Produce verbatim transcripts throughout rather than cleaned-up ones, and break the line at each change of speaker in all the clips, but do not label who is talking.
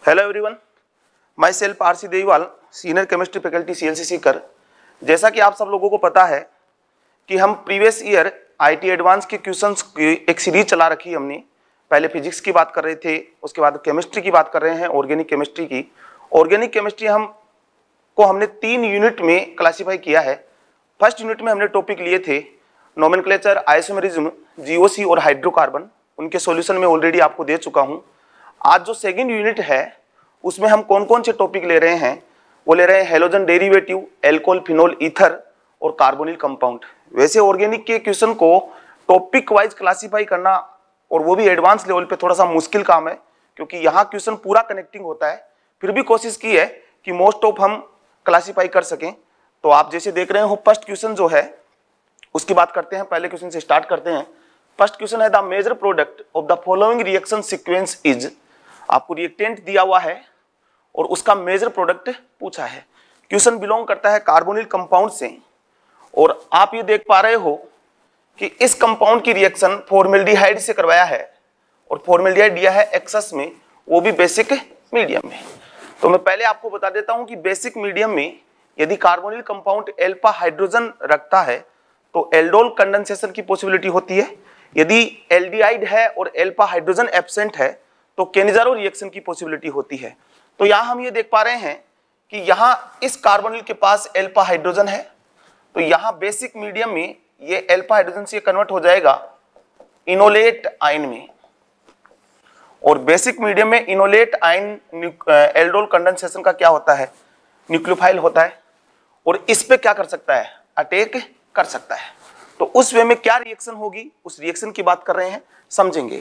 Hello everyone, my self R C Deviwal, senior chemistry faculty C L C Sikar. जैसा कि आप सब लोगों को पता है कि हम previous year I T advance के क्वेश्चंस की एक सीरीज चला रखी है हमने। पहले फिजिक्स की बात कर रहे थे, उसके बाद केमिस्ट्री की बात कर रहे हैं, ऑर्गेनिक केमिस्ट्री की। ऑर्गेनिक केमिस्ट्री हम को हमने तीन यूनिट में क्लासीफाई किया है। फर्स्ट यूनिट में हमने टॉपिक लिए थे नोमेनक्लेचर, आइसोमेरिज्म, जी ओ सी और हाइड्रोकार्बन। उनके सॉल्यूशन में ऑलरेडी आपको दे चुका हूं। आज जो सेकंड यूनिट है उसमें हम कौन कौन से टॉपिक ले रहे हैं, वो ले रहे हैं halogen derivative, alcohol, phenol, ether और कार्बोनिल कंपाउंड। वैसे ऑर्गेनिक के क्वेश्चन को टॉपिक वाइज क्लासीफाई करना और वो भी एडवांस लेवल पे थोड़ा सा मुश्किल काम है, क्योंकि यहाँ क्वेश्चन पूरा कनेक्टिंग होता है। फिर भी कोशिश की है कि मोस्ट ऑफ हम क्लासीफाई कर सकें। तो आप जैसे देख रहे हो, फर्स्ट क्वेश्चन जो है उसकी बात करते हैं। पहले क्वेश्चन से स्टार्ट करते हैं। फर्स्ट क्वेश्चन है the major product of the following reaction sequence is. आपको रिएक्टेंट दिया हुआ है और उसका मेजर प्रोडक्ट पूछा है। क्वेश्चन बिलोंग करता है कार्बोनिल कंपाउंड से, और आप ये देख पा रहे हो कि इस कंपाउंड की रिएक्शन फॉर्मेल्डिहाइड से करवाया है, और फॉर्मेल्डिहाइड दिया है एक्सेस में, वो भी बेसिक मीडियम में। तो मैं पहले आपको बता देता हूं कि बेसिक मीडियम में यदि कार्बोनिल कंपाउंड एल्फा हाइड्रोजन रखता है तो एल्डोल कंडेंसेशन की पॉसिबिलिटी होती है। यदि एल्डिहाइड है और एल्फा हाइड्रोजन एब्सेंट है तो केनिजारो रिएक्शन की पॉसिबिलिटी होती है। तो यहां हम ये देख पा रहे हैं कि यहां इस कार्बोनिल के पास एल्फा हाइड्रोजन है, तो यहां बेसिक मीडियम में ये एल्फा हाइड्रोजन से कन्वर्ट हो जाएगा इनोलेट आयन में, और बेसिक मीडियम में इनोलेट आयन एल्डोल कंडेंसेशन का क्या होता है, न्यूक्लियोफाइल होता है, और इस पे क्या कर सकता है, अटैक कर सकता है। तो उस वे में क्या रिएक्शन होगी, उस रिएक्शन की बात कर रहे हैं, समझेंगे।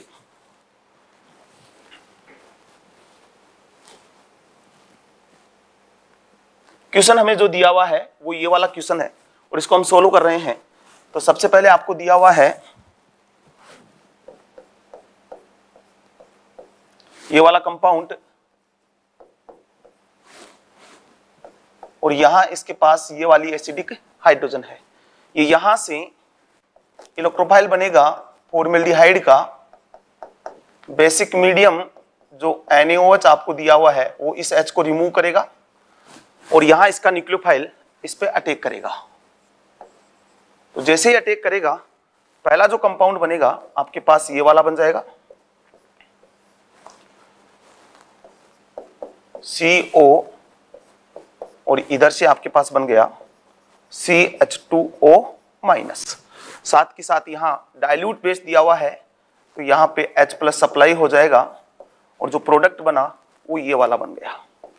क्वेश्चन हमें जो दिया हुआ है वो ये वाला क्वेश्चन है, और इसको हम सोल्व कर रहे हैं। तो सबसे पहले आपको दिया हुआ है ये वाला कंपाउंड, और यहां इसके पास ये वाली एसिडिक हाइड्रोजन है। ये यहां से इलेक्ट्रोफाइल बनेगा फॉर्मेल्डिहाइड का। बेसिक मीडियम जो एन ए ओ एच आपको दिया हुआ है वो इस H को रिमूव करेगा, और यहां इसका न्यूक्लियोफाइल इस पे अटैक करेगा। तो जैसे ही अटैक करेगा, पहला जो कंपाउंड बनेगा आपके पास ये वाला बन जाएगा, सी ओ, और इधर से आपके पास बन गया C H two O minus. साथ के साथ यहां डाइल्यूट बेस दिया हुआ है, तो यहां पे H प्लस सप्लाई हो जाएगा, और जो प्रोडक्ट बना वो ये वाला बन गया।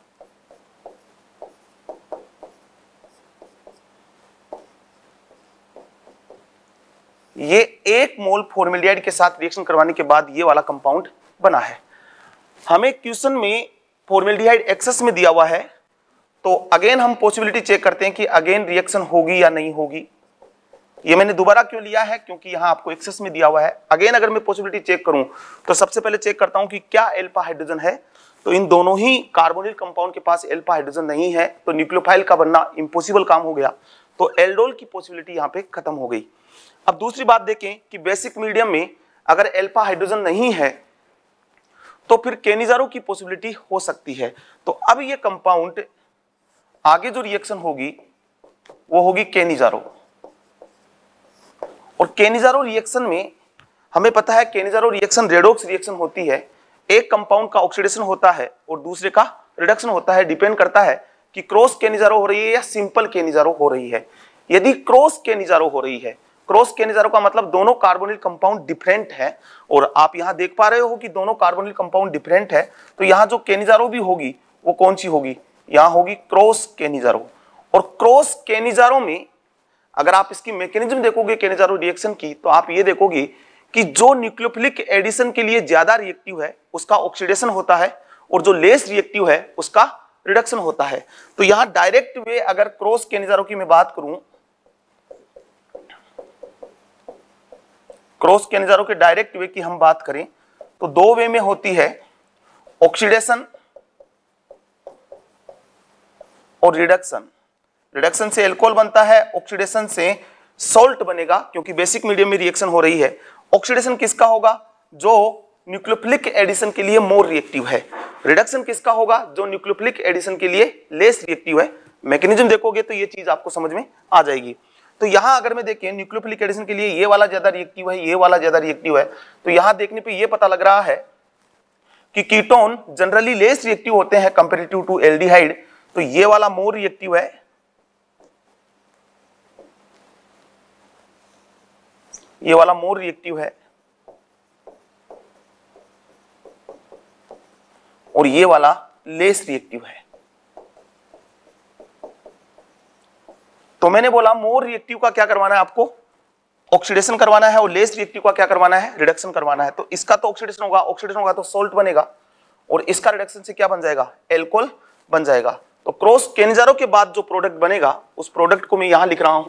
ये एक मोल फॉर्मेल्डिहाइड के साथ रिएक्शन करवाने के बाद ये वाला कंपाउंड बना है। हमें क्वेश्चन में फॉर्मेल्डिहाइड एक्सेस में दिया हुआ है, तो अगेन हम पॉसिबिलिटी चेक करते हैं कि अगेन रिएक्शन होगी या नहीं होगी। ये मैंने दोबारा क्यों लिया है, क्योंकि यहां आपको एक्सेस में दिया हुआ है। अगेन अगर मैं पॉसिबिलिटी चेक करूं तो सबसे पहले चेक करता हूं कि क्या एल्फा हाइड्रोजन है। तो इन दोनों ही कार्बोनिल कंपाउंड के पास एल्फा हाइड्रोजन नहीं है, तो न्यूक्लियोफाइल का बनना इम्पॉसिबल काम हो गया। तो एल्डोल की पॉसिबिलिटी यहां पे खत्म हो गई। अब दूसरी बात देखें कि बेसिक मीडियम में अगर एल्फा हाइड्रोजन नहीं है तो फिर केनिजारो की पॉसिबिलिटी हो सकती है। तो अब ये कंपाउंड आगे जो रिएक्शन होगी वो होगी केनिजारो, और केनिजारो रिएक्शन में हमें पता है केनिजारो रिएक्शन रेडॉक्स रिएक्शन होती है। एक कंपाउंड का ऑक्सीडेशन होता है और दूसरे का रिडक्शन होता है। डिपेंड करता है कि क्रॉस केनिजारो हो रही है या सिंपल केनिजारो हो रही है। यदि क्रॉस केनिजारो हो रही है, क्रॉस केनिजारो का मतलब दोनों कार्बोनिल कंपाउंड डिफरेंट है, और आप यहां देख पा रहे हो कि दोनों कार्बोनिल कंपाउंड डिफरेंट है। तो यहां जो केनिजारो भी होगी वो कौन सी होगी, यहां होगी क्रॉस केनिजारो। और क्रॉस केनिजारो में अगर आप इसकी मैकेनिज्म देखोगे केनिजारो रिएक्शन की, तो आप ये देखोगे कि जो न्यूक्लियोफिलिक एडिशन के लिए ज्यादा रिएक्टिव है उसका ऑक्सीडेशन होता है, और जो लेस रिएक्टिव है उसका रिडक्शन होता है। तो यहां डायरेक्ट वे अगर क्रॉस केनिजारो की मैं बात करूं, क्रॉस केनिजारो के डायरेक्ट वे की हम बात करें तो दो वे में होती है, ऑक्सीडेशन और रिडक्शन। रिडक्शन से एल्कोहल बनता है, ऑक्सीडेशन से सॉल्ट बनेगा, क्योंकि बेसिक मीडियम में रिएक्शन हो रही है। ऑक्सीडेशन किसका होगा, जो न्यूक्लियोफिलिक एडिशन के लिए मोर रिएक्टिव है। रिडक्शन किसका होगा? जो न्यूक्लियोफिलिक एडिशन के लिए लेस रिएक्टिव है। मैकेनिज्म देखोगे तो ये चीज आपको समझ में आ जाएगी। तो यहां अगर मैं देखें न्यूक्लियोफिलिक एडिशन के लिए ये वाला ज्यादा रिएक्टिव है, ये वाला ज्यादा रिएक्टिव है, तो यहां देखने पे ये पता लग रहा है कि कीटोन जनरली लेस रिएक्टिव होते हैं कंपैरेटिव टू एल्डिहाइड। तो ये वाला मोर रिएक्टिव है, ये वाला मोर रिएक्टिव है, और ये वाला लेस रिएक्टिव है। तो मैंने बोला मोर रिएक्टिव का क्या करवाना है आपको? ऑक्सीडेशन करवाना है, और लेस रिएक्टिव का क्या करवाना है? रिडक्शन करवाना है। तो इसका तो ऑक्सीडेशन होगा, ऑक्सीडेशन होगा तो सॉल्ट बनेगा, और इसका रिडक्शन से क्या बन जाएगा? एल्कोहल बन जाएगा। तो क्रॉस केनिजारो के बाद जो प्रोडक्ट बनेगा उस प्रोडक्ट को मैं यहां लिख रहा हूं।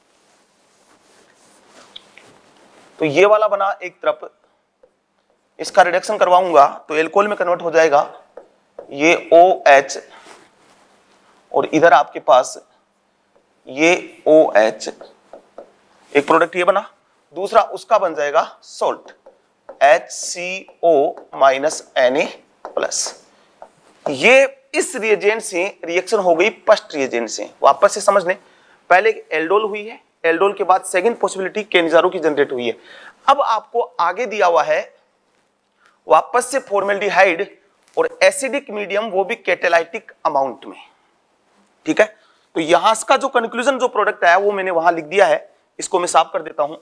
तो ये वाला बना एक तरफ, इसका रिडक्शन करवाऊंगा तो एल्कोहल में कन्वर्ट हो जाएगा ये OH, और इधर आपके पास ये OH, एक प्रोडक्ट ये बना, दूसरा उसका बन जाएगा salt HCO minus Na plus. ये इस रिएजेंट से रिएक्शन हो गई फर्स्ट रिएजेंट से। वापस से समझ लें, पहले एल्डोल हुई है, एल्डोल के बाद सेकंड पॉसिबिलिटी केनिजारो की जनरेट हुई है। अब आपको आगे दिया हुआ है वापस से फॉर्मेल्डिहाइड और एसिडिक मीडियम, वो भी कैटालाइटिक अमाउंट में। ठीक है, तो यहां का जो कंक्लूजन जो प्रोडक्ट आया वो मैंने वहां लिख दिया है, इसको मैं साफ कर देता हूं।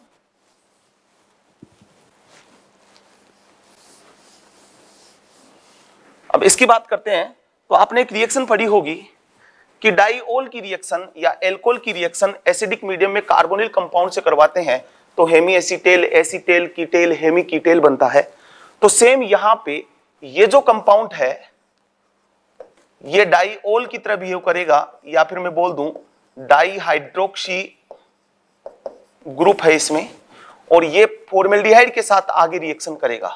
अब इसकी बात करते हैं। तो आपने एक रिएक्शन पढ़ी होगी कि डाइओल की रिएक्शन या एल्कोहल की रिएक्शन एसिडिक मीडियम में कार्बोनिल कंपाउंड से करवाते हैं तो hemiacetal, acetal, ketal, hemiketal बनता है। तो सेम यहां पे ये जो कंपाउंड है ये डाइओल की तरह बिहेव करेगा, या फिर मैं बोल दूं डाइहाइड्रोक्सी ग्रुप है इसमें, और ये फॉर्मेल्डिहाइड के साथ आगे रिएक्शन करेगा।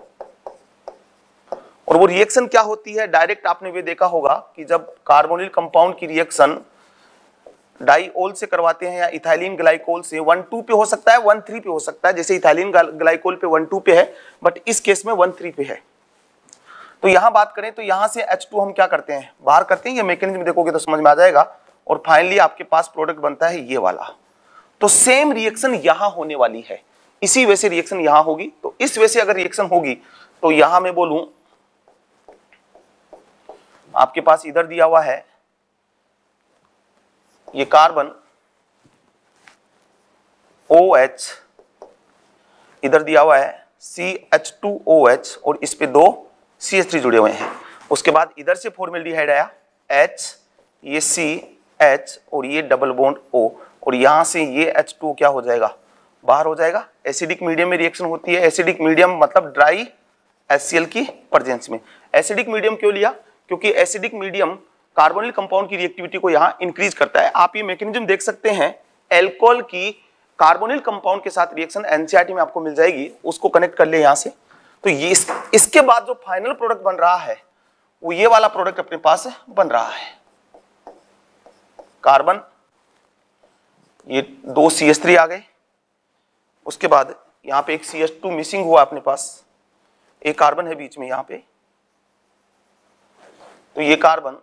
और वो रिएक्शन क्या होती है? डायरेक्ट आपने भी देखा होगा कि जब कार्बोनिल कंपाउंड की रिएक्शन डाइओल से करवाते हैं या इथाइलिन ग्लाइकोल से, वन टू पे हो सकता है, वन थ्री पे हो सकता है। जैसे इथाइलिन ग्लाइकोल पे वन टू पे है, बट इस केस में वन थ्री पे है। तो यहां बात करें तो यहां से एच टू हम क्या करते हैं? बाहर करते हैं। ये मैकेनिज्म देखोगे तो समझ में आ जाएगा। और फाइनली आपके पास प्रोडक्ट बनता है ये वाला। तो सेम रिएक्शन यहां होने वाली है, इसी वजह से रिएक्शन यहां होगी। तो इस वजह से अगर रिएक्शन होगी तो यहां मैं बोलूं आपके पास इधर दिया हुआ है ये कार्बन OH, इधर दिया हुआ है C H two O H, और इस पे दो सी एच थ्री जुड़े हुए हैं। उसके बाद इधर से फॉर्मेल्डिहाइड आया H, ये C H और ये डबल बॉन्ड O, और यहां से ये एच टू क्या हो जाएगा? बाहर हो जाएगा। एसिडिक मीडियम में रिएक्शन होती है। एसिडिक मीडियम मतलब ड्राई HCl की प्रेजेंस में। एसिडिक मीडियम क्यों लिया? क्योंकि एसिडिक मीडियम कार्बोनिल कंपाउंड की रिएक्टिविटी को यहां इंक्रीज करता है। आप ये मैकेनिज्म देख सकते हैं, एल्कोहल की कार्बोनिल कंपाउंड के साथ रिएक्शन एनसीईआरटी में आपको मिल जाएगी, उसको कनेक्ट कर ले यहां से। तो ये इस, इसके बाद जो फाइनल प्रोडक्ट बन रहा है वो ये वाला प्रोडक्ट अपने पास बन रहा है। कार्बन, ये दो सी एच थ्री आ गए, उसके बाद यहां पे एक सी एच टू मिसिंग हुआ अपने पास, एक कार्बन है बीच में यहां पे। तो ये कार्बन,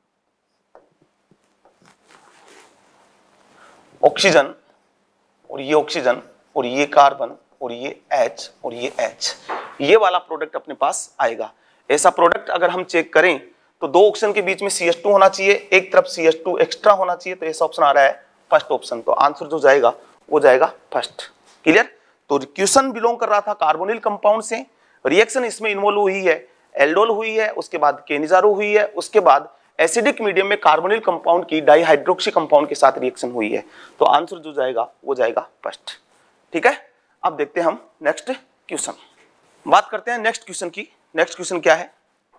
ऑक्सीजन, और ये ऑक्सीजन, और ये कार्बन, और ये H, और ये H, ये वाला प्रोडक्ट अपने पास आएगा। ऐसा प्रोडक्ट अगर हम चेक करें तो दो ऑक्सीजन के बीच में सी एच टू होना चाहिए, एक तरफ सी एच टू एक्स्ट्रा होना चाहिए। तो ऐसा ऑप्शन आ रहा है फर्स्ट ऑप्शन। तो आंसर जो जाएगा वो जाएगा फर्स्ट। क्लियर? तो क्वेश्चन बिलोंग कर रहा था कार्बोनिल कंपाउंड से, रिएक्शन इसमें इन्वॉल्व हुई है, एल्डोल हुई है, उसके बाद केनिजारो हुई है, उसके बाद एसिडिक मीडियम में कार्बोनिल कंपाउंड की डाइहाइड्रोक्सी कंपाउंड के साथ रिएक्शन हुई है। तो आंसर जो जाएगा वो जाएगा फर्स्ट। ठीक है, अब देखते हैं हम नेक्स्ट क्वेश्चन। बात करते हैं नेक्स्ट क्वेश्चन की। नेक्स्ट क्वेश्चन क्या है?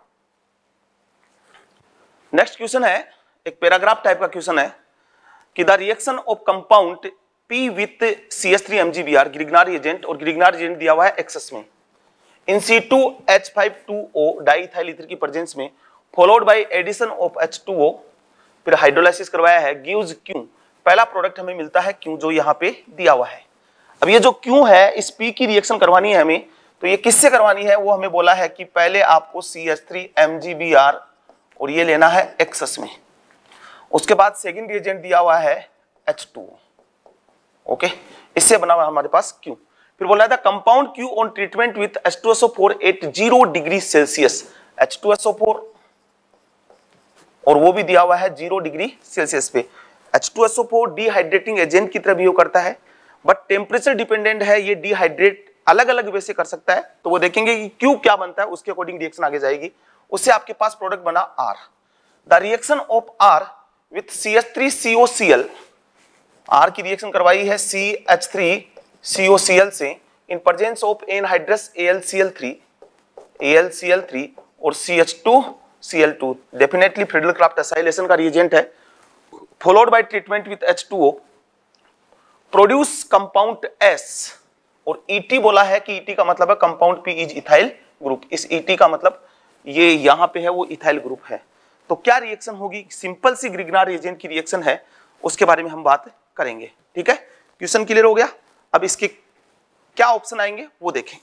नेक्स्ट क्वेश्चन है एक पैराग्राफ टाइप का क्वेश्चन है कि the reaction of compound P with C H three M G B R Grignard agent, और ग्रिग्नार एजेंट दिया हुआ है एक्सेस में, in C two H five two O diethyl ether की प्रेजेंस में, followed by addition of H two O, फिर hydrolysis करवाया है, गिव्स Q। पहला प्रोडक्ट हमें मिलता है Q, जो यहाँ पे दिया हुआ है। अब ये जो Q है, इस P की रिएक्शन करवानी है हमें, तो ये किससे करवानी है वो हमें बोला है कि पहले आपको C H three M G B R और ये लेना है एक्सेस में, उसके बाद सेकंड रिएजेंट दिया हुआ है एच टू ओ। ओके, इससे बना हुआ हमारे पास Q। फिर बोला था compound Q on treatment with H two S O four at zero degree Celsius, H two S O four और वो भी दिया हुआ है जीरो डिग्री सेल्सियस पे। H two S O four dehydrating agent की तरह बिहेव करता है, बट टेम्परेचर डिपेंडेंट है, ये डिहाइड्रेट अलग अलग वे से कर सकता है। तो वो देखेंगे कि Q क्या बनता है, उसके अकॉर्डिंग रिएक्शन आगे जाएगी। उससे आपके पास प्रोडक्ट बना R। The reaction of R with C H three C O C L, R की रिएक्शन करवाई है C H three C O C L से in presence of anhydrous A L C L three, A L C L three और C H two C L two, definitely Friedel Crafts acylation का reagent है। Followed by treatment with H two O, produce compound S और E T बोला है कि E T का मतलब है compound P is ethyl group. इस E T का मतलब ये यहां पे है वो इथाइल ग्रुप है। तो क्या रिएक्शन होगी, सिंपल सी ग्रिग्नार रिएजेंट की रिएक्शन है, उसके बारे में हम बात करेंगे। ठीक है, क्वेश्चन क्लियर हो गया। अब इसके क्या ऑप्शन आएंगे वो देखें।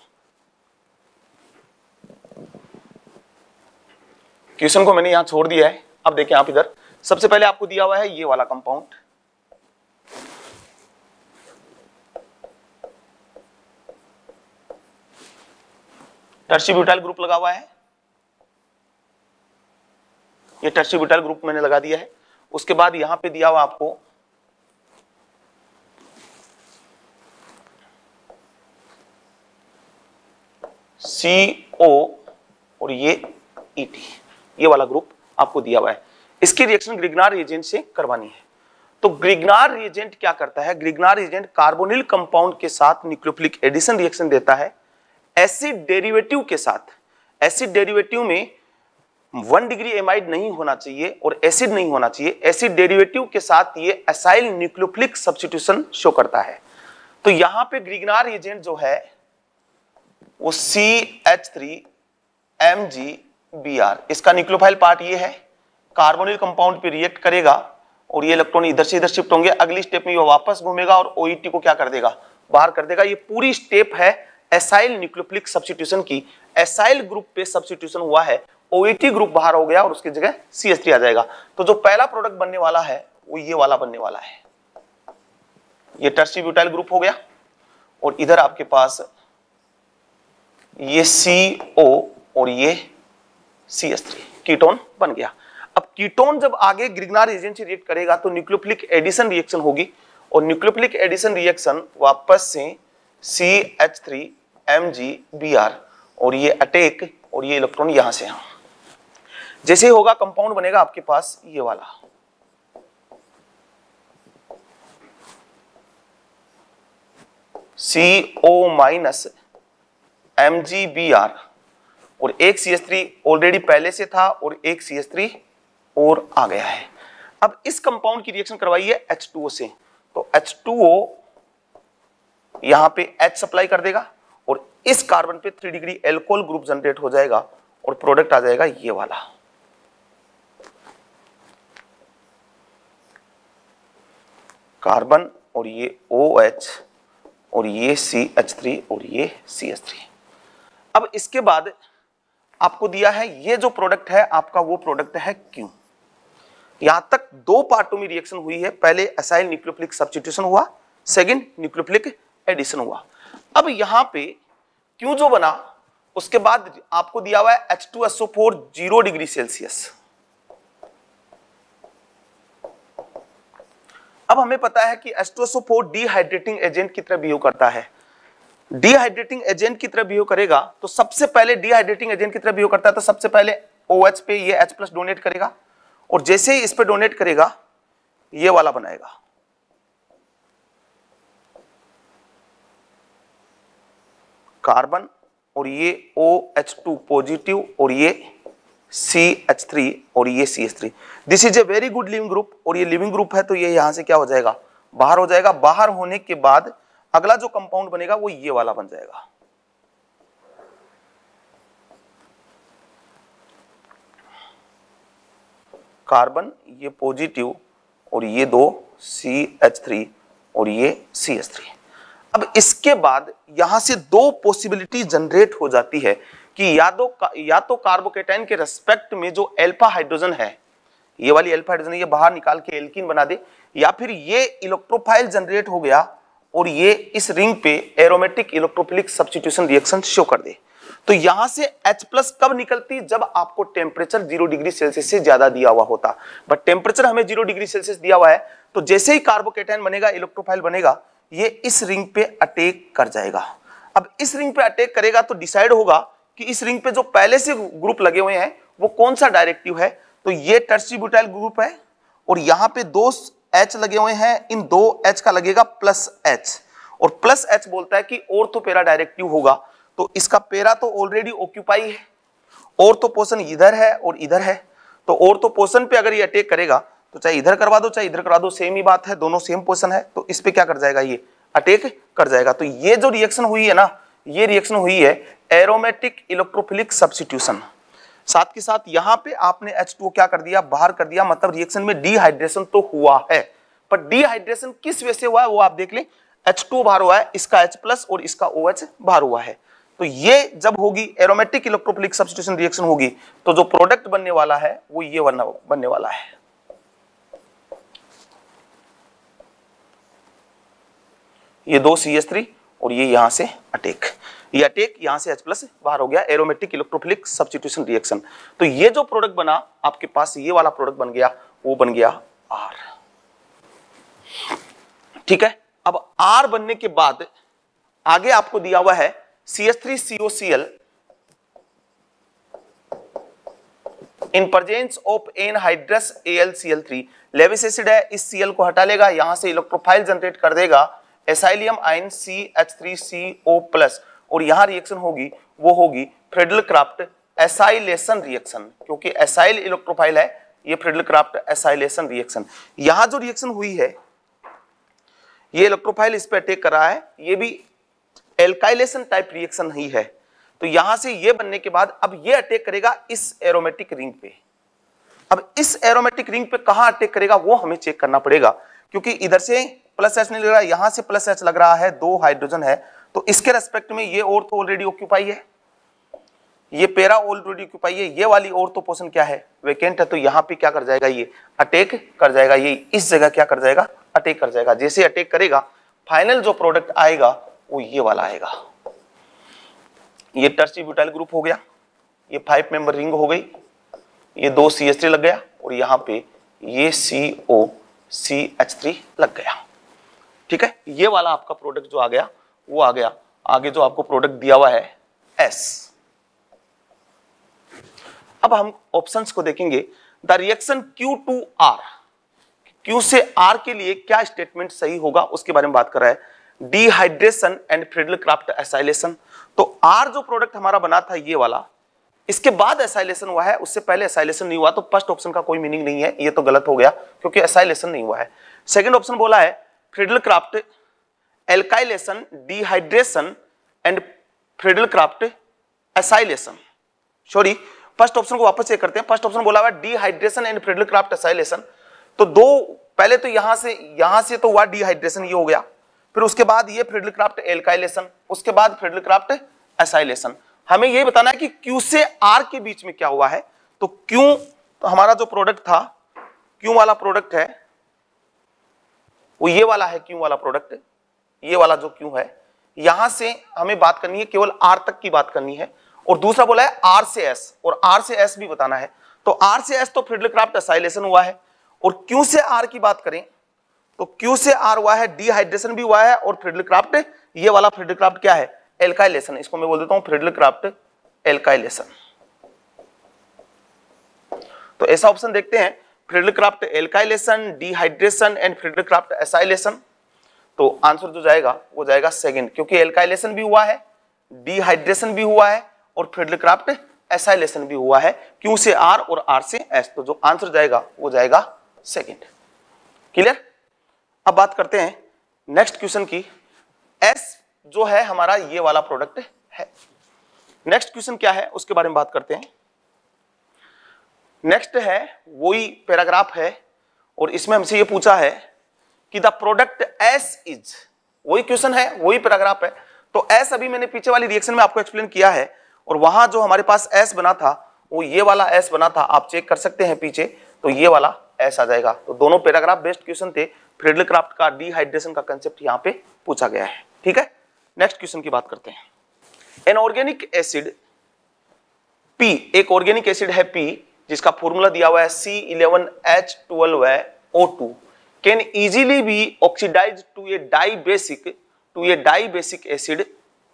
क्वेश्चन को मैंने यहां छोड़ दिया है, अब देखें आप इधर। सबसे पहले आपको दिया हुआ है ये वाला कंपाउंड, टर्शी ब्यूटाइल ग्रुप लगा हुआ है, ये टर्शी ब्यूटाइल ग्रुप मैंने लगा दिया है। उसके बाद यहां पे दिया हुआ आपको सी ओ और ये ई टी, ये वाला ग्रुप आपको दिया हुआ है। इसकी रिएक्शन ग्रिग्नार रिएजेंट से करवानी है। तो ग्रिग्नार रिएजेंट क्या करता है, ग्रिग्नार रिएजेंट कार्बोनिल कंपाउंड के साथ न्यूक्लियोफिलिक एडिशन रिएक्शन देता है एसिड डेरिवेटिव के साथ। एसिड डेरिवेटिव में वन डिग्री एमाइड नहीं होना चाहिए और एसिड नहीं होना चाहिए, एसिड डेरिवेटिव के साथ ये एसाइल न्यूक्लियोफिलिक सब्स्टिट्यूशन शो करता है। तो यहां पे ग्रिग्नार रिएजेंट जो है वो C H three M G B R, इसका न्यूक्लियोफाइल पार्ट ये है, कार्बोनिल कंपाउंड पे रिएक्ट करेगा और ये इलेक्ट्रॉन इधर से इधर शिफ्ट होंगे। अगली स्टेप में ये वापस घूमेगा और O E T को क्या कर देगा, बाहर कर देगा। ये पूरी स्टेप है एसाइल न्यूक्लियोफिलिक सब्स्टिट्यूशन की। एसाइल ग्रुप पे सब्स्टिट्यूशन हुआ है, O E T ग्रुप बाहर हो गया और उसकी जगह सी एच थ्री आ जाएगा। तो जो पहला प्रोडक्ट बनने वाला है वो ये वाला बनने वाला है, ये टर्शी ब्यूटाइल ग्रुप हो गया और इधर आपके पास ये सी ओ और ये सी एच थ्री कीटोन बन गया। अब कीटोन जब आगे ग्रिग्नार रिएजेंट से रिएक्ट करेगा तो न्यूक्लियोफिलिक एडिशन रिएक्शन होगी और न्यूक्लियोफिलिक एडिशन रिएक्शन वापस से C H three M G B R और ये अटैक और ये इलेक्ट्रॉन यहां से यहां जैसे ही होगा कंपाउंड बनेगा आपके पास ये वाला, C O minus M G B R और एक सी एच थ्री ऑलरेडी पहले से था और एक सी एच थ्री और आ गया है। अब इस कंपाउंड की रिएक्शन करवाई है एच टू ओ से, तो एच टू ओ यहां पे H सप्लाई कर देगा और इस कार्बन पे three degree alcohol group generate हो जाएगा और प्रोडक्ट आ जाएगा ये वाला, कार्बन और ये OH और ये सी एच थ्री और ये सी एच थ्री। अब इसके बाद आपको दिया है ये जो प्रोडक्ट है आपका वो प्रोडक्ट है Q। यहां तक दो पार्टों में रिएक्शन हुई है, पहले एसाइल न्यूक्लियोफिलिक सब्स्टिट्यूशन हुआ, सेकंड न्यूक्लियोफिलिक एडिशन हुआ। अब यहां पे Q जो बना उसके बाद आपको दिया हुआ है H two S O four zero degree Celsius. अब हमें पता है कि H two S O four dehydrating agent की तरह बिहेव करता है। डिहाइड्रेटिंग एजेंट की तरह बिहेव करेगा तो सबसे पहले डिहाइड्रेटिंग एजेंट की तरह बिहेव करता है तो सबसे पहले OH पे ये H प्लस डोनेट करेगा और जैसे ही इस पे डोनेट करेगा ये वाला बनाएगा, कार्बन और ये ओ एच टू पॉजिटिव और ये सी एच थ्री और ये C H three. This is a very good leaving group और ये लिविंग ग्रुप है तो ये यहां से क्या हो जाएगा, बाहर हो जाएगा। बाहर होने के बाद अगला जो कंपाउंड बनेगा वो ये वाला बन जाएगा, कार्बन ये पॉजिटिव और ये दो सी एच थ्री और ये सी एच थ्री। अब इसके बाद यहां से दो पॉसिबिलिटी जनरेट हो जाती है कि या तो या तो कार्बोकेटाइन के रेस्पेक्ट में जो अल्फा हाइड्रोजन है, ये वाली अल्फा हाइड्रोजन ये बाहर निकाल के एल्कीन बना दे, या फिर ये इलेक्ट्रोफाइल जनरेट हो गया और ये इस रिंग पे aromatic electrophilic substitution reaction show कर दे। तो यहां से H प्लस कब निकलती? जब आपको टेम्परेचर जीरो डिग्री सेल्सियस से ज्यादा दिया हुआ होता। बट टेम्परेचर हमें जीरो डिग्री सेल्सियस दिया हुआ है, तो जैसे ही कार्बोकेटाइन बनेगा, इलेक्ट्रोफाइल बनेगा, ये इस रिंग पे अटैक कर जाएगा। अब इस रिंग पे अटैक करेगा तो डिसाइड होगा कि इस रिंग पे जो पहले से ग्रुप लगे हुए हैं वो कौन सा डायरेक्टिव है। तो ये टर्शियरी ब्यूटाइल ग्रुप है और यहाँ पे दो H लगे हुए हैं, इन दो H का लगेगा प्लस H, और प्लस H बोलता है कि ऑर्थो पैरा डायरेक्टिव होगा। तो इसका पैरा तो ऑलरेडी ऑक्यूपाई है, ऑर्थो पोर्शन इधर है और इधर है, तो ऑर्थो पोर्शन पे अगर ये अटैक करेगा तो चाहे इधर करवा दो चाहे इधर करवा दो, सेम ही बात है, दोनों सेम पोर्शन है, तो इस पे क्या कर जाएगा, ये अटैक कर जाएगा। तो ये जो रिएक्शन हुई है ना, ये रिएक्शन हुई है एरोमेटिक इलेक्ट्रोफिलिक सब्स्टिट्यूशन। साथ के साथ यहाँ पे आपने H टू O क्या कर दिया, बाहर कर दिया, मतलब रिएक्शन में डिहाइड्रेशन तो हुआ है, पर डिहाइड्रेशन किस वजह से हुआ है वो आप देख लें। H टू O बाहर हुआ है, इसका H प्लस और इसका OH बाहर हुआ है। तो ये जब होगी एरोमेटिक इलेक्ट्रोफिलिक सब्स्टिट्यूशन रिएक्शन होगी, तो जो प्रोडक्ट बनने वाला है वो ये बनने वाला है। ये दो सी एच थ्री और ये यहां से अटैक, ये अटैक यहां से H प्लस बाहर हो गया, एरोमेटिक इलेक्ट्रोफिलिक सब्स्टिट्यूशन रिएक्शन। तो ये जो प्रोडक्ट बना आपके पास, ये वाला प्रोडक्ट बन गया, वो बन गया R। ठीक है, अब R बनने के बाद आगे आपको दिया हुआ है C H three C O C L in presence of anhydrous A L C L three. Lewis acid है, इस Cl को हटा लेगा, यहां से इलेक्ट्रोफाइल जनरेट कर देगा acylium ion C H three C O plus, और यहां रिएक्शन होगी वो होगी फ्रेडल क्राफ्ट एसाइलेशन रिएक्शन, क्योंकि एसाइल इलेक्ट्रोफाइल है, ये फ्रेडल क्राफ्ट एसाइलेशन रिएक्शन। यहां जो रिएक्शन हुई है, ये इलेक्ट्रोफाइल इस पे अटैक कर रहा है, ये भी एल्काइलेशन टाइप रिएक्शन ही है। तो यहां से ये बनने के बाद अब ये अटैक करेगा इस एरोमेटिक रिंग पे। अब इस एरोमेटिक रिंग पे कहां अटैक करेगा वो हमें चेक करना पड़ेगा, क्योंकि इधर से प्लस एच नहीं लग रहा है, यहां से प्लस एच लग रहा है, दो हाइड्रोजन है, तो इसके रेस्पेक्ट में ये और तो ऑलरेडी ऑक्यूपाई है, ये पैरा ऑलरेडी ऑक्यूपाई है, ये वाली और तो पोर्शन क्या है, वेकेंट है। तो यहां पे क्या कर जाएगा, ये अटैक कर जाएगा, ये इस जगह क्या कर जाएगा, अटैक कर जाएगा। जैसे अटैक करेगा फाइनल जो प्रोडक्ट आएगा वो ये वाला आएगा। ये टर्शियरी ब्यूटाइल ग्रुप हो गया, ये फाइव मेंबर रिंग हो गई, ये दो सी एच थ्री लग गया और यहाँ पे ये C O C H three लग गया। ठीक है, ये वाला आपका प्रोडक्ट जो आ गया वो आ गया। आगे जो आपको प्रोडक्ट दिया हुआ है S। अब हम ऑप्शंस को देखेंगे। The reaction Q to R, Q से R के लिए क्या स्टेटमेंट सही होगा उसके बारे में बात कर रहा है। Dehydration and Friedel Craft acylation. तो R जो प्रोडक्ट हमारा बना था ये वाला, इसके बाद एसाइलेशन हुआ है, उससे पहले एसाइलेशन नहीं हुआ, तो फर्स्ट ऑप्शन का कोई मीनिंग नहीं है, ये तो गलत हो गया क्योंकि एसाइलेशन नहीं हुआ है। सेकंड ऑप्शन बोला है Friedel Craft alkylation, dehydration and Friedel Craft acylation. Sorry, first option को वापस चेक करते हैं। फर्स्ट ऑप्शन बोला हुआ dehydration and Friedel Craft acylation, तो दो पहले तो यहां से यहां से तो हुआ डिहाइड्रेशन, ये हो गया, फिर उसके बाद ये फ्रेडल क्राफ्ट एल्काइलेशन, उसके बाद फ्रेडल क्राफ्ट एसाइलेशन। हमें ये बताना है कि Q से R के बीच में क्या हुआ है। तो Q तो हमारा जो प्रोडक्ट था, Q वाला प्रोडक्ट है वो ये वाला है, Q वाला प्रोडक्ट, ये वाला जो Q है, यहां से हमें बात करनी है, केवल R तक की बात करनी है। और दूसरा बोला है R से S, और R से S भी बताना है। तो R से S तो फ्रेडल क्राफ्ट एसाइलेशन हुआ है, और Q से R की बात करें तो Q से R हुआ है, डिहाइड्रेशन भी हुआ है, और फ्रेडल क्राफ्ट, ये वाला फ्रेडल क्राफ्ट क्या है, एल्काइलेशन। इसको मैं बोल देता हूं फ्रेडल क्राफ्ट एल्काइलेशन। तो ऐसा ऑप्शन देखते हैं, Friedel Craft alkylation, dehydration and Friedel Craft acylation. तो आंसर जो जाएगा वो जाएगा सेकंड, क्योंकि एल्काइलेशन भी हुआ है, डिहाइड्रेशन भी हुआ है, और फ्रेडल क्राफ्ट एसाइलेशन भी हुआ है, Q से R और R से S। तो जो आंसर जाएगा वो जाएगा सेकंड। क्लियर। अब बात करते हैं नेक्स्ट क्वेश्चन की। S जो है हमारा ये वाला प्रोडक्ट है। नेक्स्ट क्वेश्चन क्या है उसके बारे में बात करते हैं। नेक्स्ट है वही पैराग्राफ है, और इसमें हमसे ये पूछा है कि द प्रोडक्ट S इज वही क्वेश्चन है, वही पैराग्राफ है। तो एस अभी मैंने पीछे वाली रिएक्शन में आपको एक्सप्लेन किया है, और वहां जो हमारे पास एस बना था वो ये वाला एस बना था, आप चेक कर सकते हैं पीछे, तो ये वाला एस आ जाएगा। तो दोनों पैराग्राफ बेस्ड क्वेश्चन थे। फ्रीडल क्राफ्ट का डिहाइड्रेशन का कंसेप्ट यहाँ पे पूछा गया है। ठीक है, नेक्स्ट क्वेश्चन की बात करते हैं। एन ऑर्गेनिक एसिड पी, एक ऑर्गेनिक एसिड है पी, जिसका फॉर्मूला दिया हुआ है C eleven H twelve O two, can easily be oxidise to a dibasic to a dibasic acid.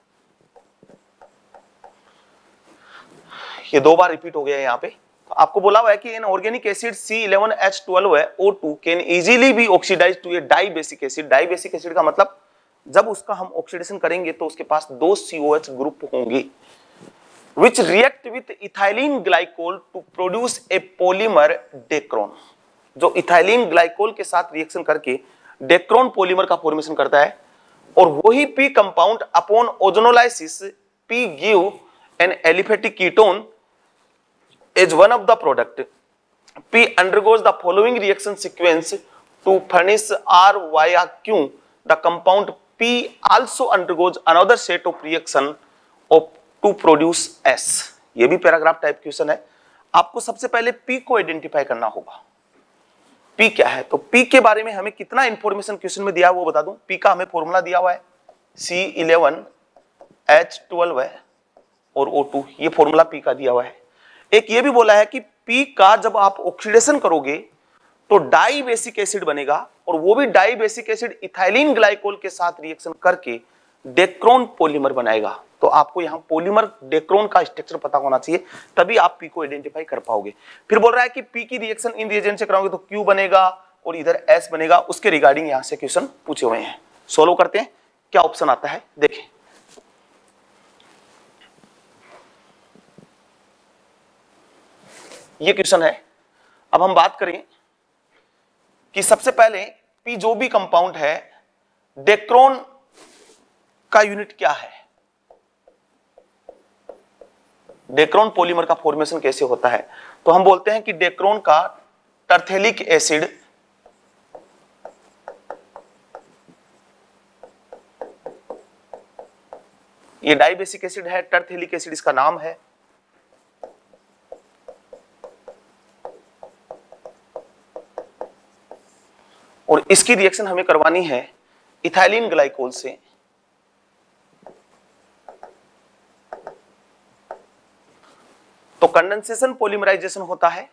ये दो बार रिपीट हो गया है यहाँ पे। तो आपको बोला हुआ है कि an organic acid C eleven H twelve O two can easily be oxidise to a dibasic acid. Dibasic acid का मतलब जब उसका हम ऑक्सीडेशन करेंगे तो उसके पास दो सी ओ एच ग्रुप होंगे, which react with ethylene glycol to produce a polymer Dacron. जो इथाइलिन ग्लाइकोल के साथ रिएक्शन करके डेक्रोन पॉलीमर का फॉर्मेशन करता है, और वही P compound upon ozonolysis P give an aliphatic ketone as one of the product. P undergoes the following reaction sequence to furnish R via Q. The compound P also undergoes another set of reaction of to produce S. ये भी paragraph type question है। आपको सबसे पहले P को identify करना होगा। P क्या है, तो पी के बारे में हमें कितना इंफॉर्मेशन क्वेश्चन में दिया है वो बता दूं। पी का हमें फॉर्मूला दिया हुआ है सी इलेवन एच ट्वेल्व है और ओ टू, ये फॉर्मूला पी का दिया हुआ है। एक ये भी बोला है कि पी का जब आप ऑक्सीडेशन करोगे तो डाई बेसिक एसिड बनेगा, और वो भी dibasic acid ethylene glycol के साथ रिएक्शन करके डेक्रोन पॉलीमर बनाएगा। तो आपको यहाँ पॉलीमर डेक्रोन का स्ट्रक्चर पता होना चाहिए, तभी आप पी को आइडेंटिफाई कर पाओगे। फिर बोल रहा है कि पी की रिएक्शन इन रिएजेंट से कराओगे तो क्यू बनेगा और इधर एस बनेगा। उसके रिगार्डिंग यहाँ से क्वेश्चन पूछे हुए हैं, सोल्व करते हैं। क्या ऑप्शन आता है देखें। ये क्वेश्चन है। अब हम बात करें कि सबसे पहले पी जो भी कंपाउंड है, डेक्रोन का यूनिट क्या है, डेक्रोन पॉलीमर का फॉर्मेशन कैसे होता है। तो हम बोलते हैं कि डेक्रोन का टर्थेलिक एसिड ये डाई बेसिक एसिड है, टर्थेलिक एसिड इसका नाम है। और इसकी रिएक्शन हमें करवानी है इथाइलिन ग्लाइकोल से। तो कंडेंसेशन पॉलीमराइजेशन होता है,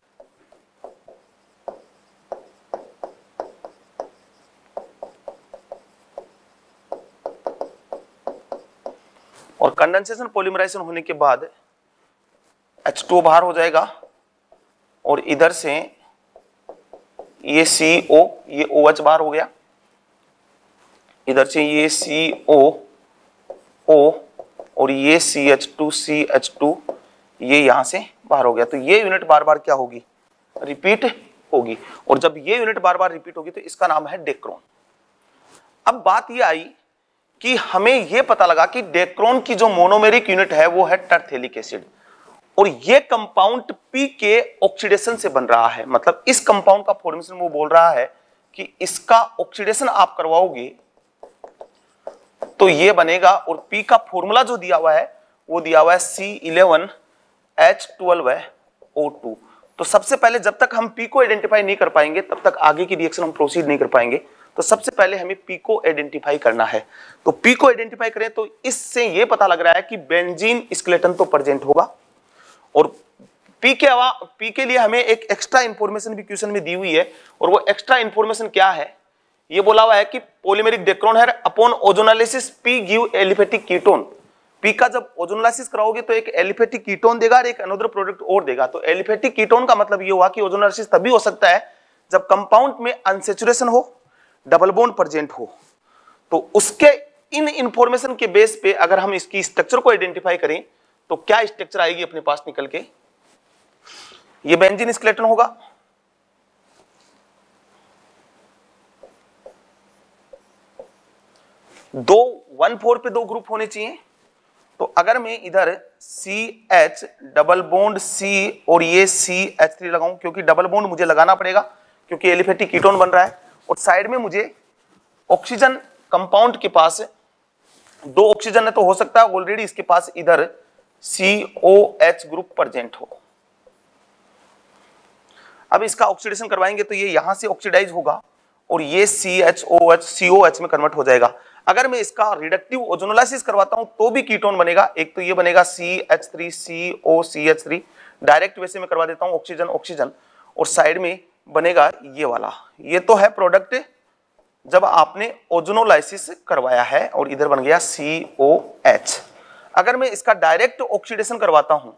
और कंडेंसेशन पॉलीमराइजेशन होने के बाद एच टू ओ बाहर हो जाएगा, और इधर से ये सी ओ, ये ओ एच बाहर हो गया, इधर से ये सी ओ ओ और ये C H two C H two ये यहां से बाहर हो गया। तो ये यूनिट बार बार क्या होगी, रिपीट होगी, और जब ये यूनिट बार बार रिपीट होगी तो इसका नाम है डेक्रोन। अब बात ये आई कि हमें ये पता लगा कि डेक्रोन की जो मोनोमेरिक यूनिट है वो है टर्थेलिक एसिड, और ये कंपाउंड पी के ऑक्सीडेशन से बन रहा है। मतलब इस कंपाउंड का फॉर्मेशन वो बोल रहा है कि इसका ऑक्सीडेशन आप करवाओगे तो ये बनेगा, और पी का फॉर्मूला जो दिया हुआ है वो दिया हुआ है C eleven H twelve O two. तो सबसे पहले जब तक हम पी को आइडेंटिफाई नहीं कर पाएंगे तब तक आगे की रिएक्शन हम प्रोसीड नहीं कर पाएंगे। तो सबसे पहले हमें पी को आइडेंटिफाई करना है। तो पी को आइडेंटिफाई करें तो इससे ये पता लग रहा है कि बेंजीन स्केलेटन तो प्रेजेंट होगा, और पी के अलावा पी के लिए हमें एक एक्स्ट्रा इंफॉर्मेशन भी क्वेश्चन में दी हुई है, और वो एक्स्ट्रा इंफॉर्मेशन क्या है, ये बोला हुआ है कि पॉलीमेरिक डेक्रोन है upon ozonolysis P give aliphatic ketone. P का जब ओजोनोलाइसिस कराओगे तो एक एलिफेटिक कीटोन देगा और एक अनदर प्रोडक्ट और देगा। तो एलिफेटिक कीटोन का मतलब ये हुआ कि ओजोनोलाइसिस तभी हो सकता है जब कंपाउंड में अनसैचुरेशन हो, डबल बॉन्ड प्रेजेंट हो। तो उसके इन इंफॉर्मेशन के बेस पे अगर हम इसकी स्ट्रक्चर को आइडेंटिफाई करें तो क्या स्ट्रक्चर आएगी अपने पास निकल के, ये बेंजीन स्केलेटन होगा, दो वन फोर पे दो ग्रुप होने चाहिए। तो अगर मैं इधर C H double bond C और ये सी एच थ्री लगाऊं, क्योंकि डबल बॉन्ड मुझे लगाना पड़ेगा क्योंकि एलिफेटिक कीटोन बन रहा है, और साइड में मुझे ऑक्सीजन कंपाउंड के पास दो ऑक्सीजन है तो हो सकता है ऑलरेडी इसके पास इधर C O H group present हो। अब इसका ऑक्सीडेशन करवाएंगे तो ये यहां से ऑक्सीडाइज होगा और ये C H O H C O H में कन्वर्ट हो जाएगा। अगर मैं इसका रिडक्टिव ओजोनोलाइसिस करवाता हूं तो भी कीटोन बनेगा। एक तो ये बनेगा C H three C O C H three, direct वैसे में करवा देता हूं ऑक्सीजन ऑक्सीजन, और साइड में बनेगा ये वाला। ये तो है प्रोडक्ट जब आपने ओजोनोलाइसिस करवाया है, और इधर बन गया सी ओ एच। अगर मैं इसका डायरेक्ट ऑक्सीडेशन करवाता हूं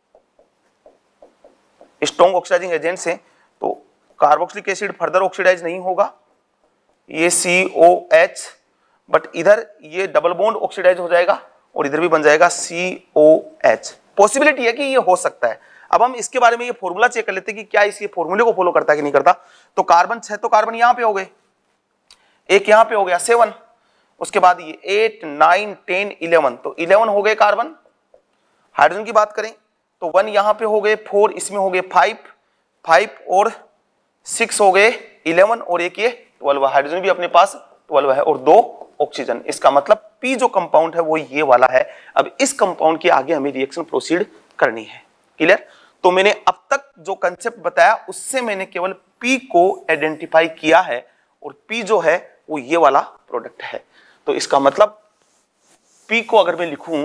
स्ट्रॉन्ग ऑक्सीडाइजिंग एजेंट से तो कार्बोक्सिलिक एसिड फर्दर ऑक्सीडाइज नहीं होगा, ये सी ओ एच, बट इधर ये डबल बॉन्ड ऑक्सीडाइज हो जाएगा और इधर भी बन जाएगा सी ओ एच। पॉसिबिलिटी है कि ये हो सकता है। अब हम इसके बारे में ये फॉर्मूला चेक कर लेते हैं कि क्या इस ये फॉर्मूले को फॉलो करता है कि नहीं करता। तो कार्बन छह तो कार्बन यहां पे हो गए, एक यहां पे हो गया सेवन, उसके बाद ये एट नाइन टेन इलेवन, तो इलेवन हो गए कार्बन। हाइड्रोजन की बात करें तो वन यहां पे हो गए, फोर इसमें हो गए, फाइव फाइव और सिक्स हो गए इलेवन, और एक ये ट्वेल्व। हाइड्रोजन भी अपने पास ट्वेल्व है और दो ऑक्सीजन। इसका मतलब पी जो कंपाउंड है वो ये वाला है। अब इस कंपाउंड के आगे हमें रिएक्शन प्रोसीड करनी है। क्लियर? तो मैंने अब तक जो कंसेप्ट बताया उससे मैंने केवल पी को आइडेंटिफाई किया है, और पी जो है वो ये वाला प्रोडक्ट है। तो इसका मतलब पी को अगर मैं लिखूं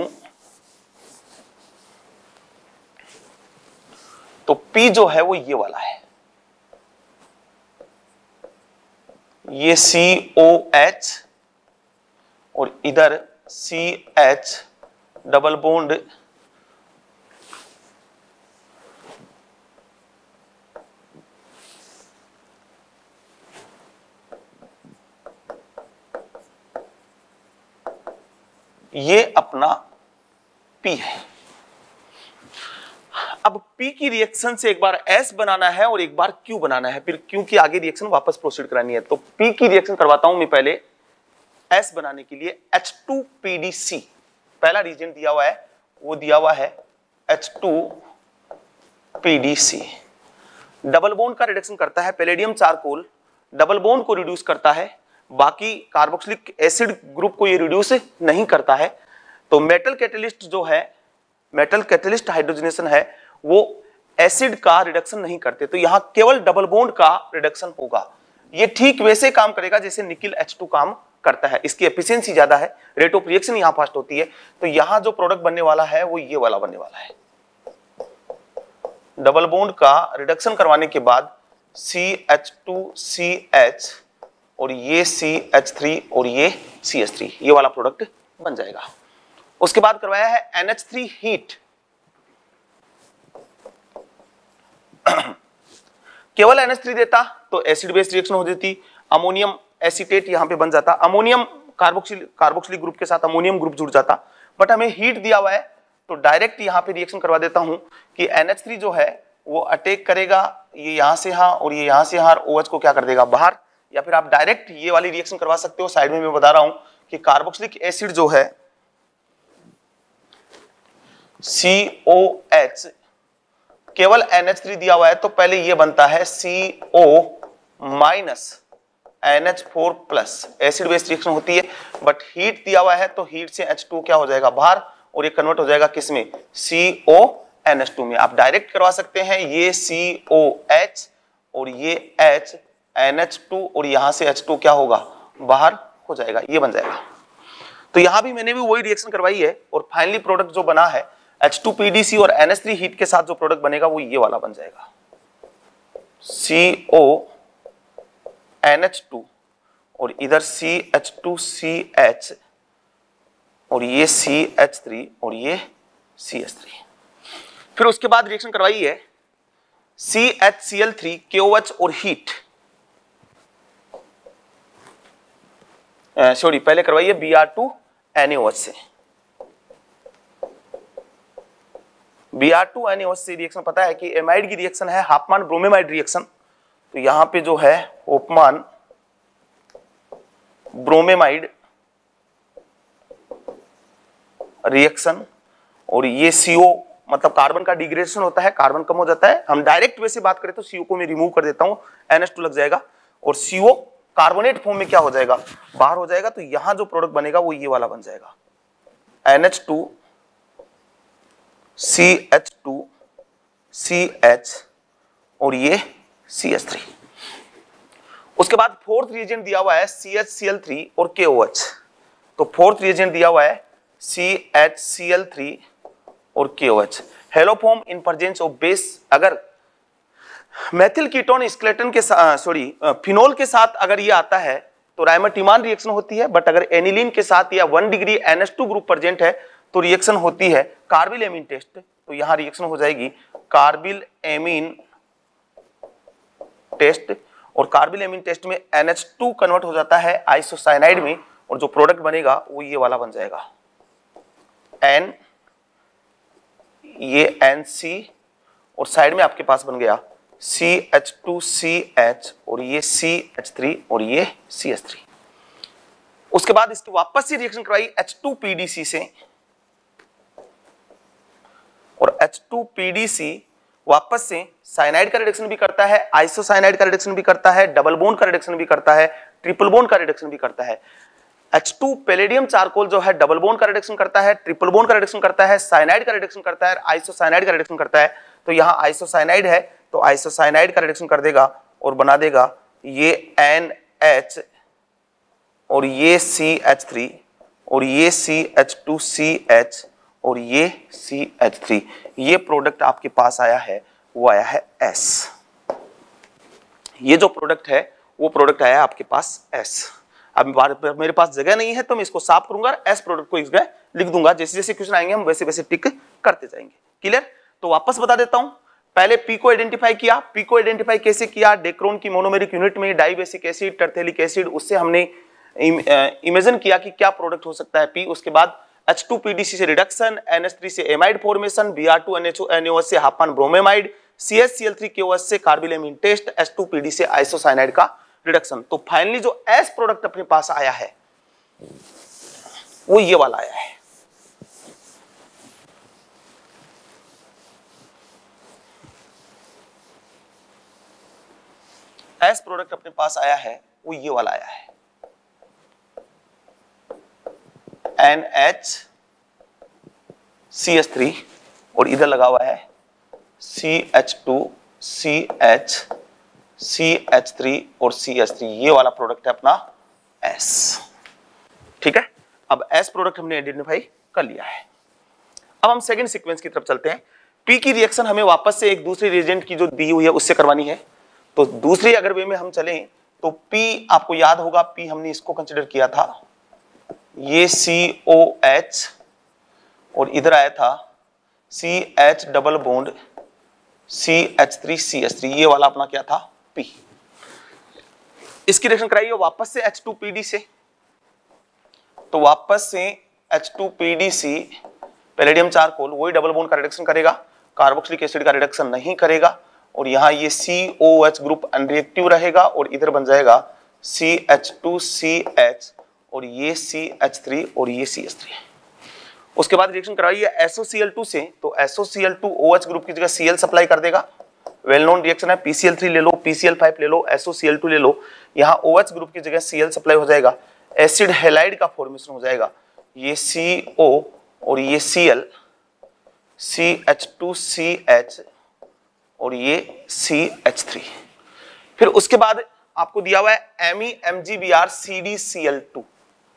तो पी जो है वो ये वाला है, ये सी ओ एच और इधर सी एच डबल बॉन्ड ये अपना पी है। अब P की रिएक्शन से एक बार S बनाना है और एक बार Q बनाना है, फिर Q की आगे रिएक्शन वापस प्रोसीड करानी है। तो P की रिएक्शन करवाता हूं मैं पहले S बनाने के लिए H two P D C, पहला रीजन दिया हुआ है वो दिया हुआ है H two P D C. Double bond का रिडक्शन करता है, पैलेडियम चारकोल डबल बॉन्ड को रिड्यूस करता है, बाकी कार्बोक्सिलिक एसिड ग्रुप को ये रिड्यूस नहीं करता है। तो मेटल कैटलिस्ट जो है, मेटल कैटलिस्ट हाइड्रोजनेशन है, वो एसिड का रिडक्शन नहीं करते, तो यहां केवल डबल बॉन्ड का रिडक्शन होगा। ये ठीक वैसे काम करेगा जैसे निकिल एच टू काम करता है, इसकी एफिशिएंसी ज्यादा है, रेट ऑफ रिएक्शन यहां फास्ट होती है। तो यहां जो प्रोडक्ट बनने वाला है वो ये वाला बनने वाला है। डबल बॉन्ड का रिडक्शन करवाने के बाद C H two C H और ये सी एच थ्री और ये सी एच थ्री, ये वाला प्रोडक्ट बन जाएगा। उसके बाद करवाया है एन एच थ्री हीट। केवल एन एच थ्री देता तो एसिड बेस रिएक्शन हो जाती, अमोनियम एसीटेट यहां पे बन जाता, अमोनियम कार्बोक्सिल कार्बोक्सिलिक ग्रुप के साथ अमोनियम ग्रुप जुड़ जाता। बट हमें हीट दिया हुआ है तो डायरेक्ट यहां पे रिएक्शन करवा देता हूं कि एन एच थ्री जो है वो अटैक करेगा ये यहां से यहां और ये यहां से यहां, OH को क्या कर देगा बाहर। या फिर आप डायरेक्ट ये वाली रिएक्शन करवा सकते हो, साइड में मैं बता रहा हूं कि कार्बोक्सिलिक एसिड जो है सी ओ एच, केवल एन एच थ्री दिया हुआ है तो पहले ये बनता है C O minus N H four plus, acid base reaction होती है। बट हीट दिया हुआ है तो हीट से एच टू क्या हो जाएगा बाहर, और ये कन्वर्ट हो जाएगा किसमें, C O N H two में। आप डायरेक्ट करवा सकते हैं, ये सी ओ एच और ये H एन एच टू और यहां से एच टू क्या होगा बाहर हो जाएगा, ये बन जाएगा। तो यहां भी मैंने भी वही रिएक्शन करवाई है और फाइनली प्रोडक्ट जो बना है H two P D C और एन एच थ्री हीट के साथ जो प्रोडक्ट बनेगा वो ये वाला बन जाएगा, C O N H two और इधर C H two C H और ये सी एच थ्री और ये सी एच थ्री। फिर उसके बाद रिएक्शन करवाई है C H C L three K O H और हीट, सॉरी पहले करवाइए B R two N A O H से। B R two N A O H से रिएक्शन पता है कि एमाइड की रिएक्शन है, हाफमान ब्रोमेमाइड रिएक्शन। तो यहां पे जो है होपमान ब्रोमेमाइड रिएक्शन और ये सीओ मतलब कार्बन का डिग्रेडेशन होता है, कार्बन कम हो जाता है। हम डायरेक्ट वैसे बात करें तो सीओ को मैं रिमूव कर देता हूं, एन एच टू लग जाएगा और सीओ कार्बोनेट फॉर्म में क्या हो जाएगा, बाहर हो जाएगा। तो यहां जो प्रोडक्ट बनेगा वो ये वाला बन जाएगा, N H two C H two C H और ये सी एच थ्री। उसके बाद फोर्थ रिएजेंट दिया हुआ है C H C L three और के ओ एच। तो फोर्थ रिएजेंट दिया हुआ है C H C L three और K O H. Haloform in presence of base, अगर मेथिल कीटोन स्केलेटन के साथ, सॉरी फिनोल के साथ अगर ये आता है तो रायमटिमान रिएक्शन होती है, बट अगर एनिलीन के साथ या one degree N H two group present है तो रिएक्शन होती है कार्बिल एमीन टेस्ट। तो यहां रिएक्शन हो जाएगी कार्बिल एमीन टेस्ट, और कार्बिल एमीन टेस्ट में एन एच टू कन्वर्ट हो जाता है आइसोसाइनाइड में, और जो प्रोडक्ट बनेगा वो ये वाला बन जाएगा, एन, ये एन सी, और साइड में आपके पास बन गया C H two C H और ये सी एच थ्री और ये सी एच थ्री। उसके बाद इसकी वापस से रिएक्शन करवाई H two P D C से, और H two P D C वापस से साइनाइड का रिडक्शन भी करता है, आइसोसाइनाइड का रिडक्शन भी करता है, डबल बॉन्ड का रिडक्शन भी करता है, ट्रिपल बॉन्ड का रिडक्शन भी करता है। एच टू पैलेडियम चारकोल जो है डबल बॉन्ड का रिडक्शन करता है, ट्रिपल बॉन्ड का रिडक्शन करता है, साइनाइड का रिडक्शन करता है, आइसोसाइनाइड का रिडक्शन करता है। तो यहां आइसोसाइनाइड है तो आइसोसाइनाइड का रिडक्शन कर देगा और बना देगा ये एन एच और ये सी एच थ्री और ये C H two C H और ये सी एच थ्री। ये प्रोडक्ट आपके पास आया है वो आया है S। ये जो प्रोडक्ट है वो प्रोडक्ट आया है आपके पास S। अब मेरे पास जगह नहीं है तो मैं इसको साफ करूंगा और S प्रोडक्ट को इस जगह लिख दूंगा। जैसे जैसे क्वेश्चन आएंगे हम वैसे वैसे टिक करते जाएंगे। क्लियर? तो वापस बता देता हूं, पहले P को आइडेंटिफाई किया। P को आइडेंटिफाई कैसे किया? डेक्रोन की मोनोमेरिक यूनिट में डाइबेसिक एसिड, टर्थेलिक एसिड, उससे हमने इमेजिन किया कि क्या प्रोडक्ट हो सकता है P। उसके बाद H two P D C से रिडक्शन, एन एच थ्री से amide formation, B R two N H O N O H से Hofmann bromamide, C H C L three K O H से carbylamine test, H two P D से isocyanide का reduction. तो finally जो S product अपने पास आया है वो ये वाला आया है। S प्रोडक्ट अपने पास आया है वो ये वाला आया है, N H C H three और इधर लगा हुआ है C H two C H C H three और सी एच थ्री। ये वाला प्रोडक्ट है अपना S। ठीक है, अब S प्रोडक्ट हमने आइडेंटिफाई कर लिया है। अब हम सेकंड सीक्वेंस की तरफ चलते हैं। P की रिएक्शन हमें वापस से एक दूसरी रिएजेंट की जो दी हुई है उससे करवानी है। तो दूसरी अगर वे में हम चलें तो P आपको याद होगा, P हमने इसको कंसिडर किया था, ये सी ओ एच और इधर आया था C H double bond C H three C H three. ये वाला अपना क्या था P। इसकी रिएक्शन कराइए वापस से एच टू पी डी से। तो वापस से H two P D C palladium charcoal वही डबल बॉन्ड का रिडक्शन करेगा, कार्बोक्सिलिक एसिड का रिडक्शन नहीं करेगा, और यहां ये C O H group unreactive रहेगा और इधर बन जाएगा C H two C H और ये सी एच थ्री और ये सी एच थ्री। उसके बाद रिएक्शन कराइए S O C L two से। तो S O C L two O H group की जगह Cl सप्लाई कर देगा। वेल नोन रिएक्शन है, पी सी एल थ्री ले लो, पी सी एल फाइव ले लो, S O C L two ले लो। यहाँ ओ एच ग्रुप की जगह Cl सप्लाई हो जाएगा, एसिड हैलाइड का फॉर्मेशन हो जाएगा, ये सी ओ और ये Cl, C H two C H और ये सी एच थ्री। फिर उसके बाद आपको दिया हुआ है M E M G B R C D C L two.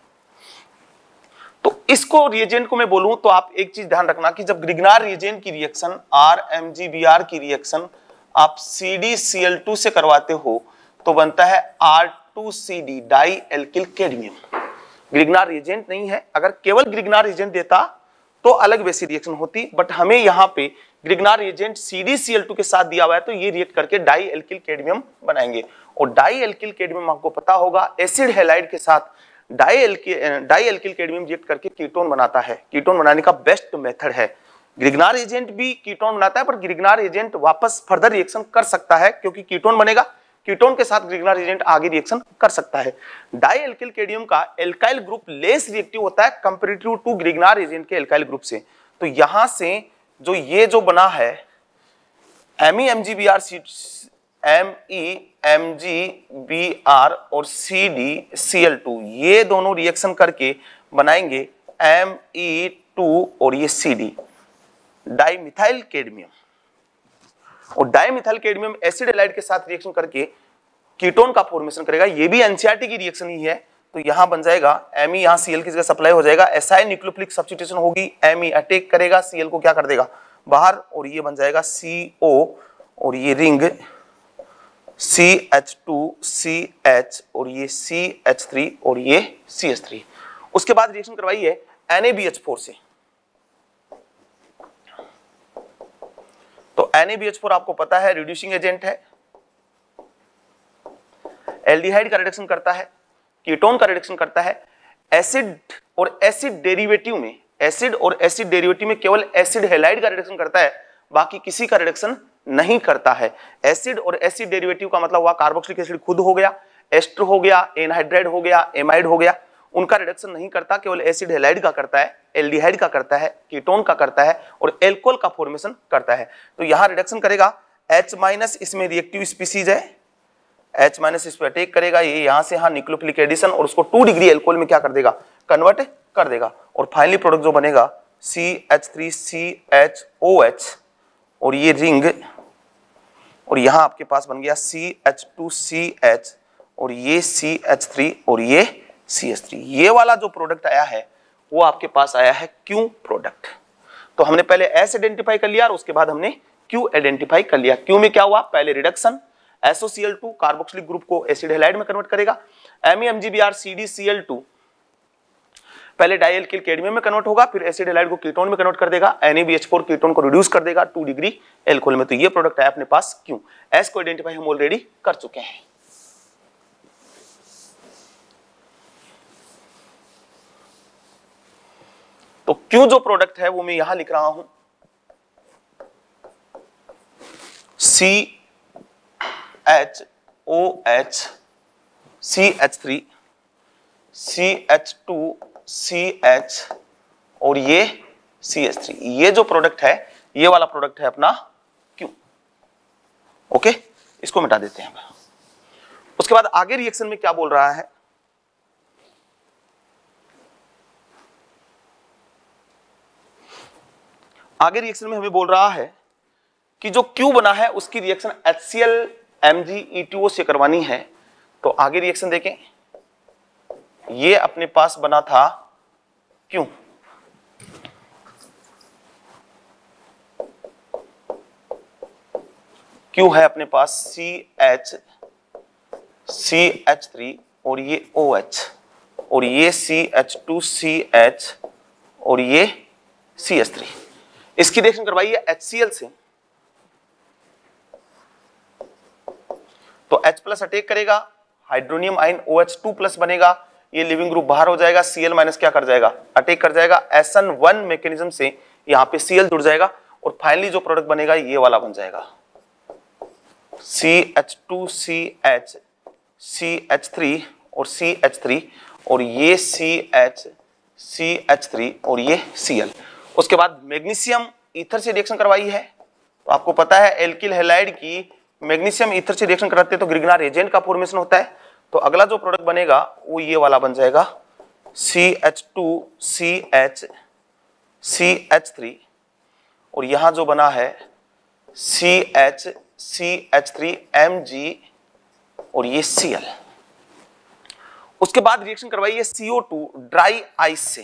तो इसको रिएजेंट को मैं बोलूं तो आप एक चीज ध्यान रखना कि जब ग्रिग्नार रिएजेंट की reaction R M G B R की रिएक्शन आप C D C L two से करवाते हो तो बनता है R two C D dialkyl cadmium. Grignard reagent नहीं है, अगर केवल ग्रिग्नार रिएजेंट देता तो अलग वैसी रिएक्शन होती, बट हमें यहाँ पे Grignard reagent C D C L two के साथ दिया हुआ है तो ये रिएक्ट करके डाई एल्किल कैडमियम बनाएंगे। और डाई एल्किल कैडमियम आपको पता होगा एसिड हैलाइड के साथ dialkyl dialkyl cadmium react करके कीटोन बनाता है। कीटोन बनाने का बेस्ट मेथड है। ग्रिग्नार एजेंट भी कीटोन बनाता है, पर ग्रिग्नार एजेंट वापस फर्दर रिएक्शन कर सकता है क्योंकि कीटोन बनेगा, कीटोन के साथ ग्रिग्नार एजेंट आगे रिएक्शन कर सकता है। डाई एल्किल कैडमियम का एल्काइल ग्रुप लेस रिएक्टिव होता है कंपैरेटिव टू ग्रिग्नार एजेंट के एल्काइल ग्रुप से। तो यहां से जो ये जो बना है M E M G B R C M E M G B R और C D C L two, ये दोनों रिएक्शन करके बनाएंगे एम ई टू और ये सी डी, डाइमिथाइल कैडमियम। और डाइमिथाइल कैडमियम एसिड हैलाइड के साथ रिएक्शन करके कीटोन का फॉर्मेशन करेगा। ये भी एनसीईआरटी की रिएक्शन ही है, तो यहां बन जाएगा एम ई, यहां सीएल की जगह सप्लाई हो जाएगा, एसआई न्यूक्लियोफिलिक सब्स्टिट्यूशन होगी, एम ई अटैक करेगा, सीएल को क्या कर देगा बाहर, और ये बन जाएगा सी ओ और ये ring C H two C H और ये सी एच थ्री और ये सी एच थ्री। उसके बाद रिएक्शन करवाई है N A B H four से। तो N A B H four आपको पता है रिड्यूसिंग एजेंट है, एल्डिहाइड का रिडक्शन करता है, कीटोन का रिडक्शन करता है। एसिड और एसिड डेरिवेटिव में, एसिड और एसिड डेरिवेटिव में केवल एसिड हैलाइड का रिडक्शन करता है, बाकी किसी का रिडक्शन नहीं करता है। एसिड और एसिड डेरिवेटिव का मतलब हुआ कार्बोक्सिलिक एसिड खुद हो गया, एस्टर हो गया, एनहाइड्राइड हो गया, एमाइड हो गया, उनका रिडक्शन नहीं करता, केवल एसिड हैलाइड का करता है, एल्डिहाइड का करता है, कीटोन का करता है और एल्कोहल का फॉर्मेशन करता है। तो यहां रिडक्शन करेगा H माइनस, इसमें रिएक्टिव स्पीसीज है, H माइनस इस पे अटैक करेगा, ये यहां से यहां न्यूक्लियोफिलिक एडिशन और उसको टू डिग्री एल्कोहल में क्या कर देगा कन्वर्ट कर देगा। और फाइनली प्रोडक्ट जो बनेगा C H three C H O H और ये रिंग, और यहां आपके पास बन गया C H two C H और ये सी एच थ्री और ये सी एच थ्री। ये वाला जो प्रोडक्ट आया है वो आपके पास आया है क्यू प्रोडक्ट। तो हमने पहले एस आइडेंटिफाई कर लिया और उसके बाद हमने क्यू आइडेंटिफाई कर लिया। क्यू में क्या हुआ, पहले reduction, S O C L two carboxylic group को एसिड हैलाइड में कन्वर्ट करेगा, M E M G B R C D C L two पहले डाइएल्किल कैडमियम में कन्वर्ट होगा, फिर एसिड हैलाइड को कीटोन में कन्वर्ट कर देगा, N A B H four ketone को रिड्यूस कर देगा टू डिग्री एल्कोहल में। तो ये प्रोडक्ट है अपने पास क्यू। एस को आइडेंटिफाई हम ऑलरेडी कर चुके हैं। तो क्यू जो प्रोडक्ट है वो मैं यहां लिख रहा हूं, C H O H C H three C H two C H और ये सी एच थ्री। ये जो प्रोडक्ट है ये वाला प्रोडक्ट है अपना क्यू। ओके, इसको मिटा देते हैं। उसके बाद आगे रिएक्शन में क्या बोल रहा है, आगे रिएक्शन में हमें बोल रहा है कि जो क्यू बना है उसकी reaction H C L M G E two O से करवानी है। तो आगे रिएक्शन देखें, ये अपने पास बना था क्यू, क्यू है अपने पास C H C H three और ये ओ एच और ये C H two C H और ये सी एच थ्री। इसकी रिएक्शन करवाई है एच सी एल से, तो H प्लस अटैक करेगा, hydronium ion O H two plus बनेगा, ये लिविंग ग्रुप बाहर हो जाएगा, Cl माइनस क्या कर जाएगा अटैक कर जाएगा, एस एन वन मैकेनिज्म से यहां पे Cl जुड़ जाएगा और फाइनली जो प्रोडक्ट बनेगा ये वाला बन जाएगा C H two C H C H three और सी एच थ्री और ये C H C H three और ये Cl। उसके बाद मैग्नीशियम ईथर से रिएक्शन करवाई है, तो आपको पता है एल्किल हैलाइड की मैग्नीशियम ईथर से रिएक्शन कराते हैं तो ग्रिग्नार एजेंट का फॉर्मेशन होता है। तो अगला जो प्रोडक्ट बनेगा वो ये वाला बन जाएगा C H two C H C H three और यहां जो बना है C H C H three M G और ये Cl। उसके बाद रिएक्शन करवाई है C O two dry ice से,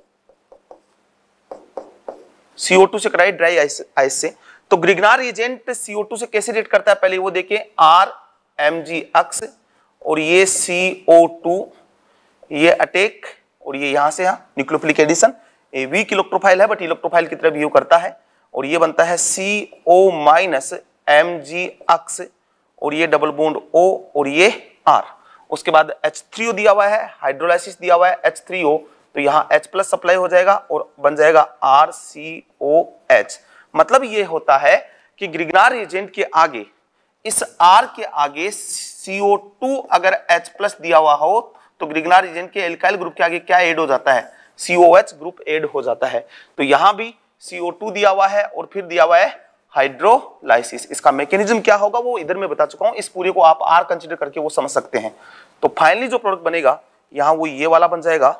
सी ओ टू से कराई ड्राई आइस आइस से। तो ग्रिग्नार एजेंट सी ओ टू से कैसे रिएक्ट करता है पहले वो देखें, आर एम जी अक्स और ये सी ओ टू ये अटैक और ये यहां से यहां न्यूक्लियोफिलिक एडिशन, ये वीक इलेक्ट्रोफाइल है बट इलेक्ट्रोफाइल की तरह बिहेव करता है और ये बनता है सी ओ माइनस एम जी अक्स और ये डबल बॉन्ड O और ये R। उसके बाद एच थ्री ओ दिया हुआ है, हाइड्रोलाइसिस दिया हुआ है एच थ्री ओ, तो यहाँ H प्लस सप्लाई हो जाएगा और बन जाएगा आर सी ओ एच। मतलब ये होता है कि ग्रिग्नार एजेंट के आगे, इस R के आगे सी ओ टू अगर H प्लस दिया हुआ हो तो ग्रिग्नार एजेंट के एल्काइल ग्रुप के आगे क्या ऐड हो जाता है, C O H group add हो जाता है। तो यहां भी सी ओ टू दिया हुआ है और फिर दिया हुआ है हाइड्रोलाइसिस। इसका मैकेनिज्म क्या होगा वो इधर मैं बता चुका हूं, इस पूरे को आप आर कंसीडर करके वो समझ सकते हैं। तो फाइनली जो प्रोडक्ट बनेगा यहां वो ये वाला बन जाएगा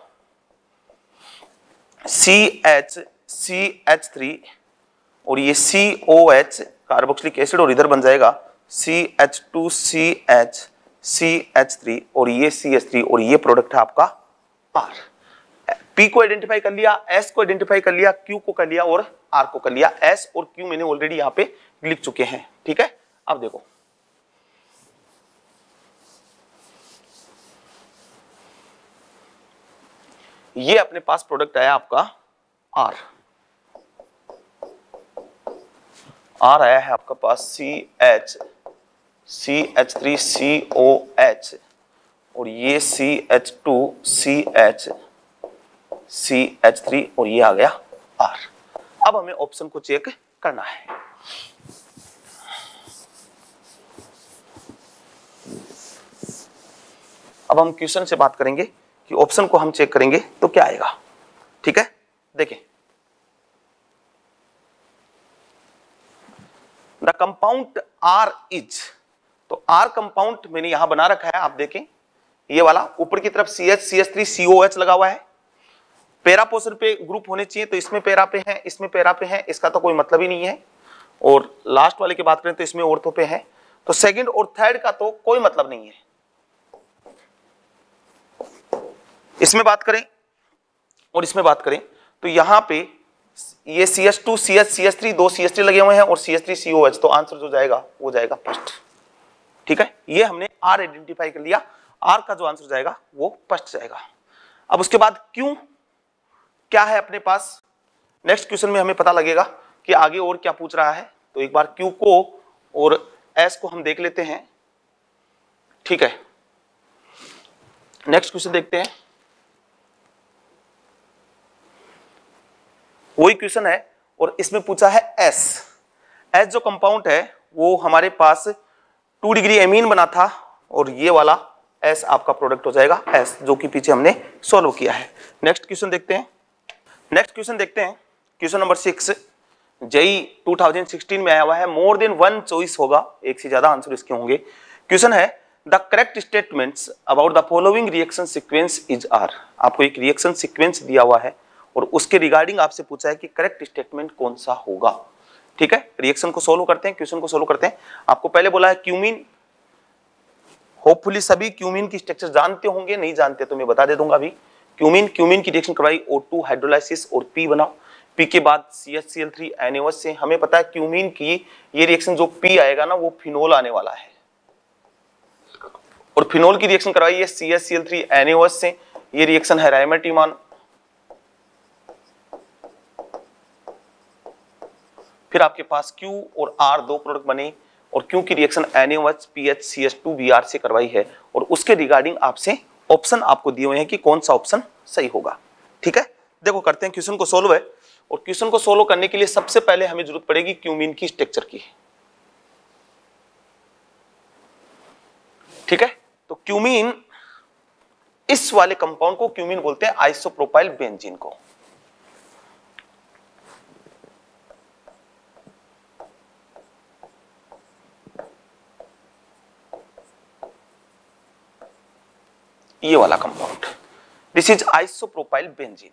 C H C H three और ये C O H carboxylic acid और इधर बन जाएगा C H two C H C H three और ये सी एच थ्री और ये प्रोडक्ट है आपका आर। P को आइडेंटिफाई कर लिया, S को आइडेंटिफाई कर लिया, Q को कर लिया और R को कर लिया। S और Q मैंने ऑलरेडी यहां पे लिख चुके हैं, ठीक है। अब देखो ये अपने पास प्रोडक्ट आया आपका R। R आया है आपका पास C H C H three C O H और ये C H two C H C H three और ये आ गया R। अब हमें ऑप्शन को चेक करना है। अब हम क्वेश्चन से बात करेंगे कि ऑप्शन को हम चेक करेंगे तो क्या आएगा, ठीक है। देखें द कंपाउंड R इज, तो R कंपाउंड मैंने यहां बना रखा है, आप देखें ये वाला ऊपर की तरफ C H C H three C O H लगा हुआ है। पैरा पोर्शन पे ग्रुप होने चाहिए तो इसमें पैरा पे है, इसमें पैरा पे है, इसका तो कोई मतलब ही नहीं है। और लास्ट वाले की बात करें तो इसमें ऑर्थो पे है, तो सेकंड और थर्ड का तो कोई मतलब नहीं है। इसमें बात करें और इसमें बात करें तो यहां पे ये C H two C H C H three दो सी एच थ्री लगे हुए हैं और C H three C O H, तो आंसर जो जाएगा वो जाएगा फर्स्ट, ठीक है। ये हमने R आइडेंटिफाई कर लिया, R का जो आंसर जाएगा वो फर्स्ट जाएगा। अब उसके बाद क्यों क्या है अपने पास, नेक्स्ट क्वेश्चन में हमें पता लगेगा कि आगे और क्या पूछ रहा है। तो एक बार Q को और S को हम देख लेते हैं, ठीक है। नेक्स्ट क्वेश्चन देखते हैं, वही क्वेश्चन है और इसमें पूछा है S। S जो कंपाउंड है वो हमारे पास टू डिग्री एमीन बना था और ये वाला S आपका प्रोडक्ट हो जाएगा S, जो कि पीछे हमने सॉल्व किया है। नेक्स्ट क्वेश्चन देखते हैं, नेक्स्ट क्वेश्चन देखते हैं question number six, JEE two thousand sixteen में आया हुआ है। मोर देन वन चॉइस होगा, एक से ज्यादा आंसर इसके होंगे। क्वेश्चन है the correct statements about the following reaction sequence is R. आपको एक रिएक्शन सीक्वेंस दिया हुआ है और उसके रिगार्डिंग आपसे पूछा है कि करेक्ट स्टेटमेंट कौन सा होगा, ठीक है। रिएक्शन को सोल्व करते हैं, क्वेश्चन को सोल्व करते हैं। आपको पहले बोला है क्यूमीन, होपफुली सभी क्यूमीन की स्ट्रक्चर जानते होंगे, नहीं जानते तो मैं बता दे दूंगा अभी। क्यूमीन क्यूमीन की रिएक्शन करवाई ओ टू हाइड्रोलाइसिस और P बनाओ, P के बाद C H C L three N A H से। हमें पता है क्यूमीन की ये रिएक्शन जो P आएगा ना वो फिनोल आने वाला है, और फिनोल की रिएक्शन करवाई है C H C L three N A H से, ये रिएक्शन है राइमेटिमान। फिर आपके पास Q और R दो प्रोडक्ट बने और Q की reaction N A H P H C H two B R से करवाई है और उसके रिगार्डिंग आपसे ऑप्शन आपको दिए हुए हैं कि कौन सा ऑप्शन सही होगा, ठीक है। देखो करते हैं, क्वेश्चन को सोल्व है और क्वेश्चन को सोल्व करने के लिए सबसे पहले हमें जरूरत पड़ेगी क्यूमीन की स्ट्रक्चर की, ठीक है। तो क्यूमीन, इस वाले कंपाउंड को क्यूमीन बोलते हैं, आइसोप्रोपाइल बेंजीन को। ये वाला compound, this is isopropyl benzene.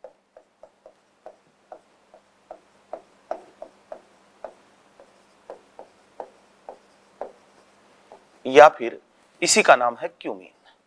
या फिर इसी का नाम है क्यूमीन,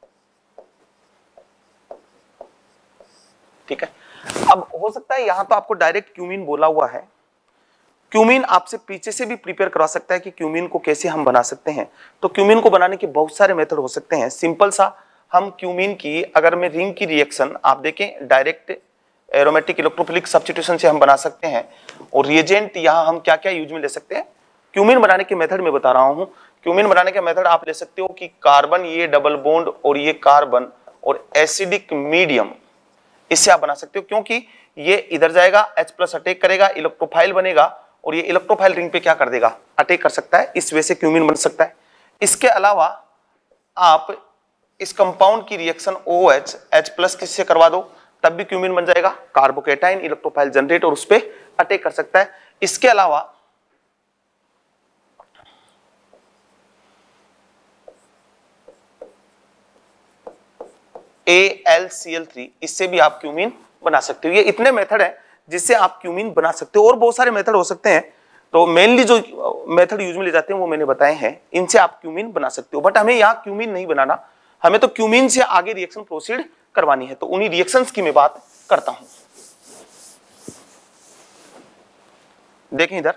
ठीक है। अब हो सकता है यहां तो आपको डायरेक्ट क्यूमीन बोला हुआ है, क्यूमीन आपसे पीछे से भी प्रिपेयर करवा सकता है कि क्यूमीन को कैसे हम बना सकते हैं। तो क्यूमीन को बनाने के बहुत सारे मेथड हो सकते हैं। सिंपल सा हम क्यूमीन की, अगर मैं रिंग की रिएक्शन आप देखें, डायरेक्ट एरोमेटिक इलेक्ट्रोफिलिक सब्स्टिट्यूशन से हम बना सकते हैं। और रिएजेंट यहां हम क्या क्या यूज में ले सकते हैं, क्यूमीन बनाने के मेथड में बता रहा हूं। क्यूमीन बनाने का मेथड आप ले सकते हो कि कार्बन, ये डबल बॉन्ड और ये कार्बन और एसिडिक मीडियम, इससे आप बना सकते हो, क्योंकि ये इधर जाएगा, H प्लस अटैक करेगा, इलेक्ट्रोफाइल बनेगा और ये इलेक्ट्रोफाइल रिंग पे क्या कर देगा, अटैक कर सकता है। इस वजह से क्यूमीन बन सकता है। इसके अलावा आप इस कंपाउंड की रिएक्शन OH H प्लस किससे करवा दो तब भी क्यूमीन बन जाएगा। कार्बोकेटाइन इलेक्ट्रोफाइल जनरेट और उस पर अटैक कर सकता है। इसके अलावा A L C L three, इससे भी आप क्यूमीन बना सकते हो। ये इतने मेथड है जिससे आप क्यूमीन बना सकते हो, और बहुत सारे मेथड हो सकते हैं। तो मेनली जो मेथड यूज में ले जाते हैं वो मैंने बताए हैं, इनसे आप क्यूमीन बना सकते हो। बट हमें यहाँ क्यूमीन नहीं बनाना, हमें तो क्यूमीन से आगे रिएक्शन प्रोसीड करवानी है, तो उन्हीं रिएक्शंस की मैं बात करता हूं। देखें इधर,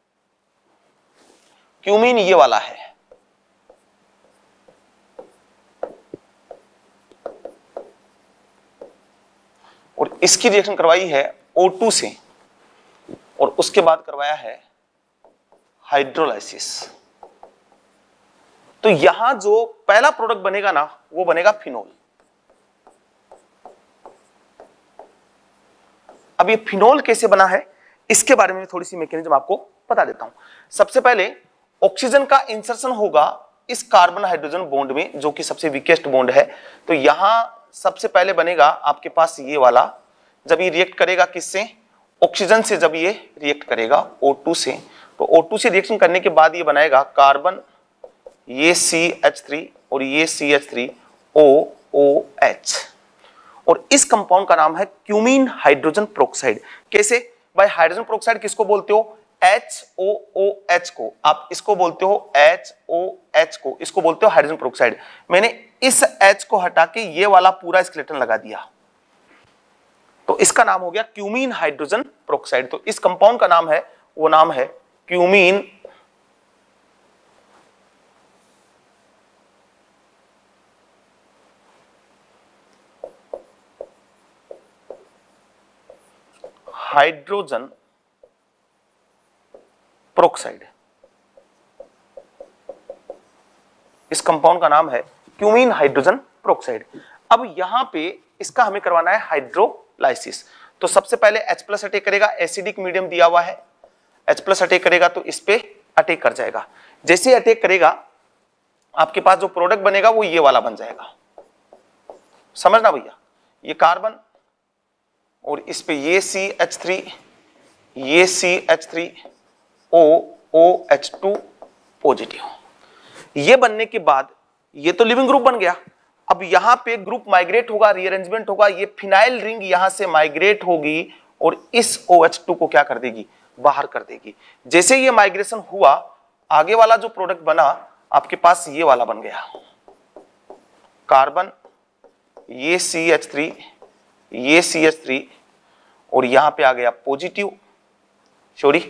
क्यूमीन ये वाला है, और इसकी रिएक्शन करवाई है ओ टू से, और उसके बाद करवाया है हाइड्रोलाइसिस। तो यहां जो पहला प्रोडक्ट बनेगा ना, वो बनेगा फिनोल। अब ये फिनोल कैसे बना है, इसके बारे में थोड़ी सी मैकेनिज्म आपको बता देता हूं। सबसे पहले ऑक्सीजन का इंसर्शन होगा इस कार्बन हाइड्रोजन बॉन्ड में, जो कि सबसे वीकेस्ट बॉन्ड है। तो यहां सबसे पहले बनेगा आपके पास ये वाला, जब ये रिएक्ट करेगा किससे, ऑक्सीजन से। जब ये रिएक्ट करेगा ओ टू से, तो ओ टू से रिएक्शन करने के बाद ये बनाएगा कार्बन, ये सी एच थ्री और ये C H three O O H, और इस कंपाउंड का नाम है क्यूमीन हाइड्रोजन प्रोक्साइड। कैसे भाई, हाइड्रोजन प्रोक्साइड किसको बोलते हो, एच ओ ओ एच को, आप इसको बोलते हो एच ओ एच को, इसको बोलते हो हाइड्रोजन प्रोक्साइड। मैंने इस H को हटा के ये वाला पूरा स्केलेटन लगा दिया, तो इसका नाम हो गया क्यूमीन हाइड्रोजन प्रोक्साइड। तो इस कंपाउंड का नाम है, वो नाम है क्यूमीन हाइड्रोजन प्रोक्साइड। इस कंपाउंड का नाम है क्यूमीन हाइड्रोजन प्रोक्साइड। अब यहां पे इसका हमें करवाना है हाइड्रोलाइसिस। तो सबसे पहले H प्लस अटैक करेगा, एसिडिक मीडियम दिया हुआ है, H प्लस अटैक करेगा तो इस पे अटैक कर जाएगा। जैसे अटैक करेगा आपके पास जो प्रोडक्ट बनेगा वो ये वाला बन जाएगा, समझना भैया। ये कार्बन और इस पे ये सी एच थ्री, ये C H three O O H two positive. ये बनने के बाद ये तो लिविंग ग्रुप बन गया। अब यहां पे ग्रुप माइग्रेट होगा, रीअरेंजमेंट होगा, ये फिनाइल रिंग यहां से माइग्रेट होगी और इस ओ एच टू को क्या कर देगी, बाहर कर देगी। जैसे ये माइग्रेशन हुआ, आगे वाला जो प्रोडक्ट बना आपके पास ये वाला बन गया, कार्बन, ये सी एच थ्री, ये सी एच थ्री, और यहां पे आ गया पॉजिटिव, सॉरी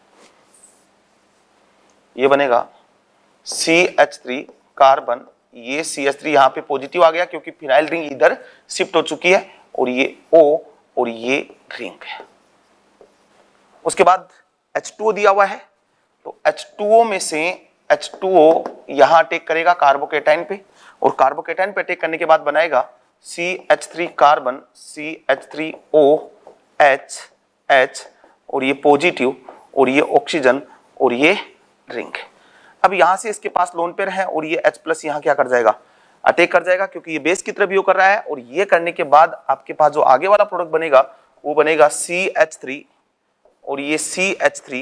ये बनेगा सी एच थ्री कार्बन, ये सी एच थ्री, यहां पे पॉजिटिव आ गया क्योंकि फिनाइल रिंग इधर शिफ्ट हो चुकी है, और ये O और ये रिंग है। उसके बाद एच टू ओ दिया हुआ है, तो एच टू ओ में से एच टू ओ यहां अटैक करेगा कार्बोकेटाइन पे, और कार्बोकेटाइन पे अटैक करने के बाद बनाएगा C H three carbon, C H three O H H, और ये पॉजिटिव, और ये ऑक्सीजन, और ये रिंग। अब यहां से इसके पास लोन पेयर है, और ये H प्लस यहां क्या कर जाएगा, अटैक कर जाएगा, क्योंकि ये बेस की तरफ व्यू कर रहा है। और ये करने के बाद आपके पास जो आगे वाला प्रोडक्ट बनेगा वो बनेगा सी एच थ्री, और ये C H three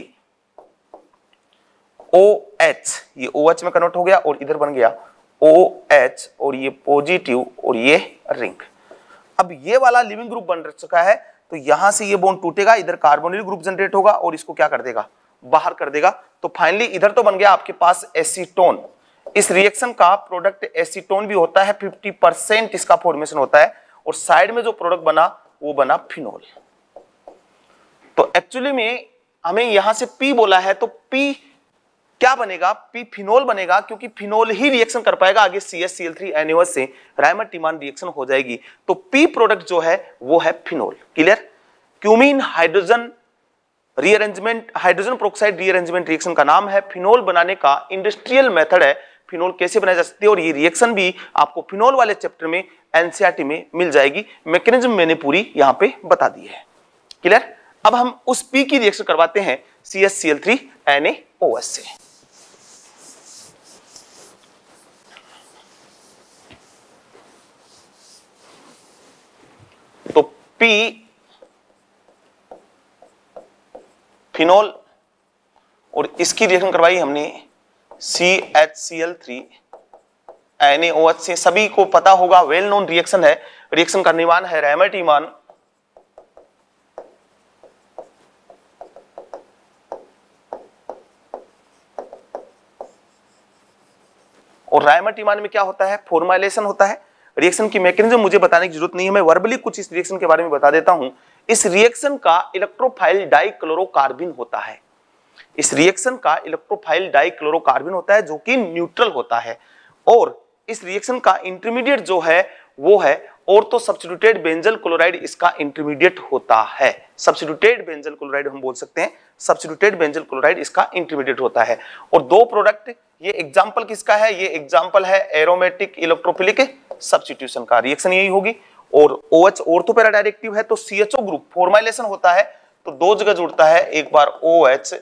O H, ये ओ एच में कन्वर्ट हो गया, और इधर बन गया ओ एच, और ये पॉजिटिव, और ये रिंग। अब ये वाला लिविंग ग्रुप बन चुका है, तो यहां से ये बॉन्ड टूटेगा, इधर कार्बोनिल ग्रुप जनरेट होगा, और इसको क्या कर देगा, बाहर कर देगा। तो फाइनली इधर तो बन गया आपके पास एसीटोन। इस रिएक्शन का प्रोडक्ट एसीटोन भी होता है, पचास परसेंट इसका फॉर्मेशन होता है, और साइड में जो प्रोडक्ट बना वो बना फिनोल। तो एक्चुअली में हमें यहां से पी बोला है, तो पी क्या बनेगा, पी फिनोल बनेगा, क्योंकि फिनोल ही रिएक्शन कर पाएगा आगे C H C L three N O H से रायमंड टिमान रिएक्शन हो जाएगी। तो पी प्रोडक्ट जो है वो है phenol. Clear. Cumene hydrogen rearrangement, hydrogen peroxide rearrangement reaction का नाम है। फिनोल बनाने का इंडस्ट्रियल मेथड है, फिनोल कैसे बनाया जा सकती है, और ये रिएक्शन भी आपको फिनोल वाले चैप्टर में एनसीईआरटी में मिल जाएगी। मैकेनिज्म मैंने पूरी यहां पे बता दी है। क्लियर। अब हम उस पी की रिएक्शन करवाते हैं C H C L three N A O H से। तो पी फिनोल, और इसकी रिएक्शन करवाई हमने C H C L three N A O H से, सभी को पता होगा, वेल नोन रिएक्शन है। रिएक्शन का निर्माण है रैमट ईमान और रायमट ईमान में क्या होता है, फॉर्माइलेशन होता है। रिएक्शन की मैकेनिज्म मुझे बताने की जरूरत नहीं है, मैं वर्बली कुछ इस रिएक्शन के बारे में बता देता हूं। इस रिएक्शन का इलेक्ट्रोफाइल डाइक्लोरोकार्बन होता है। इस रिएक्शन का इलेक्ट्रोफाइल डाइक्लोरोकार्बन होता है जो कि न्यूट्रल होता है। और इस रिएक्शन का इंटरमीडिएट जो है वो है ऑर्थो सब्स्टिट्यूटेड बेंजल क्लोराइड, इसका इंटरमीडिएट होता है। सब्स्टिट्यूटेड बेंजल क्लोराइड हम बोल सकते हैं, सब्स्टिट्यूटेड बेंजल क्लोराइड इसका इंटरमीडिएट होता है। और दो प्रोडक्ट, ये एग्जांपल किसका है, ये एग्जांपल है एरोमेटिक इलेक्ट्रोफिलिक सब्स्टिट्यूशन का, रिएक्शन यही होगी। और OH ऑर्थो पैरा डायरेक्टिव है तो C H O group formylation होता है तो दो जगह जुड़ता है, एक बार OH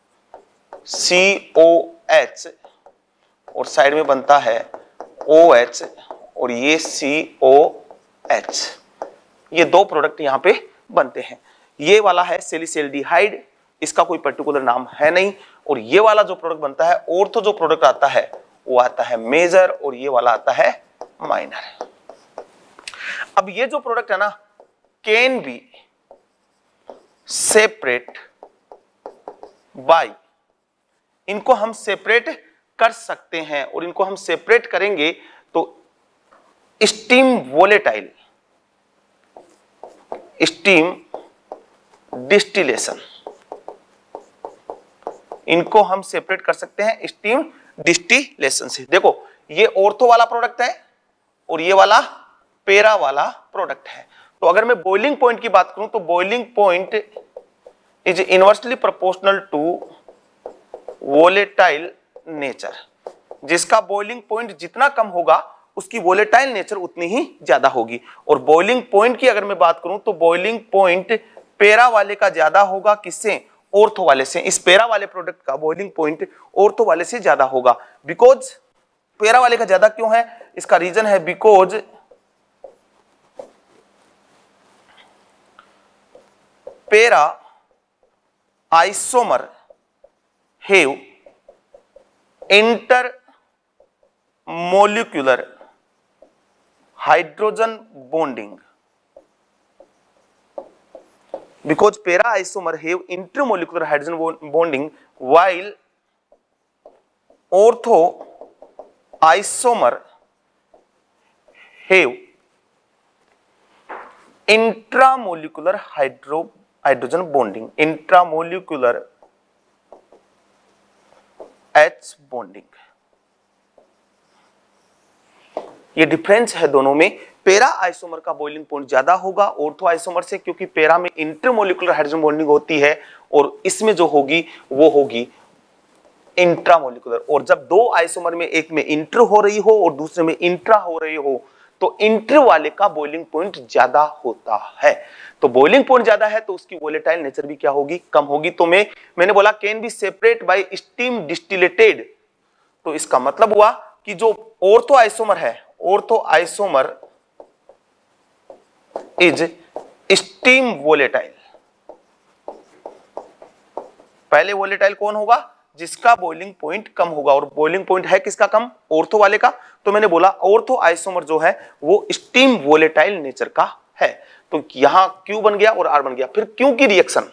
सी ओ एच और साइड में बनता है OH और ये सी ओ एच, ये दो प्रोडक्ट यहां पे बनते हैं। ये वाला है सैलिसिल्डिहाइड, इसका कोई पर्टिकुलर नाम है नहीं। और ये वाला जो प्रोडक्ट बनता है ऑर्थो जो प्रोडक्ट आता है वो आता है मेजर और ये वाला आता है माइनर। अब ये जो प्रोडक्ट है ना कैन बी सेपरेट बाय, इनको हम सेपरेट कर सकते हैं और इनको हम सेपरेट करेंगे तो स्टीम वोलेटाइल, स्टीम डिस्टिलेशन, इनको हम सेपरेट कर सकते हैं स्टीम डिस्टिलेशन से। देखो ये ऑर्थो वाला प्रोडक्ट है और ये वाला पेरा वाला प्रोडक्ट है। तो अगर मैं बॉइलिंग पॉइंट की बात करूं तो boiling point is inversely proportional to volatile nature, जिसका बॉइलिंग पॉइंट जितना कम होगा उसकी वोलेटाइल नेचर उतनी ही ज्यादा होगी। और बॉइलिंग पॉइंट की अगर मैं बात करूं तो बॉइलिंग पॉइंट पेरा वाले का ज्यादा होगा, किससे, ऑर्थो वाले से। इस पेरा वाले प्रोडक्ट का बॉइलिंग पॉइंट ऑर्थो वाले से ज्यादा होगा। बिकॉज पेरा वाले का ज्यादा क्यों है, इसका रीजन है because para isomer have intermolecular hydrogen bonding, because para isomer have intermolecular hydrogen bonding while ortho isomer have intramolecular hydro hydrogen bonding, intramolecular H bonding। ये डिफरेंस है दोनों में। पेरा आइसोमर का बॉइलिंग पॉइंट ज्यादा होगा ऑर्थो आइसोमर से, क्योंकि पेरा में इंटरमोलिकुलर हाइड्रोजन बॉन्डिंग होती है और इसमें जो होगी वो होगी इंट्रामोलिकुलर। और जब दो आइसोमर में एक में इंटर हो रही हो और दूसरे में इंट्रा हो रही हो तो इंटर वाले का बॉइलिंग पॉइंट ज्यादा होता है। तो बॉइलिंग पॉइंट ज्यादा है तो उसकी वोलेटाइल नेचर भी क्या होगी, कम होगी। तो मैं मैंने बोला can be separate by steam distillated, तो इसका मतलब हुआ कि जो ऑर्थो आइसोमर है, ortho isomer is steam volatile. पहले वोलेटाइल कौन होगा, जिसका बॉइलिंग पॉइंट कम होगा। और बॉइलिंग पॉइंट है किसका कम, ऑर्थो वाले का। तो मैंने बोला ऑर्थो आइसोमर जो है वो स्टीम वोलेटाइल नेचर का है। तो यहां Q बन गया और R बन गया। फिर Q की रिएक्शन,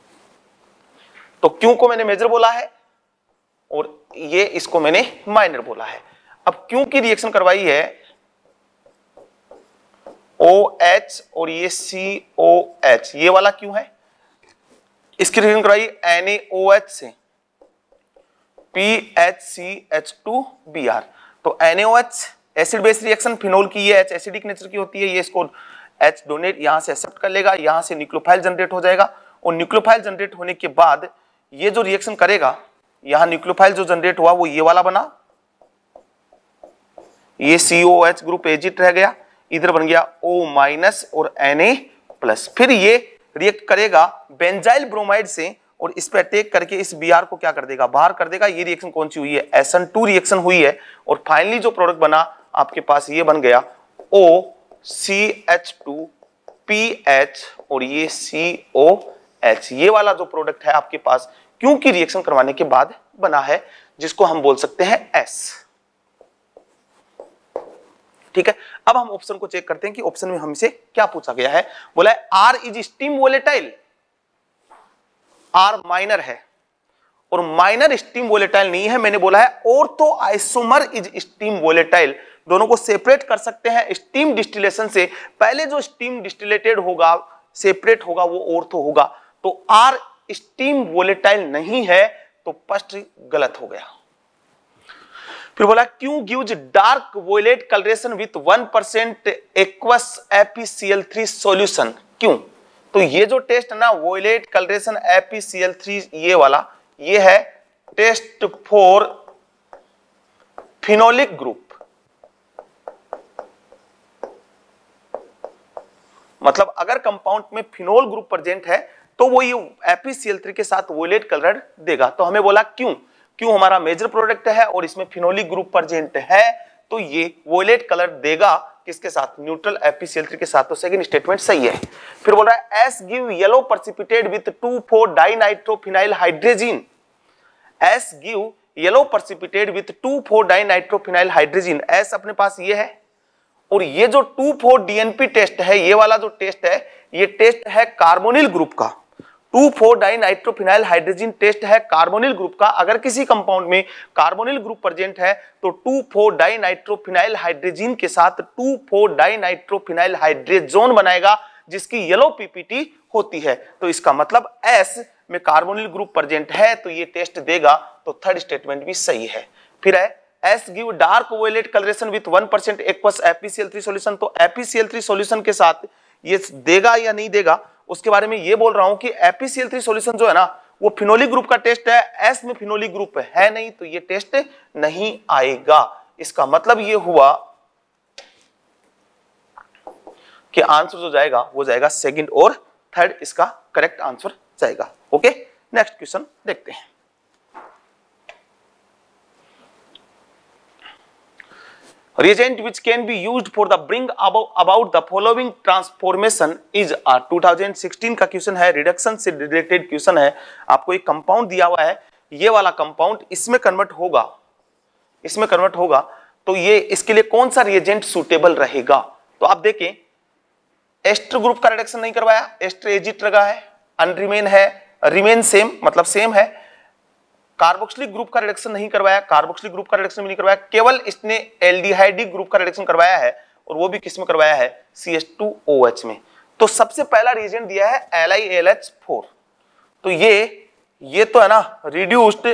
तो Q को मैंने मेजर बोला है और ये इसको मैंने माइनर बोला है। अब Q की रिएक्शन करवाई है OH और ये C O H, ये वाला Q है। इसकी रिएक्शन करवाई N A O H से P H C H two B R। तो N A O H acid base reaction, phenol की ये H एसिडिक नेचर की होती है, ये इसको H डोनेट यहां से एक्सेप्ट कर लेगा, यहां से न्यूक्लियोफाइल जनरेट हो जाएगा। और न्यूक्लियोफाइल जनरेट होने के बाद ये जो रिएक्शन करेगा, यहां न्यूक्लियोफाइल जो जनरेट हुआ वो ये वाला बना, ये C O H group as it रह गया, इधर बन गया O माइनस और Na प्लस। फिर ये रिएक्ट करेगा बेंजाइल ब्रोमाइड से और इस पे अटैक करके इस Br को क्या कर देगा, बाहर कर देगा। ये रिएक्शन कौन सी हुई है, एस एन टू रिएक्शन हुई है। और फाइनली जो प्रोडक्ट बना आपके पास ये बन गया O C H two P H और ये C O H। ये वाला जो प्रोडक्ट है आपके पास क्योंकि रिएक्शन करवाने के बाद बना है, जिसको हम बोल सकते हैं S। ठीक है, अब हम ऑप्शन को चेक करते हैं कि ऑप्शन में हमसे क्या पूछा गया है। बोला है R is steam volatile, R minor है और माइनर स्टीम वोलेटाइल नहीं है। मैंने बोला है ortho isomer is steam volatile, दोनों को सेपरेट कर सकते हैं स्टीम डिस्टिलेशन से। पहले जो स्टीम डिस्टिलेटेड होगा सेपरेट होगा वो ऑर्थो होगा, तो आर स्टीम वोलेटाइल नहीं है, तो फर्स्ट गलत हो गया। फिर बोला क्यों gives dark violet coloration with one percent aqueous APCL three solution, क्यों? तो ये जो टेस्ट है ना वोयलेट कलरेशन एपीसीएल थ्री, ये वाला ये है टेस्ट फॉर फिनोलिक ग्रुप, मतलब अगर कंपाउंड में फिनोल ग्रुप प्रेजेंट है तो वो ये एपीसीएल थ्री के साथ वोयलेट कलर देगा। तो हमें बोला क्यों क्यों हमारा मेजर प्रोडक्ट है और इसमें फिनोलिक ग्रुप प्रेजेंट है तो ये वोयलेट कलर देगा किसके साथ, न्यूट्रल एपीसीएल थ्री के साथ। तो सेकंड स्टेटमेंट सही है। फिर बोल रहा है S give yellow precipitate with two four dinitrophenyl hydrogen, S give yellow precipitate with two four dinitrophenyl hydrogen, S अपने पास ये है और ये जो टू फोर डीएनपी टेस्ट है, ये वाला जो टेस्ट है ये टेस्ट है कार्बोनिल ग्रुप का, two four dinitrophenyl hydrogen test है कार्बोनिल ग्रुप का। अगर किसी कंपाउंड में कार्बोनिल ग्रुप प्रेजेंट है तो टू फोर डाइनाइट्रोफिनाइल हाइड्रोजन के साथ टू फोर डाइनाइट्रोफिनाइल हाइड्रोजन बनाएगा जिसकी येलो पीपीटी होती है। तो इसका मतलब एस में कार्बोनिल ग्रुप प्रेजेंट है तो ये टेस्ट देगा। तो थर्ड स्टेटमेंट भी सही है। फिर है S give dark violet coloration with one percent aqueous APCL three solution, तो एपीसीएल थ्री सॉल्यूशन के साथ ये देगा या नहीं देगा उसके बारे में ये बोल रहा हूं कि एपीसीएल थ्री सॉल्यूशन जो है ना वो फिनोलिक ग्रुप का टेस्ट है, एस में फिनोलिक ग्रुप है नहीं तो ये टेस्ट नहीं आएगा। इसका मतलब ये हुआ कि आंसर जो जाएगा वो जाएगा सेकंड और थर्ड, इसका करेक्ट आंसर जाएगा। ओके, नेक्स्ट क्वेश्चन देखते हैं। Reagent which can be used for the bring about about the following transformation is a two thousand sixteen का क्वेश्चन है, रिडक्शन से रिलेटेड क्वेश्चन है। आपको एक कंपाउंड दिया हुआ है, ये वाला कंपाउंड इसमें कन्वर्ट होगा, इसमें कन्वर्ट होगा तो ये इसके लिए कौन सा रिएजेंट सुटेबल रहेगा। तो आप देखें एस्टर ग्रुप का रिडक्शन नहीं करवाया, एस्टर एजिट लगा है, अनरिमेन है, रिमेन सेम मतलब सेम है। कार्बोक्सिलिक ग्रुप का रिडक्शन नहीं करवाया, कार्बोक्सिलिक ग्रुप का रिडक्शन भी नहीं करवाया, केवल इसने एल्डिहाइडिक ग्रुप का रिडक्शन करवाया है और वो भी किस में करवाया है, C H two O H में। तो सबसे पहला रिएजेंट दिया है L I L H four, तो ये ये तो है ना रिड्यूस्ड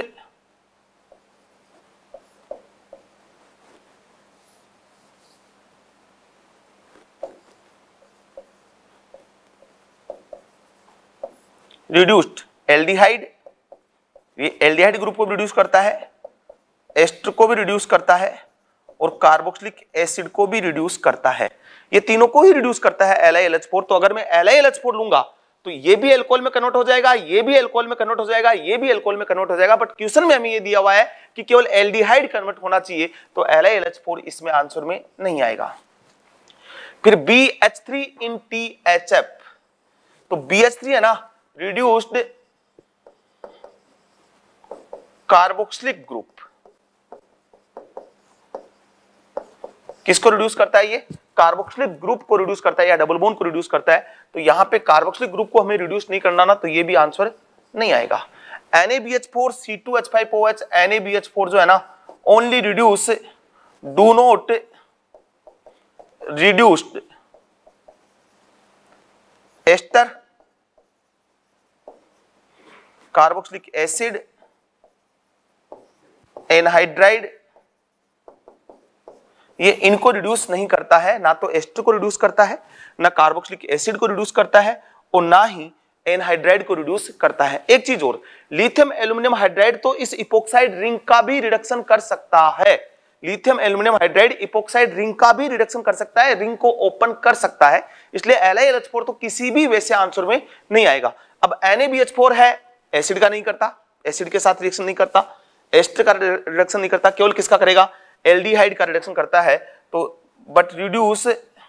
रिड्यूस्ड एल्डिहाइड, ये एल्डिहाइड ग्रुप को भी रिड्यूस करता है, एस्टर को भी रिड्यूस करता है और कार्बोक्सिलिक एसिड को भी रिड्यूस करता है। ये तीनों को ही रिड्यूस करता है L I L H four. तो अगर मैं L I L H four लूंगा तो ये भी एल्कोहल में कन्वर्ट हो जाएगा, ये भी एल्कोहल में कन्वर्ट हो जाएगा, ये भी एल्कोहल में कन्वर्ट हो जाएगा। बट क्वेश्चन में हमें ये दिया हुआ है कि केवल एल्डिहाइड कन्वर्ट होना चाहिए, तो L I L H four इसमें आंसर में नहीं आएगा। फिर B H three in T H F, तो बी एच थ्री है ना रिड्यूस्ड कार्बोक्सिलिक ग्रुप, किसको रिड्यूस करता है, ये कार्बोक्सिलिक ग्रुप को रिड्यूस करता है या डबल बॉन्ड को रिड्यूस करता है। तो यहां पे कार्बोक्सिलिक ग्रुप को हमें रिड्यूस नहीं करना ना, तो ये भी आंसर नहीं आएगा। N A B H four C two H five O H, N A B H four जो है ना only reduce do not reduced ester carboxylic acid anhydride, ये इनको रिड्यूस नहीं करता है, ना तो एस्टर को रिड्यूस करता है, ना कार्बोक्सिलिक एसिड को रिड्यूस करता है और ना ही एनहाइड्राइड को रिड्यूस करता है। एक चीज और, लिथियम एल्यूमिनियम हाइड्राइड तो इस इपोक्साइड रिंग का भी रिडक्शन कर सकता है, lithium aluminium hydride epoxide ring का भी रिडक्शन कर सकता है, रिंग को ओपन कर सकता है। इसलिए L I L H four तो किसी भी वैसे आंसर में नहीं आएगा। अब N A B H four है, एसिड का नहीं करता, एसिड के साथ रिएक्शन नहीं करता, एस्टर का रिडक्शन नहीं करता, केवल किसका करेगा, एल्डिहाइड का रिडक्शन करता है। तो but reduce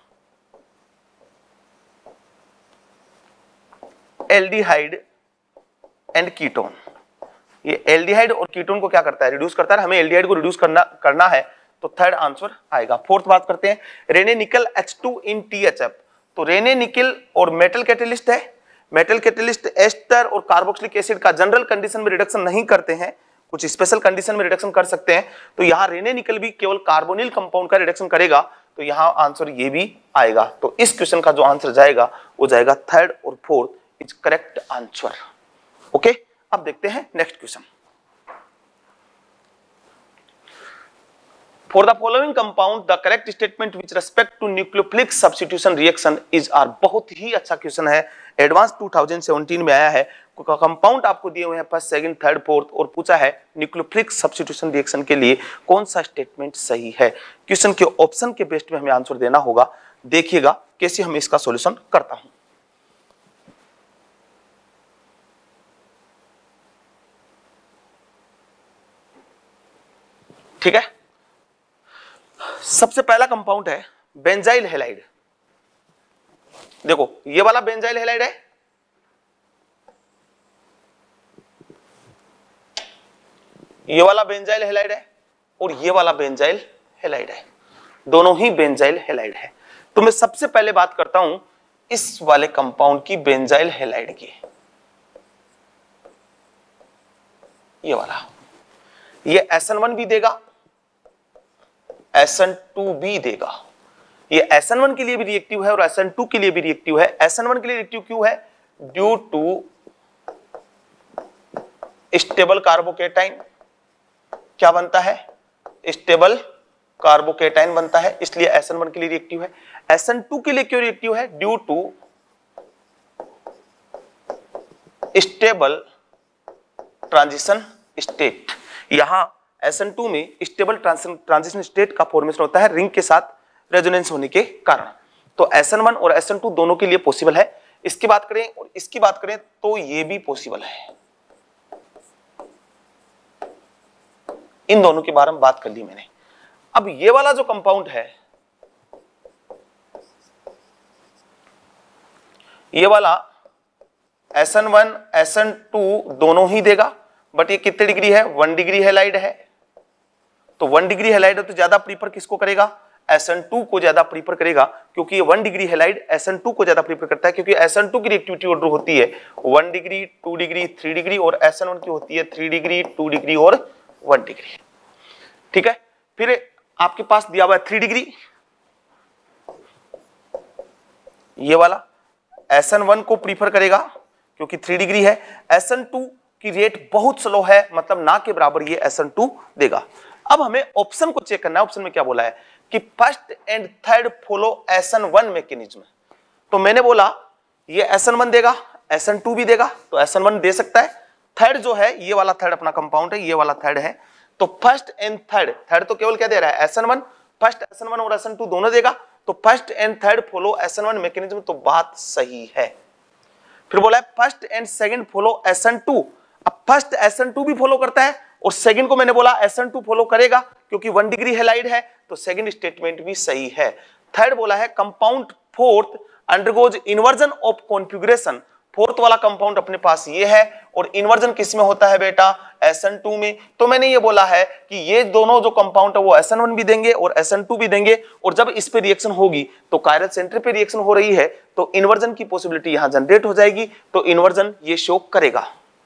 aldehyde and ketone, ये एल्डिहाइड और कीटोन को क्या करता है, रिड्यूस करता है। हमें एल्डिहाइड को रिड्यूस करना करना है तो थर्ड आंसर आएगा। फोर्थ बात करते हैं, Raney nickel H two in T H F. तो रेने निकल और मेटल कैटेलिस्ट है, मेटल कैटेलिस्ट एस्टर और कार्बोक्सिलिक एसिड का जनरल कंडीशन में रिडक्शन नहीं करते हैं, कुछ स्पेशल कंडीशन में रिडक्शन कर सकते हैं। तो यहाँ रेने निकल भी केवल कार्बोनिल कंपाउंड का रिडक्शन करेगा, तो यहाँ आंसर ये भी आएगा। तो इस क्वेश्चन का जो आंसर जाएगा वो जाएगा थर्ड और fourth is correct answer. Okay, अब देखते हैं next question. For the following compound, the correct statement with respect to nucleophilic substitution reaction is R। बहुत ही अच्छा क्वेश्चन है, एडवांस टू थाउजेंड सेवेंटीन में आया है। कंपाउंड आपको दिए हुए हैं फर्स्ट, सेकंड, थर्ड, फोर्थ और पूछा है न्यूक्लियोफिलिक सब्स्टिट्यूशन रिएक्शन के लिए कौन सा स्टेटमेंट सही है। क्वेश्चन के ऑप्शन के बेस्ट में हमें आंसर देना होगा। देखिएगा कैसे हम इसका सॉल्यूशन करता हूं। ठीक है, सबसे पहला कंपाउंड है बेंजाइल हैलाइड। देखो ये वाला बेंजाइल हैलाइड है, ये वाला बेंजाइल हैलाइड है और ये वाला बेंजाइल हैलाइड है, दोनों ही बेंजाइल हैलाइड है। तो मैं सबसे पहले बात करता हूं इस वाले कंपाउंड की, बेंजाइल हैलाइड की। ये वाला, ये एस एन वन भी देगा, एस एन टू भी देगा। ये एस एन वन के लिए भी रिएक्टिव है और एस एन टू के लिए भी रिएक्टिव है। एस एन वन के लिए रिएक्टिव क्यों है? Due to stable carbocation. क्या बनता है? स्टेबल कार्बोकेटाइन बनता है, इसलिए एस एन वन के लिए रिएक्टिव है। एस एन टू के लिए क्यों रिएक्टिव है? Due to stable transition state. यहां एस एन टू में स्टेबल ट्रांजिशन स्टेट का फॉर्मेशन होता है रिंग के साथ रेजोनेंस होने के कारण। तो एस एन वन और एस एन टू दोनों के लिए पॉसिबल है। इसकी बात करें और इसकी बात करें तो ये भी पॉसिबल है। इन दोनों के बारे में बात कर ली मैंने। अब ये वाला जो कंपाउंड है, ये वाला S N one S N two दोनों ही देगा, बट ये कितने डिग्री है? वन डिग्री हैलाइड है। तो वन डिग्री हैलाइड है तो ज्यादा प्रीफर किसको करेगा? एस एन टू को ज्यादा प्रीफर करेगा, क्योंकि ये one degree halide S N two को ज्यादा प्रीफर करता है, क्योंकि एस एन टू की रिएक्टिविटी ऑर्डर होती है one degree, two degree, three degree और एस एन वन की होती है थ्री डिग्री, टू डिग्री और वन डिग्री। ठीक है, फिर आपके पास दिया हुआ है थ्री डिग्री, ये वाला एस एन वन को प्रीफर करेगा क्योंकि थ्री डिग्री है। एस एन टू की रेट बहुत स्लो है, मतलब ना के बराबर ये एस एन टू देगा। अब हमें ऑप्शन को चेक करना है। ऑप्शन में क्या बोला है कि first and third follow S N one mechanism. तो मैंने बोला ये एस एन वन देगा, एस एन टू भी देगा, तो एस एन वन दे सकता है। थर्ड जो है ये वाला थर्ड अपना कंपाउंड है, ये वाला थर्ड है। तो फर्स्ट एंड थर्ड, थर्ड तो केवल क्या दे रहा है? S N one. First S N one और एस एन टू दोनों देगा, तो first and third follow S N one mechanism, तो बात सही है। फिर बोला है first and second follow S N two. अब फर्स्ट एस एन टू भी फॉलो करता है और सेकंड को मैंने बोला एस एन टू फॉलो करेगा, क्योंकि वन डिग्री हैलाइड है, तो सेकंड स्टेटमेंट भी सही है। थर्ड बोला है compound fourth undergoes inversion of configuration. Fourth वाला कंपाउंड अपने पास ये है और इन्वर्जन किस में होता है बेटा? एस एन टू में। तो मैंने ये बोला है कि ये दोनों जो कंपाउंड है वो एस एन वन भी देंगे और एस एन टू भी देंगे, और जब इस पे रिएक्शन होगी तो कायरल सेंटर पे रिएक्शन हो रही है, तो इन्वर्जन की पॉसिबिलिटी यहां जनरेट हो जाएगी, तो इन्वर्जन ये शो करेगा।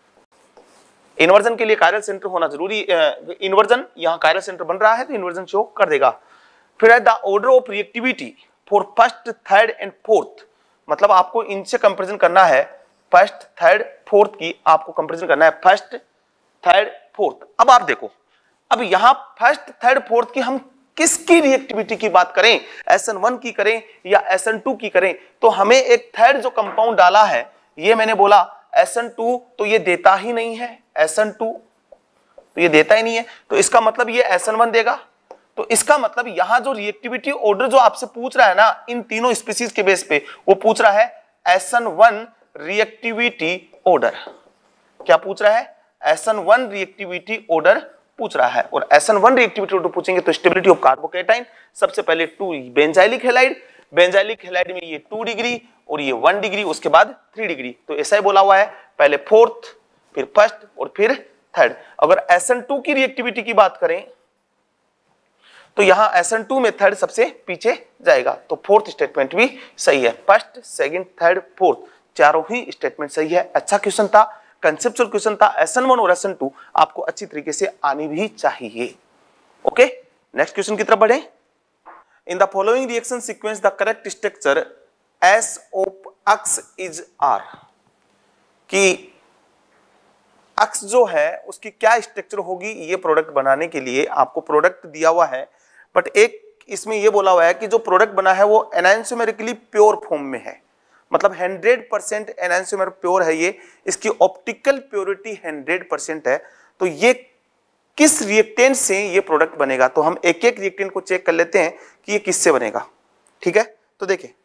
इन्वर्जन के लिए कायरल सेंटर होना जरूरी, इन्वर्जन यहां कायरल सेंटर बन रहा है तो इन्वर्जन शो कर देगा। फिर है the order of reactivity for first, third and fourth. मतलब आपको इनसे कंपैरिजन करना है, फर्स्ट, थर्ड, फोर्थ की आपको कंपैरिजन करना है, फर्स्ट, थर्ड, फोर्थ। अब आप देखो, अब यहां फर्स्ट, थर्ड, फोर्थ की हम किसकी रिएक्टिविटी की बात करें? एस एन वन की करें या एस एन टू की करें? तो हमें एक थर्ड जो कंपाउंड डाला है, ये मैंने बोला एस एन टू, तो ये देता ही नहीं है। एस एन टू तो ये देता ही नहीं है, तो इसका मतलब ये एस एन वन देगा। तो इसका मतलब यहां जो रिएक्टिविटी ऑर्डर जो आपसे पूछ रहा है ना, इन तीनों स्पीशीज के बेस पे, वो पूछ रहा है S N one reactivity order. क्या पूछ रहा है? S N one reactivity order पूछ रहा है। और S N one reactivity order पूछेंगे तो स्टेबिलिटी ऑफ कार्बोकेटाइन, सबसे पहले two benzylic halide, benzylic halide में ये टू डिग्री और ये वन डिग्री, उसके बाद थ्री डिग्री। तो ऐसा ही बोला हुआ है, पहले फोर्थ, फिर फर्स्ट और फिर थर्ड। अगर एस एन टू की रिएक्टिविटी की बात करें तो यहाँ एस एन टू में थर्ड सबसे पीछे जाएगा, तो फोर्थ स्टेटमेंट भी सही है। फर्स्ट, सेकंड, थर्ड, फोर्थ चारों ही स्टेटमेंट सही है। अच्छा क्वेश्चन था, कंसेप्चुअल क्वेश्चन था। एस एन वन और एस एन टू आपको अच्छी तरीके से आनी भी चाहिए। ओके, नेक्स्ट क्वेश्चन की तरफ बढ़े। In the following reaction sequence the correct structures of X is R, कि एक्स जो है उसकी क्या स्ट्रक्चर होगी ये प्रोडक्ट बनाने के लिए। आपको प्रोडक्ट दिया हुआ है, बट एक इसमें ये बोला हुआ है कि जो प्रोडक्ट बना है वो एनान्सियोमेरिकली प्योर फॉर्म में है, मतलब हंड्रेड परसेंट एनान्सियोमेर प्योर है ये, इसकी ऑप्टिकल प्योरिटी हंड्रेड परसेंट है। तो ये किस रिएक्टेंट से ये प्रोडक्ट बनेगा, तो हम एक एक रिएक्टेंट को चेक कर लेते हैं कि ये किससे बनेगा। ठीक है, तो देखिए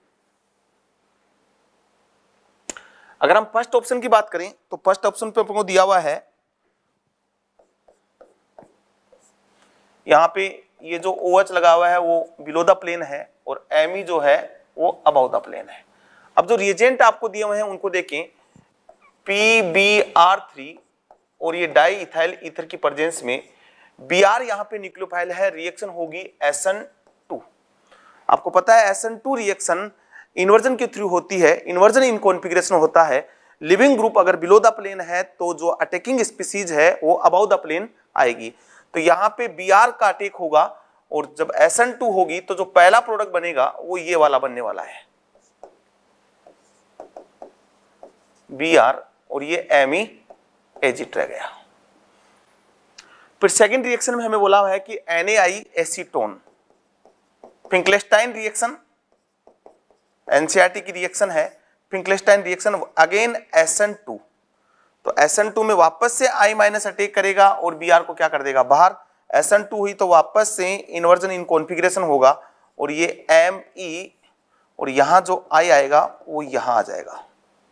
अगर हम फर्स्ट ऑप्शन की बात करें तो फर्स्ट ऑप्शन पे आपको दिया हुआ है यहां पे ये जो OH लगा हुआ है वो बिलो द प्लेन है और Me जो है वो अबाउ द प्लेन है। अब जो रिएजेंट आपको दिए हुए हैं उनको देखें, पी बी आर थ्री और ये डाई इथाइल ईथर की प्रेजेंस में Br यहाँ पे न्यूक्लियोफाइल है, रिएक्शन होगी एस एन टू। आपको पता है S N two reaction inversion के थ्रू होती है, इन्वर्जन इन कॉन्फ़िगरेशन होता है। लिविंग ग्रुप अगर बिलो द प्लेन है तो जो अटैकिंग स्पीसीज है वो अबाउ द प्लेन आएगी। तो यहाँ पे Br का अटैक होगा और जब एस एन टू होगी तो जो पहला प्रोडक्ट बनेगा वो ये वाला बनने वाला है, Br, और ये Me एजिट रह गया। फिर सेकंड रिएक्शन में हमें बोला हुआ है कि NaI acetone, Finkelstein reaction, NCERT की रिएक्शन है Finkelstein reaction, again S N two. तो एस एन टू में वापस से I माइनस अटैक करेगा और Br को क्या कर देगा बाहर। एस एन टू हुई तो वापस से इन्वर्जन इन कॉन्फ़िगरेशन होगा और ये Me और यहां जो I आएगा वो यहां आ जाएगा।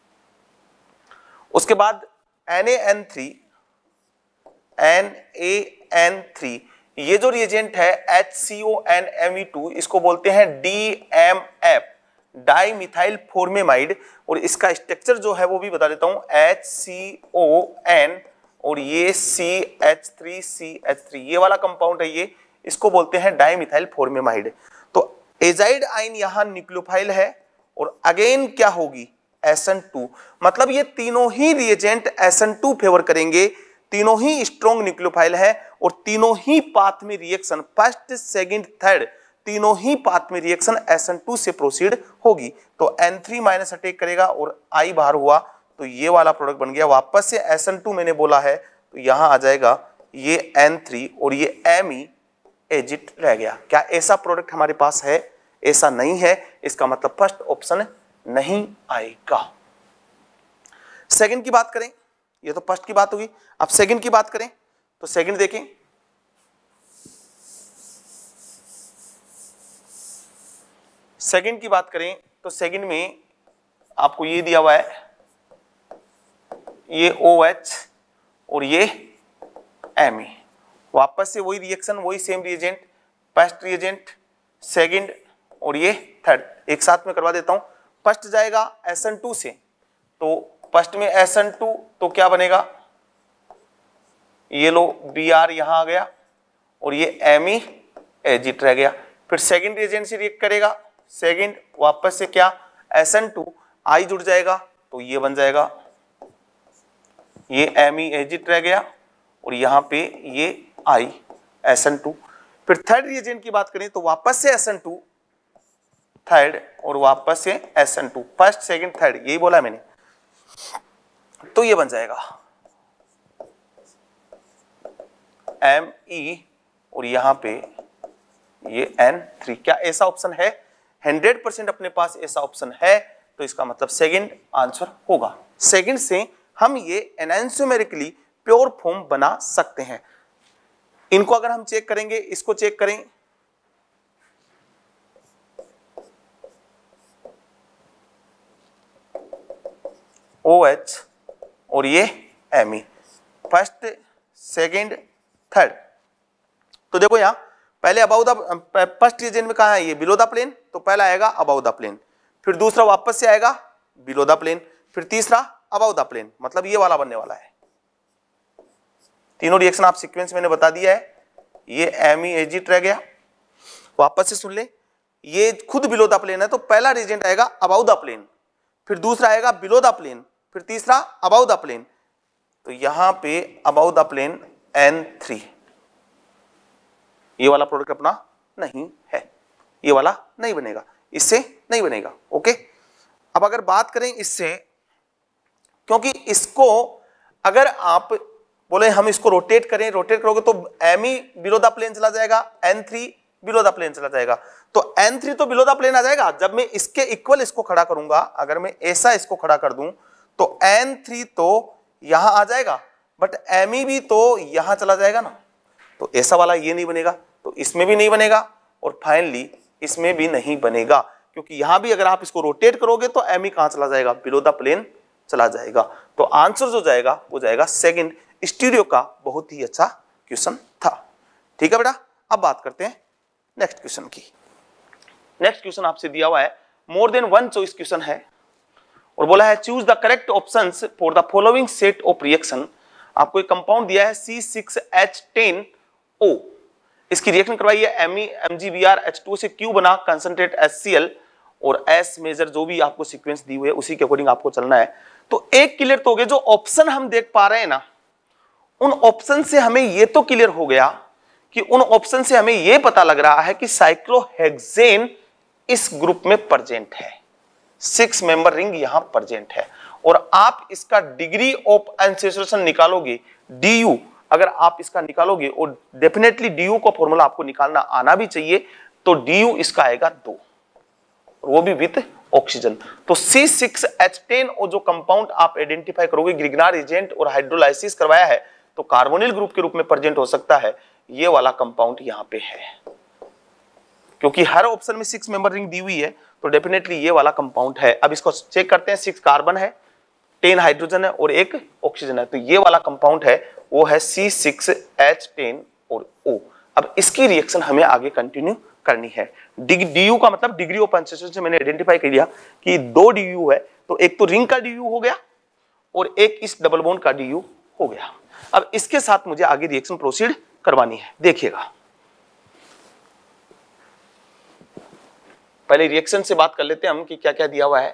उसके बाद N A N three, N A N three, ये जो रिएजेंट है H C O N M E two, इसको बोलते हैं D M F, dimethyl formamide, और इसका स्ट्रक्चर जो है वो भी बता देता हूं, एच सी ओ एन और ये C H three C H three, ये वाला कंपाउंड है ये, इसको बोलते हैं डाई मिथाइल फॉर्मेमाइड। तो एजाइड आइन यहां न्यूक्लियोफाइल है और अगेन क्या होगी एस एन टू, मतलब ये तीनों ही reagent S N two favour करेंगे, तीनों ही स्ट्रॉन्ग न्यूक्लियोफाइल है और तीनों ही पाथ में रिएक्शन फर्स्ट सेकंड थर्ड तीनों ही पाथ में रिएक्शन एस एन टू से प्रोसीड होगी। तो एन थ्री माइनस अटैक करेगा और I बाहर हुआ तो ये वाला प्रोडक्ट बन गया। वापस से एस एन टू मैंने बोला है तो यहां आ जाएगा ये एन थ्री और ये Me एजिट रह गया। क्या ऐसा प्रोडक्ट हमारे पास है? ऐसा नहीं है, इसका मतलब फर्स्ट ऑप्शन नहीं आएगा। सेकंड की बात करें, ये तो फर्स्ट की बात होगी, अब सेकंड की बात करें तो सेकंड देखें, सेकंड की बात करें तो सेकंड में आपको ये दिया हुआ है, ये OH और ये Me, वापस से वही रिएक्शन वही same reagent, first reagent second और ये थर्ड एक साथ में करवा देता हूं। फर्स्ट जाएगा एस एन टू से, तो फर्स्ट में एस एन टू तो क्या बनेगा, ये लो Br यहां आ गया और ये Me एजिट रह गया। फिर सेकंड रिएजेंट से रिएक्ट करेगा, सेकंड वापस से क्या एस एन टू, I जुड़ जाएगा तो ये बन जाएगा, ये Me एजिट रह गया और यहां पे ये I एस एन टू। फिर थर्ड रिएजेंट की बात करें तो वापस से एस एन टू थर्ड और वापस से S N two, first second third यही बोला मैंने, तो ये बन जाएगा Me और यहां पे ये एन थ्री। क्या ऐसा ऑप्शन है? हंड्रेड परसेंट अपने पास ऐसा ऑप्शन है, तो इसका मतलब सेकंड आंसर होगा। सेकंड से हम ये एनान्सियोमेरिकली प्योर फॉर्म बना सकते हैं। इनको अगर हम चेक करेंगे, इसको चेक करें, OH और ये Me, फर्स्ट सेकंड थर्ड। तो देखो यहां पहले अबाउ द फर्स्ट रीजन में कहा है ये बिलो द प्लेन, तो पहला आएगा अबाउ द प्लेन, फिर दूसरा वापस से आएगा बिलो द प्लेन, फिर तीसरा अबाउ द प्लेन, मतलब ये वाला बनने वाला है। तीनों रिएक्शन आप सीक्वेंस मैंने बता दिया है। ये Me एजिट रह गया, वापस से सुन ले, ये खुद बिलो द प्लेन है तो पहला रिएजेंट आएगा अबाउ द प्लेन, फिर दूसरा आएगा बिलो द प्लेन, फिर तीसरा अबाउ द प्लेन। तो यहां पे above the plane N three, ये वाला प्रोडक्ट अपना नहीं है, ये वाला नहीं बनेगा, इससे नहीं बनेगा। ओके, अब अगर बात करें इससे, क्योंकि इसको अगर आप बोले हम इसको रोटेट करें, रोटेट करोगे तो M E below the plane चला जाएगा, N three below the plane चला जाएगा। तो एन थ्री तो बिलो द प्लेन आ जाएगा, जब मैं इसके इक्वल इसको खड़ा करूंगा, अगर मैं ऐसा इसको खड़ा कर दूं तो एन थ्री तो यहां आ जाएगा, बट एम ई भी तो यहां चला जाएगा ना, तो ऐसा वाला ये नहीं बनेगा, तो इसमें भी नहीं बनेगा, और फाइनली इसमें भी नहीं बनेगा, क्योंकि यहां भी अगर आप इसको रोटेट करोगे तो एम ई कहां चला जाएगा, बिलो द प्लेन चला जाएगा। तो आंसर जो जाएगा वो जाएगा सेकंड, स्टीरियो का बहुत ही अच्छा क्वेश्चन था। ठीक है बेटा, अब बात करते हैं नेक्स्ट क्वेश्चन की। नेक्स्ट क्वेश्चन आपसे दिया हुआ है, more than one choice question है, और बोला है choose the correct options for the following set of reaction. आपको एक कंपाउंड दिया है C six H ten O, इसकी रिएक्शन करवाई है M E M G B R H two से क्यू बना, कंसंट्रेट एच सी एल और एस मेजर, जो भी आपको सीक्वेंस दी हुई है उसी के अकॉर्डिंग आपको चलना है। तो एक क्लियर तो हो गया, जो ऑप्शन हम देख पा रहे हैं ना, उन ऑप्शन से हमें यह तो क्लियर हो गया कि उन ऑप्शन से हमें यह पता लग रहा है कि साइक्लोहेक्सेन इस ग्रुप में प्रेजेंट है, सिक्स मेंबर रिंग यहां प्रेजेंट है, और आप इसका डिग्री ऑफ एनसेचुरेशन निकालोगे डी यू, अगर आप इसका निकालोगे, और डेफिनेटली डी यू का फॉर्मूला आपको निकालना आना भी चाहिए, तो डी यू इसका आएगा दो, वो भी विथ ऑक्सीजन। तो सी सिक्स एच टेन और जो कंपाउंड आप आइडेंटिफाई करोगे, ग्रिग्नार एजेंट और हाइड्रोलाइसिस करवाया है, तो कार्बोनिल ग्रुप के रूप में प्रेजेंट हो सकता है, ये वाला कंपाउंड यहां पे है, क्योंकि हर ऑप्शन में सिक्स मेंबर रिंग दी हुई है, तो डेफिनेटली ये वाला कंपाउंड है। अब इसको चेक करते हैं, सिक्स कार्बन है, टेन हाइड्रोजन है और एक ऑक्सीजन है, तो ये वाला कंपाउंड है वो है सी सिक्स एच टेन और O। अब इसकी रिएक्शन हमें आगे कंटिन्यू करनी है। डी यू का मतलब डिग्री ऑफ एनसेचुरेशन से मैंने आइडेंटिफाई कर लिया कि दो डी यू है, तो एक तो रिंग का डी यू हो गया और एक इस डबल बॉन्ड का डी यू हो गया। अब इसके साथ मुझे आगे रिएक्शन प्रोसीड करवानी है। देखिएगा, पहले रिएक्शन से बात कर लेते हैं हम कि क्या क्या दिया हुआ है।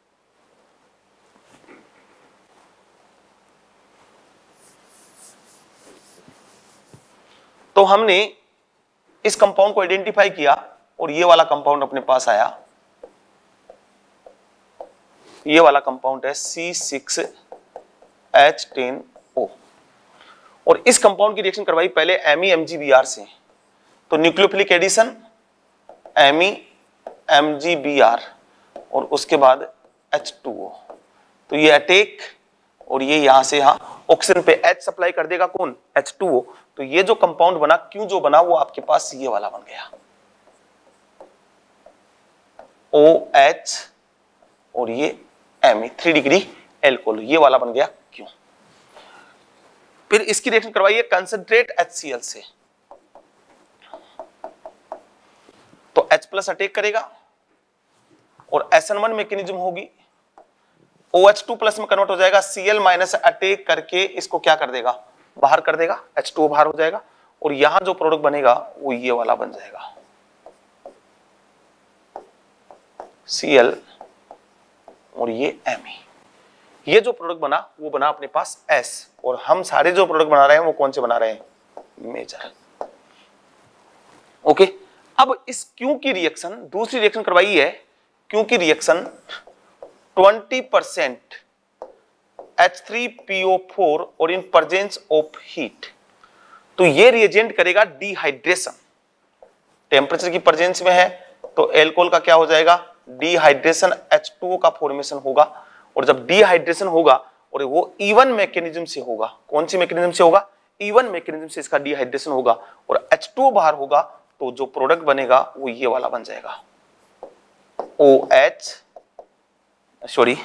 तो हमने इस कंपाउंड को आइडेंटिफाई किया और ये वाला कंपाउंड अपने पास आया, ये वाला कंपाउंड है C six H ten O, और इस कंपाउंड की रिएक्शन करवाई पहले M E M G B R से, तो nucleophilic addition M E M G B R और उसके बाद एच टू ओ, तो ये अटैक और ये यहां से यहां ऑक्सीजन पे H सप्लाई कर देगा, कौन, एच टू ओ। तो ये जो कंपाउंड बना, क्यों जो बना, वो आपके पास ये वाला बन गया OH और ये Me, थ्री डिग्री एल्कोहल, ये वाला बन गया क्यों। फिर इसकी रिएक्शन करवाइए कंसंट्रेट एच सी एल से, तो H प्लस अटैक करेगा और एस एन वन मैकेनिज्म होगी, ओ एच टू प्लस में कन्वर्ट हो जाएगा, Cl माइनस अटैक करके इसको क्या कर देगा, बाहर कर देगा, एच टू ओ बाहर हो जाएगा, और यहां जो प्रोडक्ट बनेगा वो ये वाला बन जाएगा Cl और ये Me। ये जो प्रोडक्ट बना वो बना अपने पास S, और हम सारे जो प्रोडक्ट बना रहे हैं वो कौन से बना रहे हैं, मेजर। ओके, अब इस क्यू की रिएक्शन, दूसरी रिएक्शन करवाई है क्यू की reaction twenty percent H three P O four और इन प्रेजेंस ऑफ हीट, तो ये रिएजेंट करेगा डिहाइड्रेशन, टेम्परेचर की प्रेजेंस में है तो एल्कोहल का क्या हो जाएगा, डिहाइड्रेशन, एच टू ओ का फॉर्मेशन होगा, और जब डिहाइड्रेशन होगा और वो इवन मैकेनिज्म से होगा, कौन सी मैकेनिज्म से होगा, इवन मैकेनिज्म से इसका डिहाइड्रेशन होगा और एच टू ओ बाहर होगा, तो जो प्रोडक्ट बनेगा वो ये वाला बन जाएगा OH, सॉरी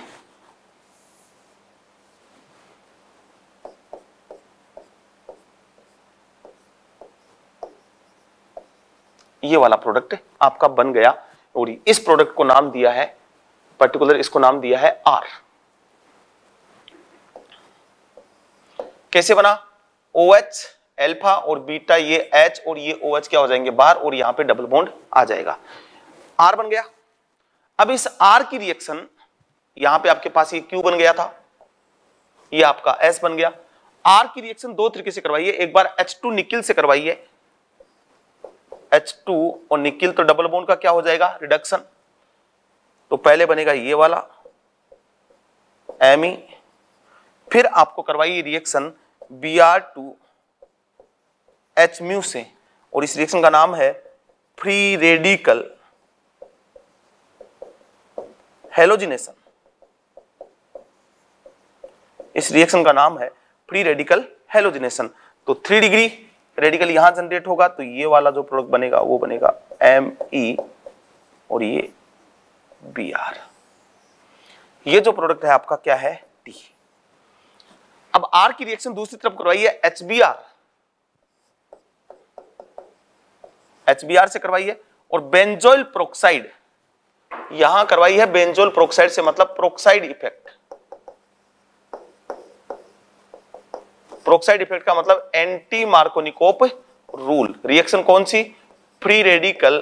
ये वाला प्रोडक्ट आपका बन गया, और इस प्रोडक्ट को नाम दिया है, पर्टिकुलर इसको नाम दिया है R। कैसे बना, OH अल्फा और बीटा, ये H और ये OH क्या हो जाएंगे बाहर, और यहां पे डबल बॉन्ड आ जाएगा, R बन गया। अब इस R की रिएक्शन यहां पे आपके पास ये Q बन गया था, ये आपका S बन गया। R की रिएक्शन दो तरीके से करवाइए, एक बार H टू निकिल से करवाइए, H टू और निकिल तो डबल बॉन्ड का क्या हो जाएगा रिडक्शन, तो पहले बनेगा ये वाला Me, फिर आपको करवाइए reaction B R two H mu से, और इस रिएक्शन का नाम है फ्री रेडिकल हेलोजिनेशन। इस रिएक्शन का नाम है फ्री रेडिकल हेलोजिनेशन। तो थ्री डिग्री रेडिकल यहां जनरेट होगा, तो ये वाला जो प्रोडक्ट बनेगा वो बनेगा एम ई और ये बी आर। ये जो प्रोडक्ट है आपका क्या है टी। अब आर की रिएक्शन दूसरी तरफ करवाइए, H B R, H B R से करवाइए, और बेंजोइल प्रोक्साइड यहां करवाई है, बेंजोइल प्रोक्साइड से मतलब प्रोक्साइड इफेक्ट। प्रोक्साइड इफेक्ट का मतलब एंटी मार्कोनिकोव रूल। रिएक्शन कौन सी, free radical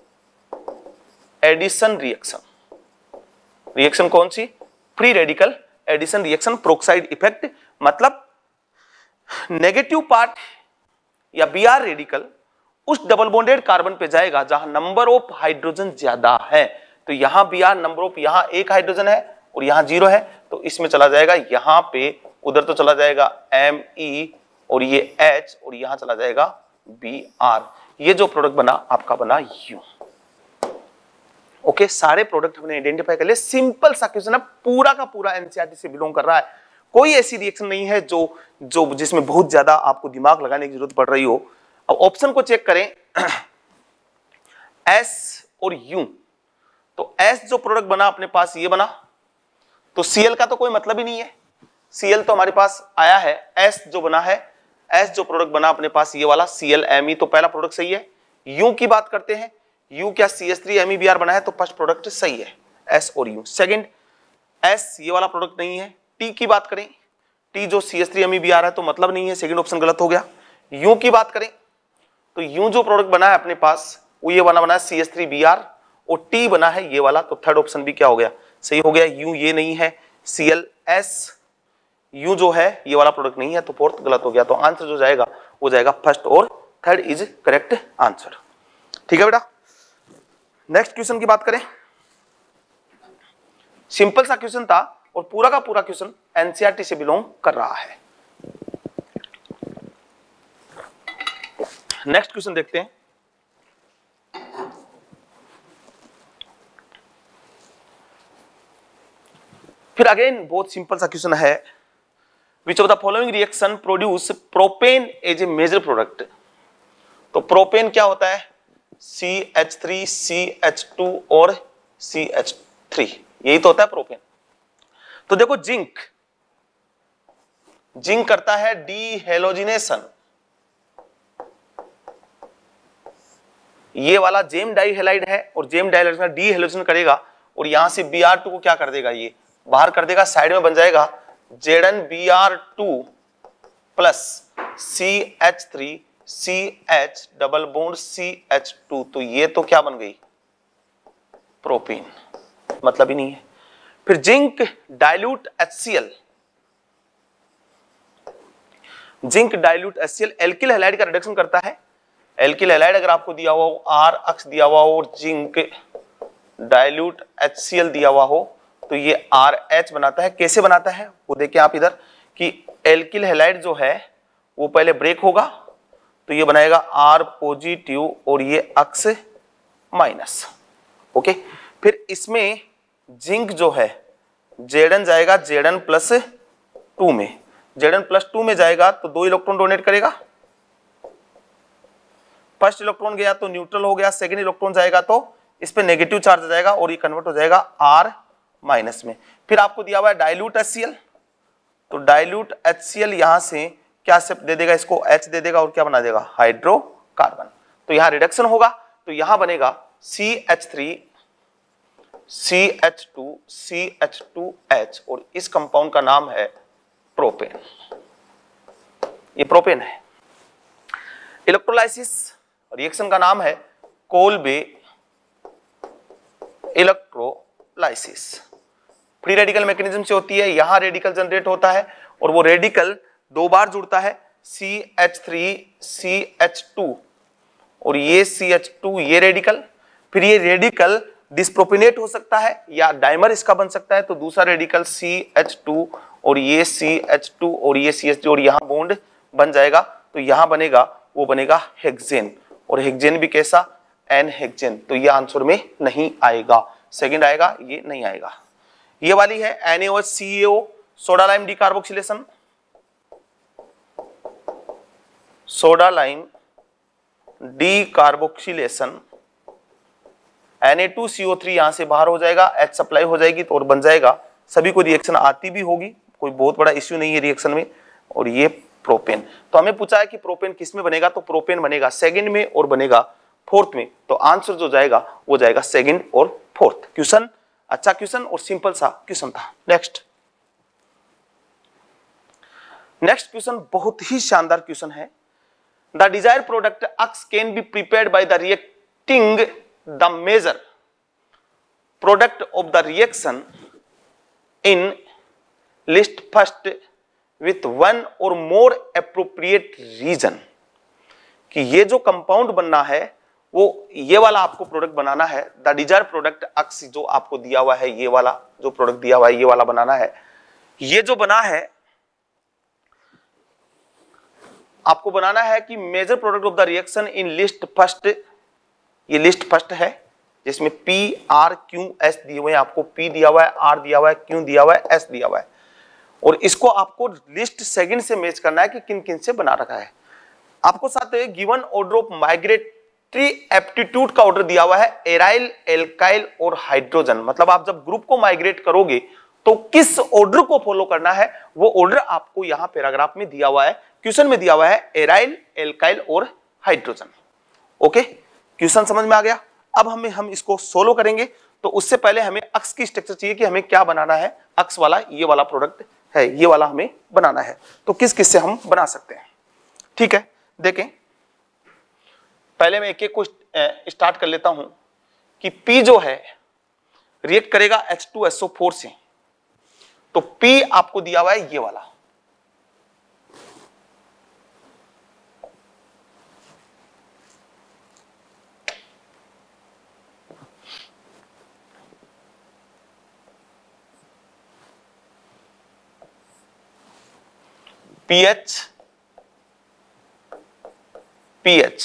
addition reaction. Reaction कौन सी, free radical addition reaction, peroxide effect. मतलब नेगेटिव पार्ट या बी आर रेडिकल उस डबल बॉन्डेड कार्बन पे जाएगा जहां नंबर ऑफ हाइड्रोजन ज्यादा है, तो यहां बी आर नंबर ऑफ, यहां एक हाइड्रोजन है और यहां जीरो है, तो इसमें चला जाएगा यहां पे, उधर तो चला जाएगा एम ई और ये H, और यहां चला जाएगा बी आर। ये जो प्रोडक्ट बना आपका बना यू। ओके, सारे प्रोडक्ट हमने आइडेंटिफाई कर लिए। सिंपल सा क्वेश्चन है, पूरा का पूरा एनसीईआरटी से बिलोंग कर रहा है। कोई ऐसी रिएक्शन नहीं है जो जो जिसमें बहुत ज्यादा आपको दिमाग लगाने की जरूरत पड़ रही हो। अब ऑप्शन को चेक करें, S और U, तो S जो प्रोडक्ट बना अपने पास ये बना, तो Cl का तो कोई मतलब ही नहीं है, Cl तो हमारे पास आया है। S जो बना है, S जो प्रोडक्ट बना अपने पास ये वाला Cl Me, तो पहला प्रोडक्ट सही है। U की बात करते हैं, U क्या C H three M E B R बना है, तो फर्स्ट प्रोडक्ट सही है S और U। सेकंड, S ये वाला प्रोडक्ट नहीं है। T की बात करें, T जो C H three M E B R है तो मतलब नहीं है, सेकंड ऑप्शन गलत हो गया। U की बात करें तो U जो प्रोडक्ट बना है अपने पास वो ये वाला बना है C H three B R, और T बना है ये वाला, तो थर्ड ऑप्शन भी क्या हो गया सही हो गया। U ये नहीं है, सी एल एस U जो है ये वाला प्रोडक्ट नहीं है, तो फोर्थ गलत हो गया। तो आंसर जो जाएगा वो जाएगा फर्स्ट और थर्ड इज करेक्ट आंसर। ठीक है बेटा, नेक्स्ट क्वेश्चन की बात करें। सिंपल सा क्वेश्चन था और पूरा का पूरा क्वेश्चन एनसीईआरटी से बिलोंग कर रहा है। नेक्स्ट क्वेश्चन देखते हैं। फिर अगेन बहुत सिंपल सा क्वेश्चन है, which of the following reaction produce propane as a major product. तो प्रोपेन क्या होता है, C H three C H two और सी एच थ्री, यही तो होता है प्रोपेन। तो देखो जिंक, जिंक करता है डीहेलोजिनेशन, ये वाला जेम डाइहेलाइड है और जेम डाइहेलाइड डीहेलोजिनेशन करेगा, और यहां से बी आर टू को क्या कर देगा, ये बाहर कर देगा, साइड में बन जाएगा Z N B R two plus C H three C H double bond C H two, तो ये तो क्या बन गई प्रोपेन, मतलब ही नहीं है। फिर zinc dilute H C L, zinc dilute H C L alkyl halide का रिडक्शन करता है। एल्किल हैलाइड अगर आपको दिया हुआ हो, आर अक्ष दिया हुआ हो और zinc dilute H C L दिया हुआ हो, तो ये आर एच बनाता है। कैसे बनाता है वो देखिए आप इधर, कि एल्किल हैलाइड जो है वो पहले ब्रेक होगा, तो ये बनाएगा आर पॉजिटिव और ये अक्ष माइनस। ओके, फिर इसमें जिंक जो है जेडन जाएगा जेडन प्लस टू में, जेडन प्लस टू में जाएगा तो दो इलेक्ट्रॉन डोनेट करेगा। फर्स्ट इलेक्ट्रॉन गया तो न्यूट्रल हो गया, सेकंड इलेक्ट्रॉन जाएगा तो इस पे नेगेटिव चार्ज आ जाएगा और ये कन्वर्ट हो जाएगा आर माइनस में। फिर आपको दिया हुआ है डाइल्यूट एच सी एल, तो डाइल्यूट एच सी एल यहां से क्या से दे देगा, इसको H दे देगा और क्या बना देगा हाइड्रोकार्बन। तो यहां रिडक्शन होगा, तो यहां बनेगा C H three C H two C H two H, और इस कंपाउंड का नाम है प्रोपेन। ये प्रोपेन है। इलेक्ट्रोलाइसिस रिएक्शन का नाम है Kolbe electrolysis. Free radical mechanism से होती है, यहां रेडिकल जनरेट होता है और वो रेडिकल दो बार जुड़ता है C H three C H two और ये सी एच टू ये रेडिकल, फिर ये रेडिकल डिस्प्रोपिनेट हो सकता है या डाइमर इसका बन सकता है, तो दूसरा रेडिकल सी एच टू और ये सी एच टू और ये सी एच टू और यहां बॉन्ड बन जाएगा, तो यहां बनेगा वो बनेगा हेक्सेन, और हेक्सेन भी कैसा, एन हेक्सेन, तो ये आंसर में नहीं आएगा, सेकंड आएगा, ये नहीं आएगा। ये वाली है N A O H C A O soda lime decarboxylation, soda lime decarboxylation, N A two C O three यहां से बाहर हो जाएगा, H सप्लाई हो जाएगी तो और बन जाएगा, सभी को रिएक्शन आती भी होगी, कोई बहुत बड़ा इश्यू नहीं है रिएक्शन में, और ये प्रोपेन। तो हमें पूछा है कि प्रोपेन किस में बनेगा, तो प्रोपेन बनेगा सेकंड में और बनेगा फोर्थ में, तो आंसर जो जाएगा वो जाएगा सेकंड और फोर्थ। क्वेश्चन अच्छा क्वेश्चन और सिंपल सा क्वेश्चन था। नेक्स्ट नेक्स्ट क्वेश्चन बहुत ही शानदार क्वेश्चन है। The desired product X can be prepared by the reacting the major product of the reaction in list first with one or more appropriate reason, कि ये जो compound बनना है वो ये वाला आपको प्रोडक्ट बनाना है। द डिजायर्ड प्रोडक्ट अक्स जो आपको दिया हुआ है, ये वाला जो प्रोडक्ट दिया हुआ है ये वाला बनाना है। ये जो बना है आपको बनाना है कि major product of the reaction in list first, ये लिस्ट फर्स्ट है जिसमें पी आर क्यू एस दिए हुए हैं, आपको पी दिया हुआ है, आर दिया हुआ है, क्यू दिया हुआ है, एस दिया हुआ है, और इसको आपको लिस्ट सेकंड से मैच करना है कि किन किन से बना रखा है। आपको साथ given order of migratory aptitude का ऑर्डर दिया हुआ है, एराइल, एल्काइल और हाइड्रोजन, मतलब आप जब ग्रुप को माइग्रेट करोगे तो किस ऑर्डर को फॉलो करना है वो ऑर्डर आपको यहां पैराग्राफ में दिया हुआ है, क्वेश्चन में दिया हुआ है एराइल, एल्काइल और हाइड्रोजन। ओके, क्वेश्चन समझ में आ गया। अब हमें हम इसको सोल्व करेंगे, तो उससे पहले हमें अक्स की स्ट्रक्चर चाहिए कि हमें क्या बनाना है। अक्स वाला ये वाला प्रोडक्ट है, ये वाला हमें बनाना है, तो किस किस से हम बना सकते हैं। ठीक है, देखें पहले मैं एक एक को स्टार्ट कर लेता हूं कि P जो है रिएक्ट करेगा H two S O four से, तो P आपको दिया हुआ है ये वाला, पीएच पीएच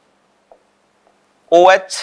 ओएच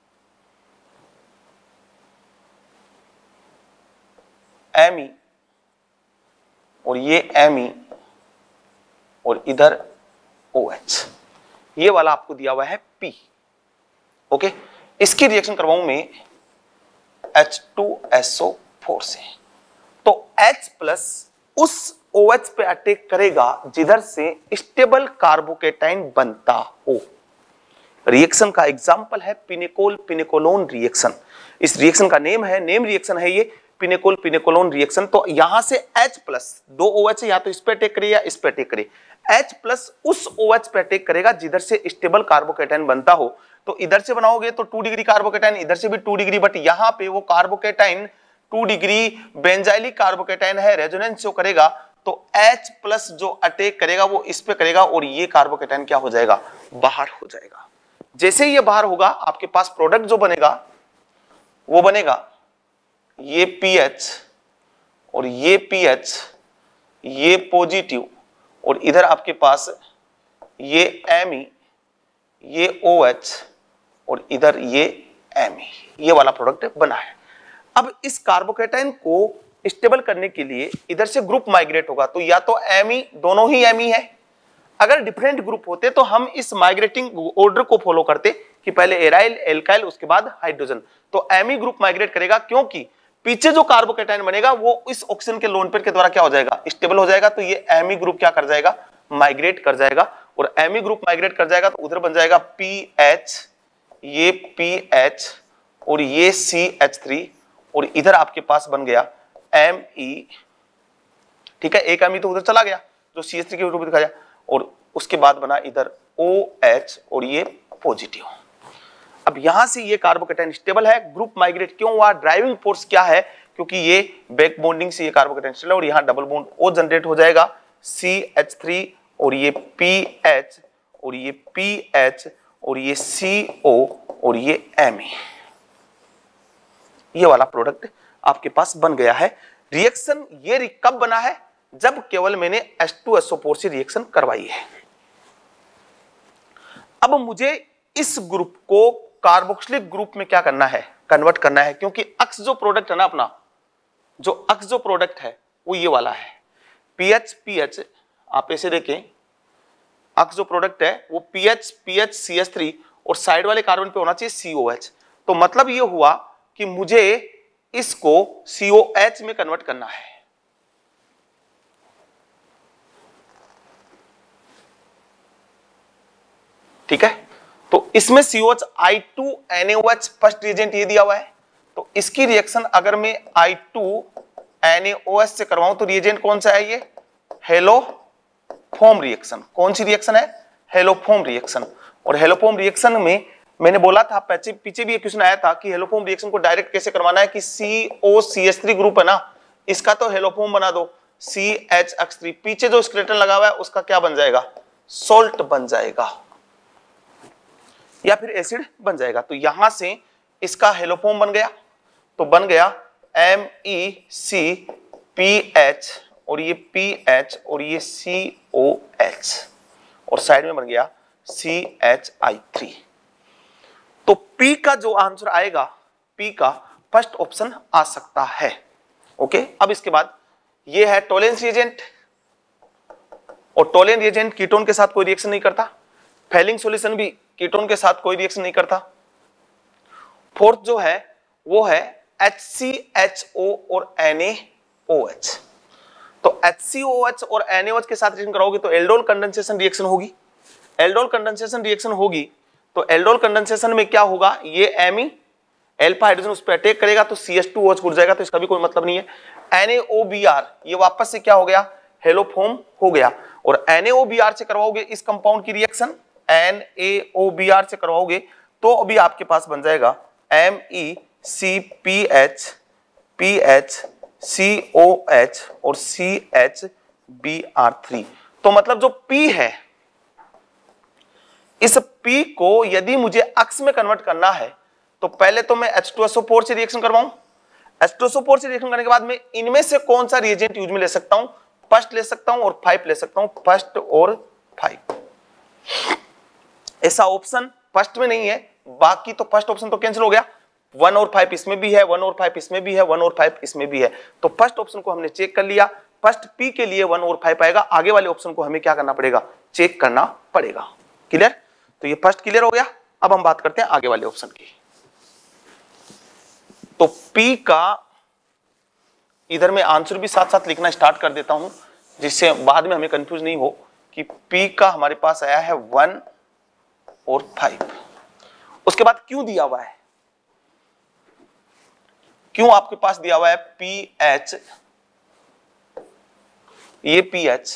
एमई और ये एमई और इधर ओएच, ये वाला आपको दिया हुआ है पी। ओके, इसकी रिएक्शन करवाऊं मैं H two S O four से, तो H प्लस उस OH पे अटैक करेगा जिधर से स्टेबल कार्बोकेटाइन बनता हो। रिएक्शन का एग्जांपल है पिनेकोल पिनेकोलोन रिएक्शन। इस रिएक्शन का नेम है, नेम रिएक्शन है ये पिनेकोल पिनेकोलोन रिएक्शन। तो यहां से H प्लस दो OH या तो इस पे अटैक करे या इस पे अटैक करे, H प्लस उस OH पे अटैक करेगा जिधर से स्टेबल कार्बोकेटाइन बनता हो। तो इधर से बनाओगे तो टू डिग्री कार्बोकेटाइन, इधर से भी टू डिग्री, बट यहां पे वो carbocation two degree benzylic carbocation है, रेजोनेंस जो करेगा तो H प्लस जो अटैक करेगा वो इस पे करेगा और ये कार्बोकेटाइन क्या हो जाएगा, बाहर हो जाएगा। जैसे ये बाहर होगा आपके पास प्रोडक्ट जो बनेगा वो बनेगा ये पीएच और ये पीएच, ये पॉजिटिव, और इधर आपके पास ये एमई, ये ओएच और इधर ये एमई, ये वाला प्रोडक्ट बना है। अब इस कार्बोकेटाइन को स्टेबल करने के लिए इधर से ग्रुप माइग्रेट होगा, तो या तो एमी, दोनों ही एमी है। अगर डिफरेंट ग्रुप होते तो हम इस माइग्रेटिंग ऑर्डर को फॉलो करते कि पहले एराइल, एल्काइल, उसके बाद हाइड्रोजन। तो एमी ग्रुप माइग्रेट करेगा क्योंकि पीछे जो कार्बोकेटाइन बनेगा वो इस ऑक्सीजन के लोन पेयर के द्वारा क्या हो जाएगा, स्टेबल हो जाएगा। तो ये एमी ग्रुप क्या कर जाएगा, माइग्रेट कर जाएगा, और एमी ग्रुप माइग्रेट कर जाएगा तो उधर बन जाएगा पी एच, ये पी एच और ये सी एच थ्री, और इधर आपके पास बन गया एम ई। ठीक है, एक एम ई तो उधर चला गया जो सी एच थ्री के रूप में दिखाया, और उसके बाद बना इधर OH और ये पॉजिटिव। अब यहां से ये कार्बोकेटाइन स्टेबल है, ग्रुप माइग्रेट क्यों हुआ, ड्राइविंग फोर्स क्या है, क्योंकि ये बैक बॉन्डिंग से ये कार्बोकेटाइन स्टेबल है और यहाँ डबल बॉन्ड O जनरेट हो जाएगा, सी एच थ्री और ये पी एच और ये पी एच और ये सी ओ और ये एम ए, ये वाला प्रोडक्ट आपके पास बन गया है। रिएक्शन ये कब बना है, जब केवल मैंने H two S O four से रिएक्शन करवाई है। अब मुझे इस ग्रुप को कार्बोक्सिलिक ग्रुप में क्या करना है, कन्वर्ट करना है, क्योंकि अक्स जो प्रोडक्ट है ना अपना, जो अक्स जो प्रोडक्ट है वो ये वाला है, पीएच पीएच, आप ऐसे देखें अक्स जो प्रोडक्ट है वो P H P H C H three और साइड वाले कार्बन पे होना चाहिए सी ओ एच। तो मतलब ये हुआ कि मुझे इसको सी ओ एच में कन्वर्ट करना है। ठीक है, तो इसमें C O H I two N A O H first reagent ये दिया हुआ है, तो इसकी रिएक्शन अगर मैं I two N A O H से करवाऊं तो रिएजेंट कौन सा है, ये हेलोफोम रिएक्शन। कौन सी रिएक्शन है, हेलोफोम रिएक्शन। और हेलोफोम रिएक्शन में मैंने बोला था, पीछे पीछे भी एक क्वेश्चन आया था कि हेलोफोम रिएक्शन को डायरेक्ट कैसे करवाना है, कि C O C H three group है ना, इसका तो हेलोफोम बना दो, सी एच एक्स थ्री, पीछे जो स्केलेटन लगा हुआ है उसका क्या बन जाएगा, सोल्ट बन जाएगा या फिर एसिड बन जाएगा। तो यहां से इसका हेलोफोम बन गया, तो बन गया M E C P H और ये पी एच और ये सी ओ एच और साइड में बन गया सी एच आई थ्री। तो P का जो आंसर आएगा, P का फर्स्ट ऑप्शन आ सकता है। ओके, अब इसके बाद ये है टोलेंस रिएजेंट, और टोलेंस रिएजेंट कीटोन के साथ कोई रिएक्शन नहीं करता, फेलिंग सॉल्यूशन भी कीटोन के साथ कोई रिएक्शन नहीं करता। फोर्थ जो है वो है एच सी एच ओ और एन ए ओ एच। तो एच सी ओ एच और एन ए ओ एच के साथ रिएक्शन कराओगे तो एल्डोल कंडेंसेशन रिएक्शन होगी। एल्डोल कंडेंसेशन रिएक्शन होगी तो एल्डोल कंडेंसेशन में क्या होगा, ये एमी एल्फा हाइड्रोजन उस पर अटैक करेगा तो C H two O H उड़ जाएगा, तो इसका भी कोई मतलब नहीं है। N A O B R ये वापस से क्या हो गया, हेलोफोम हो गया। और N A O B R से करवाओगे इस कंपाउंड की reaction, N A O B R से करवाओगे तो अभी आपके पास बन जाएगा M E C P H P H C O H और C H B R three. तो मतलब जो P है, इस P को यदि मुझे अक्स में कन्वर्ट करना है तो पहले तो मैं H two S O four से रिएक्शन करवाऊं, H two S O four से रिएक्शन करने के बाद मैं इनमें से कौन सा रिएजेंट यूज में ले सकता हूं, फर्स्ट ले सकता हूं और फाइव ले सकता हूं, फर्स्ट और फाइव। ऐसा ऑप्शन फर्स्ट में नहीं है, बाकी तो फर्स्ट ऑप्शन तो कैंसिल हो गया, वन और फाइव इसमें भी है, वन और फाइव इसमें भी है, वन और फाइव इसमें भी है। तो फर्स्ट ऑप्शन को हमने चेक कर लिया, फर्स्ट P के लिए वन और फाइव आएगा, आगे वाले ऑप्शन को हमें क्या करना पड़ेगा, चेक करना पड़ेगा। क्लियर, तो ये फर्स्ट क्लियर हो गया। अब हम बात करते हैं आगे वाले ऑप्शन की। तो P का इधर मैं आंसर भी साथ साथ लिखना स्टार्ट कर देता हूं, जिससे बाद में हमें कंफ्यूज नहीं हो कि P का हमारे पास आया है वन और फाइव। उसके बाद क्यों दिया हुआ है, क्यों आपके पास दिया हुआ है पी एच, ये P H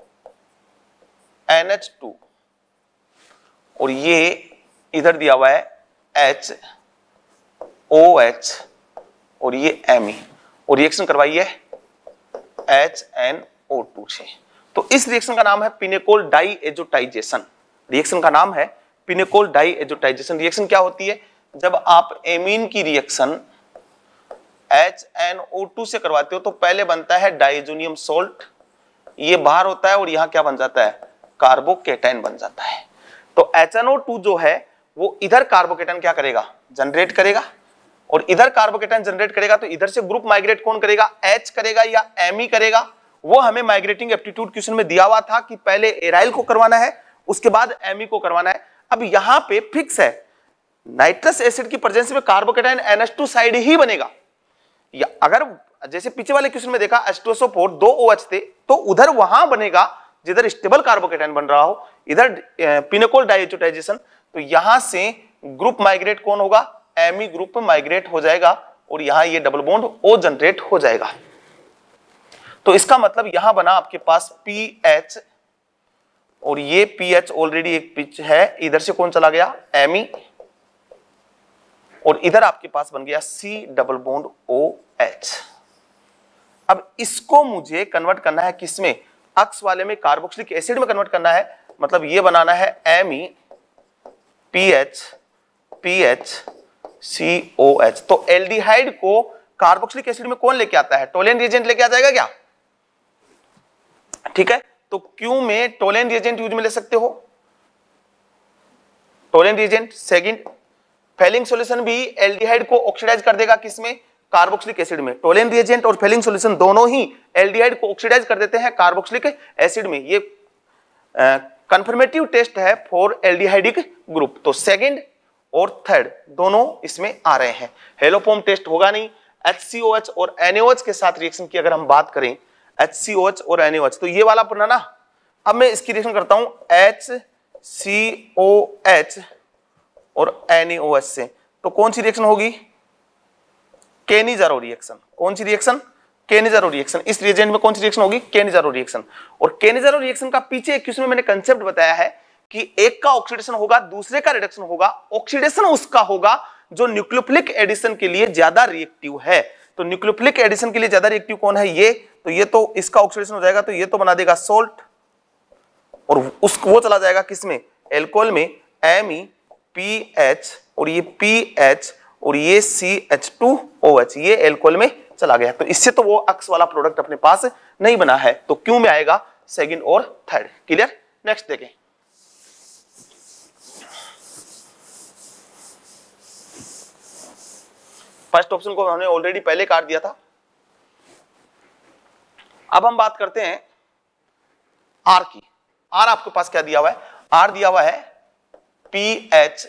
N H two और ये इधर दिया हुआ है एच ओ एच और ये एम ई, और रिएक्शन करवाइए एच एन ओ टू से। तो इस रिएक्शन का नाम है पिनेकोल डाई एजोटाइजेशन। रिएक्शन का नाम है पिनेकोल डाई एजोटाइजेशन। रिएक्शन क्या होती है, जब आप एमीन की reaction H N O two से करवाते हो तो पहले बनता है डाइजोनियम सोल्ट, ये बाहर होता है और यहां क्या बन जाता है, कार्बोकेटाइन बन जाता है। तो एच एन ओ टू जो है वो इधर कार्बोकेटाइन क्या करेगा, जनरेट करेगा, और इधर कार्बोकेटाइन जनरेट करेगा तो इधर से ग्रुप माइग्रेट कौन करेगा, H करेगा या एमी करेगा। वो हमें माइग्रेटिंग एप्टीट्यूड क्वेश्चन में दिया हुआ था कि पहले एराइल को करवाना है उसके बाद एमी को करवाना है। अब यहां पे फिक्स है, नाइट्रस एसिड की प्रेजेंस में carbocation N H two side ही बनेगा, या अगर जैसे पीछे वाले क्वेश्चन में देखा H two S O four दो OH थे तो उधर वहां बनेगा जिधर स्टेबल कार्बोकेटाइन बन रहा हो, इधर पिनेकोल डाइएजोटाइजेशन, तो यहां से ग्रुप माइग्रेट कौन होगा, एमी ग्रुप में माइग्रेट हो जाएगा और यहां ये डबल बॉन्ड O जनरेट हो जाएगा। तो इसका मतलब यहां बना आपके पास पी एच और ये पी एच ऑलरेडी एक पिच है, इधर से कौन चला गया, एम ई, और इधर आपके पास बन गया C double bond O H. अब इसको मुझे कन्वर्ट करना है किसमें, अक्स वाले में कार्बोक्सिलिक एसिड में कन्वर्ट करना है, मतलब ये बनाना है M E P H P H C O H. तो एल्डिहाइड को कार्बोक्सिलिक एसिड में कौन लेके आता है, टोलेन रिएजेंट लेके आ जाएगा क्या, ठीक है। तो क्यू में टोलेन रिएजेंट यूज में ले सकते हो, Tollens reagent. Second, Fehling solution भी एल्डिहाइड को ऑक्सीडाइज कर देगा किसमें, कार्बोक्सिलिक एसिड में। टोलेन रिएजेंट और फेलिंग सॉल्यूशन दोनों ही एल्डिहाइड को ऑक्सीडाइज कर देते हैं कार्बोक्सिलिक एसिड में। ये कंफर्मेटिव टेस्ट है फॉर एल्डिहाइडिक ग्रुप। तो सेकंड और थर्ड दोनों इसमें आ रहे हैं। हेलोफॉर्म टेस्ट होगा नहीं। एच सी ओ एच और एन ए ओ एच के साथ रिएक्शन की अगर हम बात करें, एच सी ओ एच और एन ए ओ एच, तो ये वाला पुराना। अब मैं इसकी रिएक्शन करता हूं एच सी ओ एच और एन ए ओ एच से, तो कौन सी रिएक्शन होगी, केनिज़ारो रिएक्शन। कौन सी रिएक्शन, केनिज़ारो रिएक्शन। इस रिएजेंट में कौन सी रिएक्शन होगी, केनिज़ारो रिएक्शन। और केनिज़ारो रिएक्शन का पीछे एक क्वेश्चन में मैंने कंसेप्ट बताया है कि एक का ऑक्सीडेशन होगा, दूसरे का रिडक्शन होगा। ऑक्सीडेशन उसका होगा जो न्यूक्लियोफिलिक एडिशन के लिए ज्यादा रिएक्टिव है। तो न्यूक्लियोफिलिक एडिशन के लिए ज्यादा रिएक्टिव कौन है, ये। तो ये तो इसका ऑक्सीडेशन हो जाएगा, तो ये तो बना देगा सोल्ट, और उसको वो चला जाएगा किसमें, एल्कोहल में, एम ई पी एच और ये पी एच और ये C H two O H, ये एल्कोहल में चला गया। तो इससे तो वो अक्स वाला प्रोडक्ट अपने पास नहीं बना है, तो क्यों में आएगा सेकंड और थर्ड। क्लियर। नेक्स्ट देखें, फर्स्ट ऑप्शन को हमने ऑलरेडी पहले काट दिया था। अब हम बात करते हैं आर की। आर आपके पास क्या दिया हुआ है, आर दिया हुआ है पी एच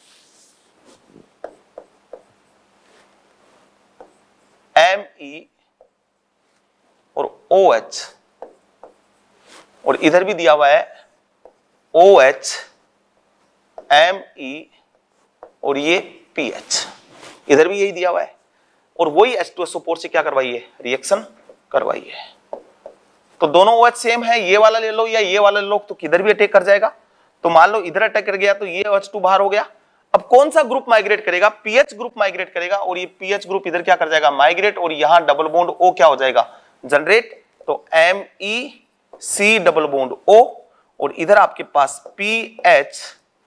एम ई और ओ एच, और इधर भी दिया हुआ है ओ एच एम ई और ये पी एच, इधर भी यही दिया हुआ है। और वही H two S O four से क्या करवाइए, रिएक्शन करवाइए। तो दोनों OH सेम है, ये वाला ले लो या ये वाला ले लो, तो किधर भी अटैक कर जाएगा। तो मान लो इधर अटैक कर गया तो ये OH टू बाहर हो गया। अब कौन सा ग्रुप माइग्रेट करेगा, पीएच ग्रुप माइग्रेट करेगा, और ये पीएच ग्रुप इधर क्या कर जाएगा, माइग्रेट, और यहां डबल बॉन्ड O क्या हो जाएगा, जनरेट। तो M E C double bond O, और इधर आपके पास पी एच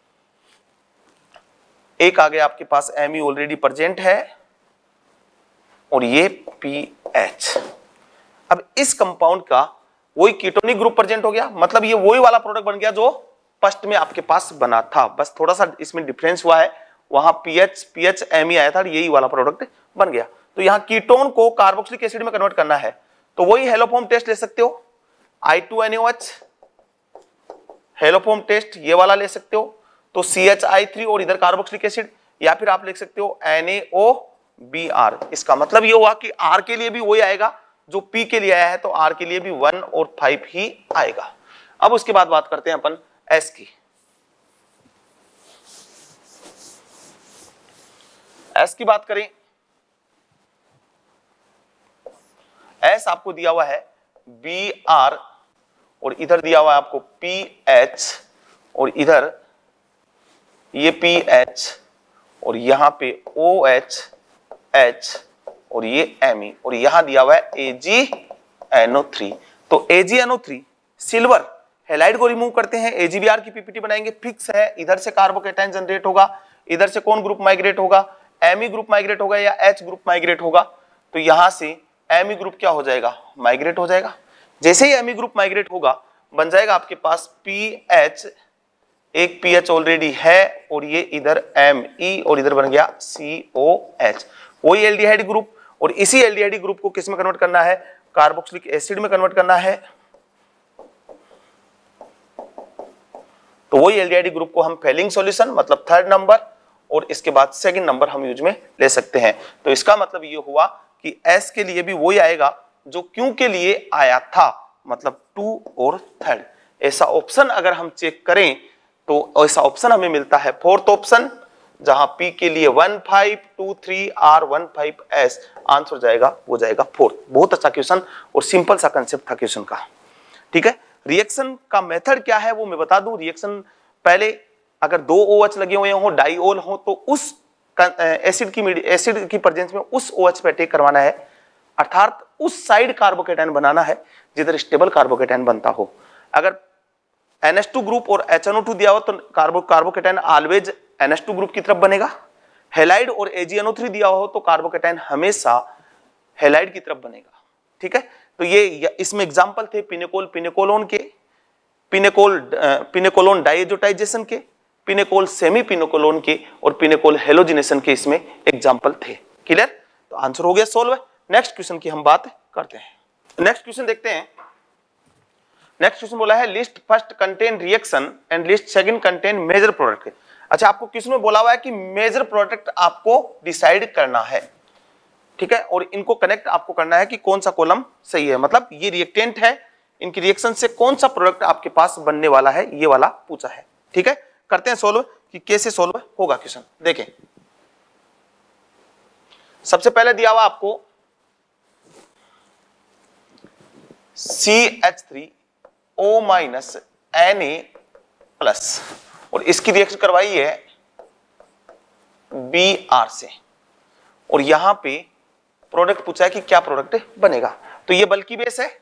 एक आ गया, आपके पास एम ई ऑलरेडी प्रेजेंट है, और ये पी एच। अब इस कंपाउंड का वही कीटोनिक ग्रुप प्रेजेंट हो गया, मतलब ये वही वाला प्रोडक्ट बन गया जो फर्स्ट में आपके पास बना था, बस थोड़ा सा इसमें डिफरेंस हुआ है। वहां पीएच पीएच एम ई आया था, यही वाला प्रोडक्ट बन गया। तो यहाँ कीटोन को कार्बोक्सिलिक एसिड में कन्वर्ट करना है, तो वही हेलोफॉर्म टेस्ट ले सकते हो, I two N A O H haloform test ये वाला ले सकते हो, तो सी एच आई थ्री और इधर कार्बोक्सिलिक एसिड, या फिर आप लिख सकते हो N A O B R. इसका मतलब ये हुआ कि आर के लिए भी वही आएगा जो पी के लिए आया है, तो आर के लिए भी वन और फाइव ही आएगा। अब उसके बाद बात करते हैं अपन एस की। एस की बात करें, एस आपको दिया हुआ है बी आर, और इधर दिया हुआ है आपको पी एच, और इधर ये पी एच, और यहां पे ओ एच एच और ये एम ई, और यहां दिया हुआ है ए जी एन ओ थ्री। तो A G N O three silver halide को रिमूव करते हैं, ए जी बी आर की पीपीटी बनाएंगे, फिक्स है। इधर से कार्बोकेटाइन जनरेट होगा, इधर से कौन ग्रुप माइग्रेट होगा, एम ई ग्रुप माइग्रेट होगा या एच ग्रुप माइग्रेट होगा। तो यहां से एम ई ग्रुप क्या हो जाएगा, माइग्रेट हो जाएगा। जैसे ही एम ई ग्रुप माइग्रेट होगा, बन जाएगा आपके पास पी एच, एक पी एच ऑलरेडी है, और ये इधर एम ई, और इधर बन गया सी ओ एच, वही एल्डिहाइड ग्रुप। और इसी एल्डिहाइड ग्रुप को किस में कन्वर्ट करना है, कार्बोक्सिलिक एसिड में कन्वर्ट करना है। तो वही एल्डिहाइड ग्रुप को हम फेलिंग सॉल्यूशन मतलब थर्ड नंबर, और इसके बाद सेकंड नंबर हम यूज में ले सकते हैं। तो इसका मतलब ये हुआ कि एस के लिए भी वही आएगा जो क्यू के लिए आया था, मतलब टू और थर्ड। ऐसा ऑप्शन अगर हम चेक करें तो ऐसा ऑप्शन हमें मिलता है फोर्थ ऑप्शन, जहां पी के लिए one five two three R one five S, answer जाएगा वो जाएगा फोर्थ। बहुत अच्छा क्वेश्चन और सिंपल सा कंसेप्ट था क्वेश्चन का, ठीक है। रिएक्शन का मेथड क्या है वो मैं बता दूं। रिएक्शन पहले अगर दो OH लगे हुए हो, डाइओल हो, तो उस एसिड की एसिड की प्रेजेंस में उस OH पे अटैक करवाना है, अर्थात उस साइड कार्बोकेटाइन बनाना है जिधर स्टेबल कार्बोकेटाइन बनता हो। अगर एन एच टू ग्रुप और एच एन ओ टू दिया हो तो carbo carbocation always N H two group की तरफ बनेगा। हेलाइड और ए जी एन ओ थ्री दिया हो तो कार्बोकेटाइन हमेशा हेलाइड की तरफ बनेगा। ठीक है, तो ये इसमें एग्जांपल थे पिनेकोल पिनेकोलोन के, पिनेकोल पिनेकोलोन डाइएजोटाइजेशन के, पिनेकोल सेमी पिनेकोलोन के और पिनेकोल हेलोजिनेशन के इसमें एग्जांपल थे। क्लियर? तो आंसर हो गया सोल्व। नेक्स्ट क्वेश्चन की हम बात करते हैं। नेक्स्ट क्वेश्चन देखते हैं। नेक्स्ट क्वेश्चन बोला है list first contain reaction and list second contain major product. अच्छा, आपको क्वेश्चन में बोला हुआ है कि मेजर प्रोडक्ट आपको डिसाइड करना है। ठीक है, और इनको कनेक्ट आपको करना है कि कौन सा कॉलम सही है, मतलब ये रिएक्टेंट है, इनकी रिएक्शन से कौन सा प्रोडक्ट आपके पास बनने वाला है, ये वाला पूछा है। ठीक है, करते हैं सोल्व कि कैसे सोल्व होगा क्वेश्चन। देखें, सबसे पहले दिया हुआ आपको C H three O minus N A plus और इसकी रिएक्शन करवाई है बी आर से, और यहां पे प्रोडक्ट पूछा है कि क्या प्रोडक्ट बनेगा। तो ये बल्कि बेस है,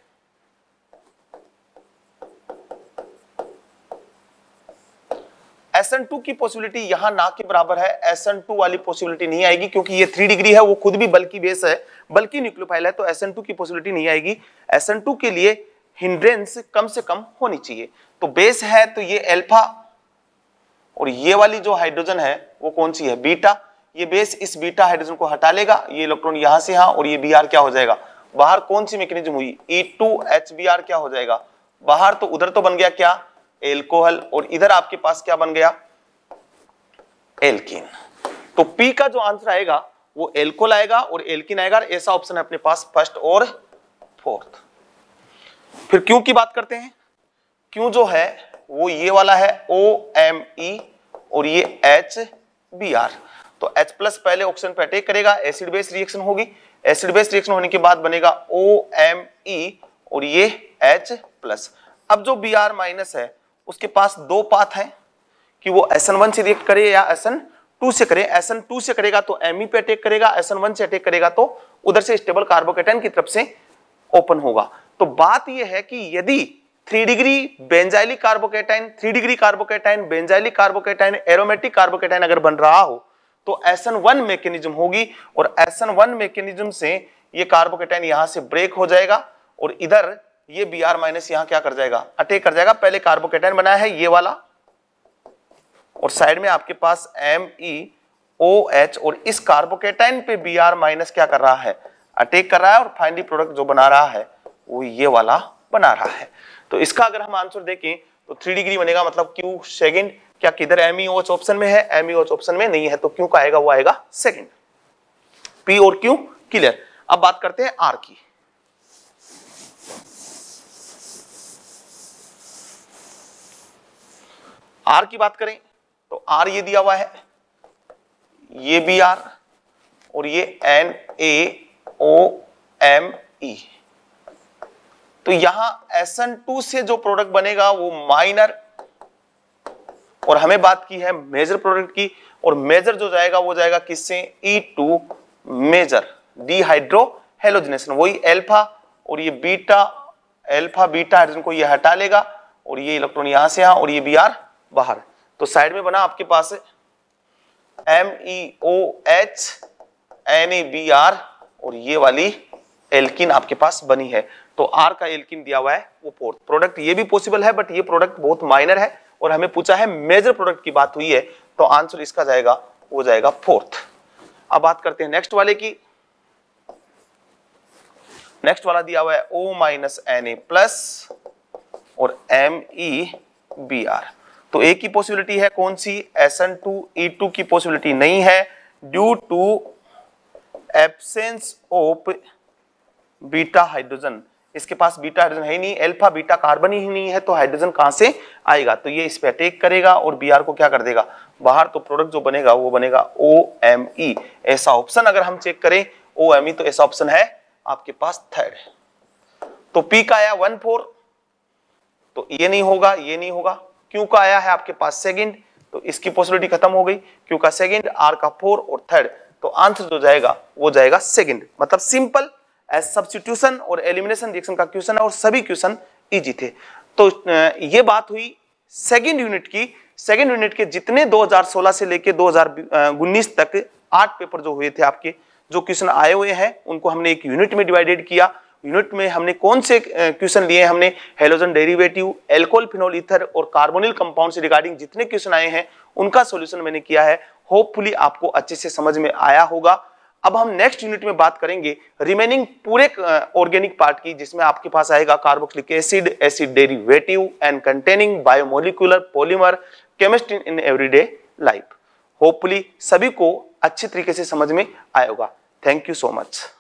एस एन टू की पॉसिबिलिटी यहां ना के बराबर है, एस एन टू वाली पॉसिबिलिटी नहीं आएगी क्योंकि ये थ्री डिग्री है, वो खुद भी बल्कि बेस है, बल्कि न्यूक्लियोफाइल है, तो एस एन टू की पॉसिबिलिटी नहीं आएगी। एस एन टू के लिए हिंड्रेंस कम से कम होनी चाहिए, तो बेस है तो ये अल्फा, और ये वाली जो हाइड्रोजन है वो कौन सी है, बीटा। ये बेस इस बीटा हाइड्रोजन को हटा लेगा, ये इलेक्ट्रॉन यहां से यहां, और ये बी आर क्या हो जाएगा बाहर। कौन सी मैकेनिज्म हुई, E two H B R क्या हो जाएगा बाहर, तो उधर तो बन गया क्या एल्कोहल, और इधर आपके पास क्या बन गया एल्कीन। तो पी का जो आंसर आएगा वो एल्कोहल आएगा और एल्कीन आएगा। ऐसा ऑप्शन है अपने पास फर्स्ट और फोर्थ। फिर क्यों की बात करते हैं। क्यों जो है वो ये वाला है ओ एम ई और ये एच बी आर, तो H प्लस पहले ऑक्सीजन पे अटैक करेगा, एसिड बेस रिएक्शन होगी, एसिड बेस रिएक्शन होने के बाद बनेगा O M E और ये H प्लस। अब जो बी आर माइनस है उसके पास दो पाथ हैं कि वो एस एन वन से रिएक्ट करे या एस एन टू से करे। एस एन टू से करेगा तो Me पे अटैक करेगा, एस एन वन से अटैक करेगा तो उधर से स्टेबल कार्बोकेटाइन की तरफ से ओपन होगा। तो बात यह है कि यदि three degree benzylic carbocation, three degree carbocation, benzylic carbocation, aromatic carbocation अगर बन रहा हो तो एस एन वन मैकेनिज्म होगी, और एस एन वन मैकेनिज्म से ये कार्बोकेटाइन यहां से ब्रेक हो जाएगा और इधर ये बी आर माइनस यहां क्या कर जाएगा अटैक कर जाएगा। पहले कार्बोकेटाइन बनाया है ये वाला, और साइड में आपके पास एम ई ओ एच, और इस कार्बोकेटाइन पे बी आर माइनस क्या कर रहा है अटैक कर रहा है, और फाइनली प्रोडक्ट जो बना रहा है वो ये वाला बना रहा है। तो इसका अगर हम आंसर देखें तो थ्री डिग्री बनेगा, मतलब क्यू सेकंड। क्या किधर M E O H option में है, M E O H option में नहीं है, तो क्यू का आएगा वो आएगा सेकंड। पी और क्यू क्लियर। अब बात करते हैं आर की। आर की बात करें तो आर ये दिया हुआ है, ये बी आर और ये N A O M E, तो यहां एस एन टू से जो प्रोडक्ट बनेगा वो माइनर, और हमें बात की है मेजर प्रोडक्ट की, और मेजर जो जाएगा वो जाएगा किससे E two major dehydrohalogenation. वही अल्फा और ये बीटा, अल्फा बीटा हाइड्रोजन को ये हटा लेगा और ये इलेक्ट्रॉन यहां से यहां और ये बी आर बाहर। तो साइड में बना आपके पास M E O H N A B R और ये वाली एल्कीन आपके पास बनी है। तो आर का एल्कीन दिया हुआ है वो फोर्थ प्रोडक्ट। ये भी पॉसिबल है बट ये प्रोडक्ट बहुत माइनर है, और हमें पूछा है मेजर प्रोडक्ट की बात हुई है, तो आंसर इसका जाएगा वो जाएगा फोर्थ। अब बात करते हैं नेक्स्ट वाले की। नेक्स्ट वाला दिया हुआ है O minus N A plus और एम ई बी आर। तो ए की पॉसिबिलिटी है कौन सी, S N two E two की पॉसिबिलिटी नहीं है due to absence of beta hydrogen. इसके पास बीटा हाइड्रोजन है ही नहीं, अल्फा बीटा कार्बन ही नहीं है, तो हाइड्रोजन कहां से आएगा, तो ये इस पे अटैक करेगा और बी आर को क्या कर देगा बाहर। तो प्रोडक्ट जो बनेगा वो बनेगा O M E। ऐसा ऑप्शन अगर हम चेक करें O M E, तो ऐसा ऑप्शन है आपके पास थर्ड। तो P का आया वन फोर, तो ये नहीं होगा, ये नहीं होगा। क्यू का आया है आपके पास सेकंड, तो इसकी पॉसिबिलिटी खत्म हो गई। क्यू का सेकंड, आर का फोर और थर्ड, तो आंसर जो जाएगा वो जाएगा सेकंड। मतलब सिंपल एज सब्स्टिट्यूशन और एलिमिनेशन रिएक्शन का क्वेश्चन है और सभी क्वेश्चन इजी थे। तो ये बात हुई सेकंड यूनिट की। सेकंड यूनिट के जितने दो हज़ार सोलह से लेके दो हज़ार उन्नीस तक आठ पेपर जो हुए थे आपके, जो क्वेश्चन आए हुए हैं उनको हमने एक यूनिट में डिवाइडेड किया। यूनिट में हमने कौन से क्वेश्चन लिए? हमने halogen derivative, alcohol, phenol, ether और कार्बोनिल कंपाउंड से रिगार्डिंग जितने क्वेश्चन आए हैं उनका सॉल्यूशन मैंने किया है। होपफुली आपको अच्छे से समझ में आया होगा। अब हम नेक्स्ट यूनिट में बात करेंगे रिमेनिंग पूरे ऑर्गेनिक पार्ट की, जिसमें आपके पास आएगा carboxylic acid, acid derivative and containing biomolecular polymer, chemistry in everyday life. Hopefully सभी को अच्छे तरीके से समझ में आएगा। Thank you so much.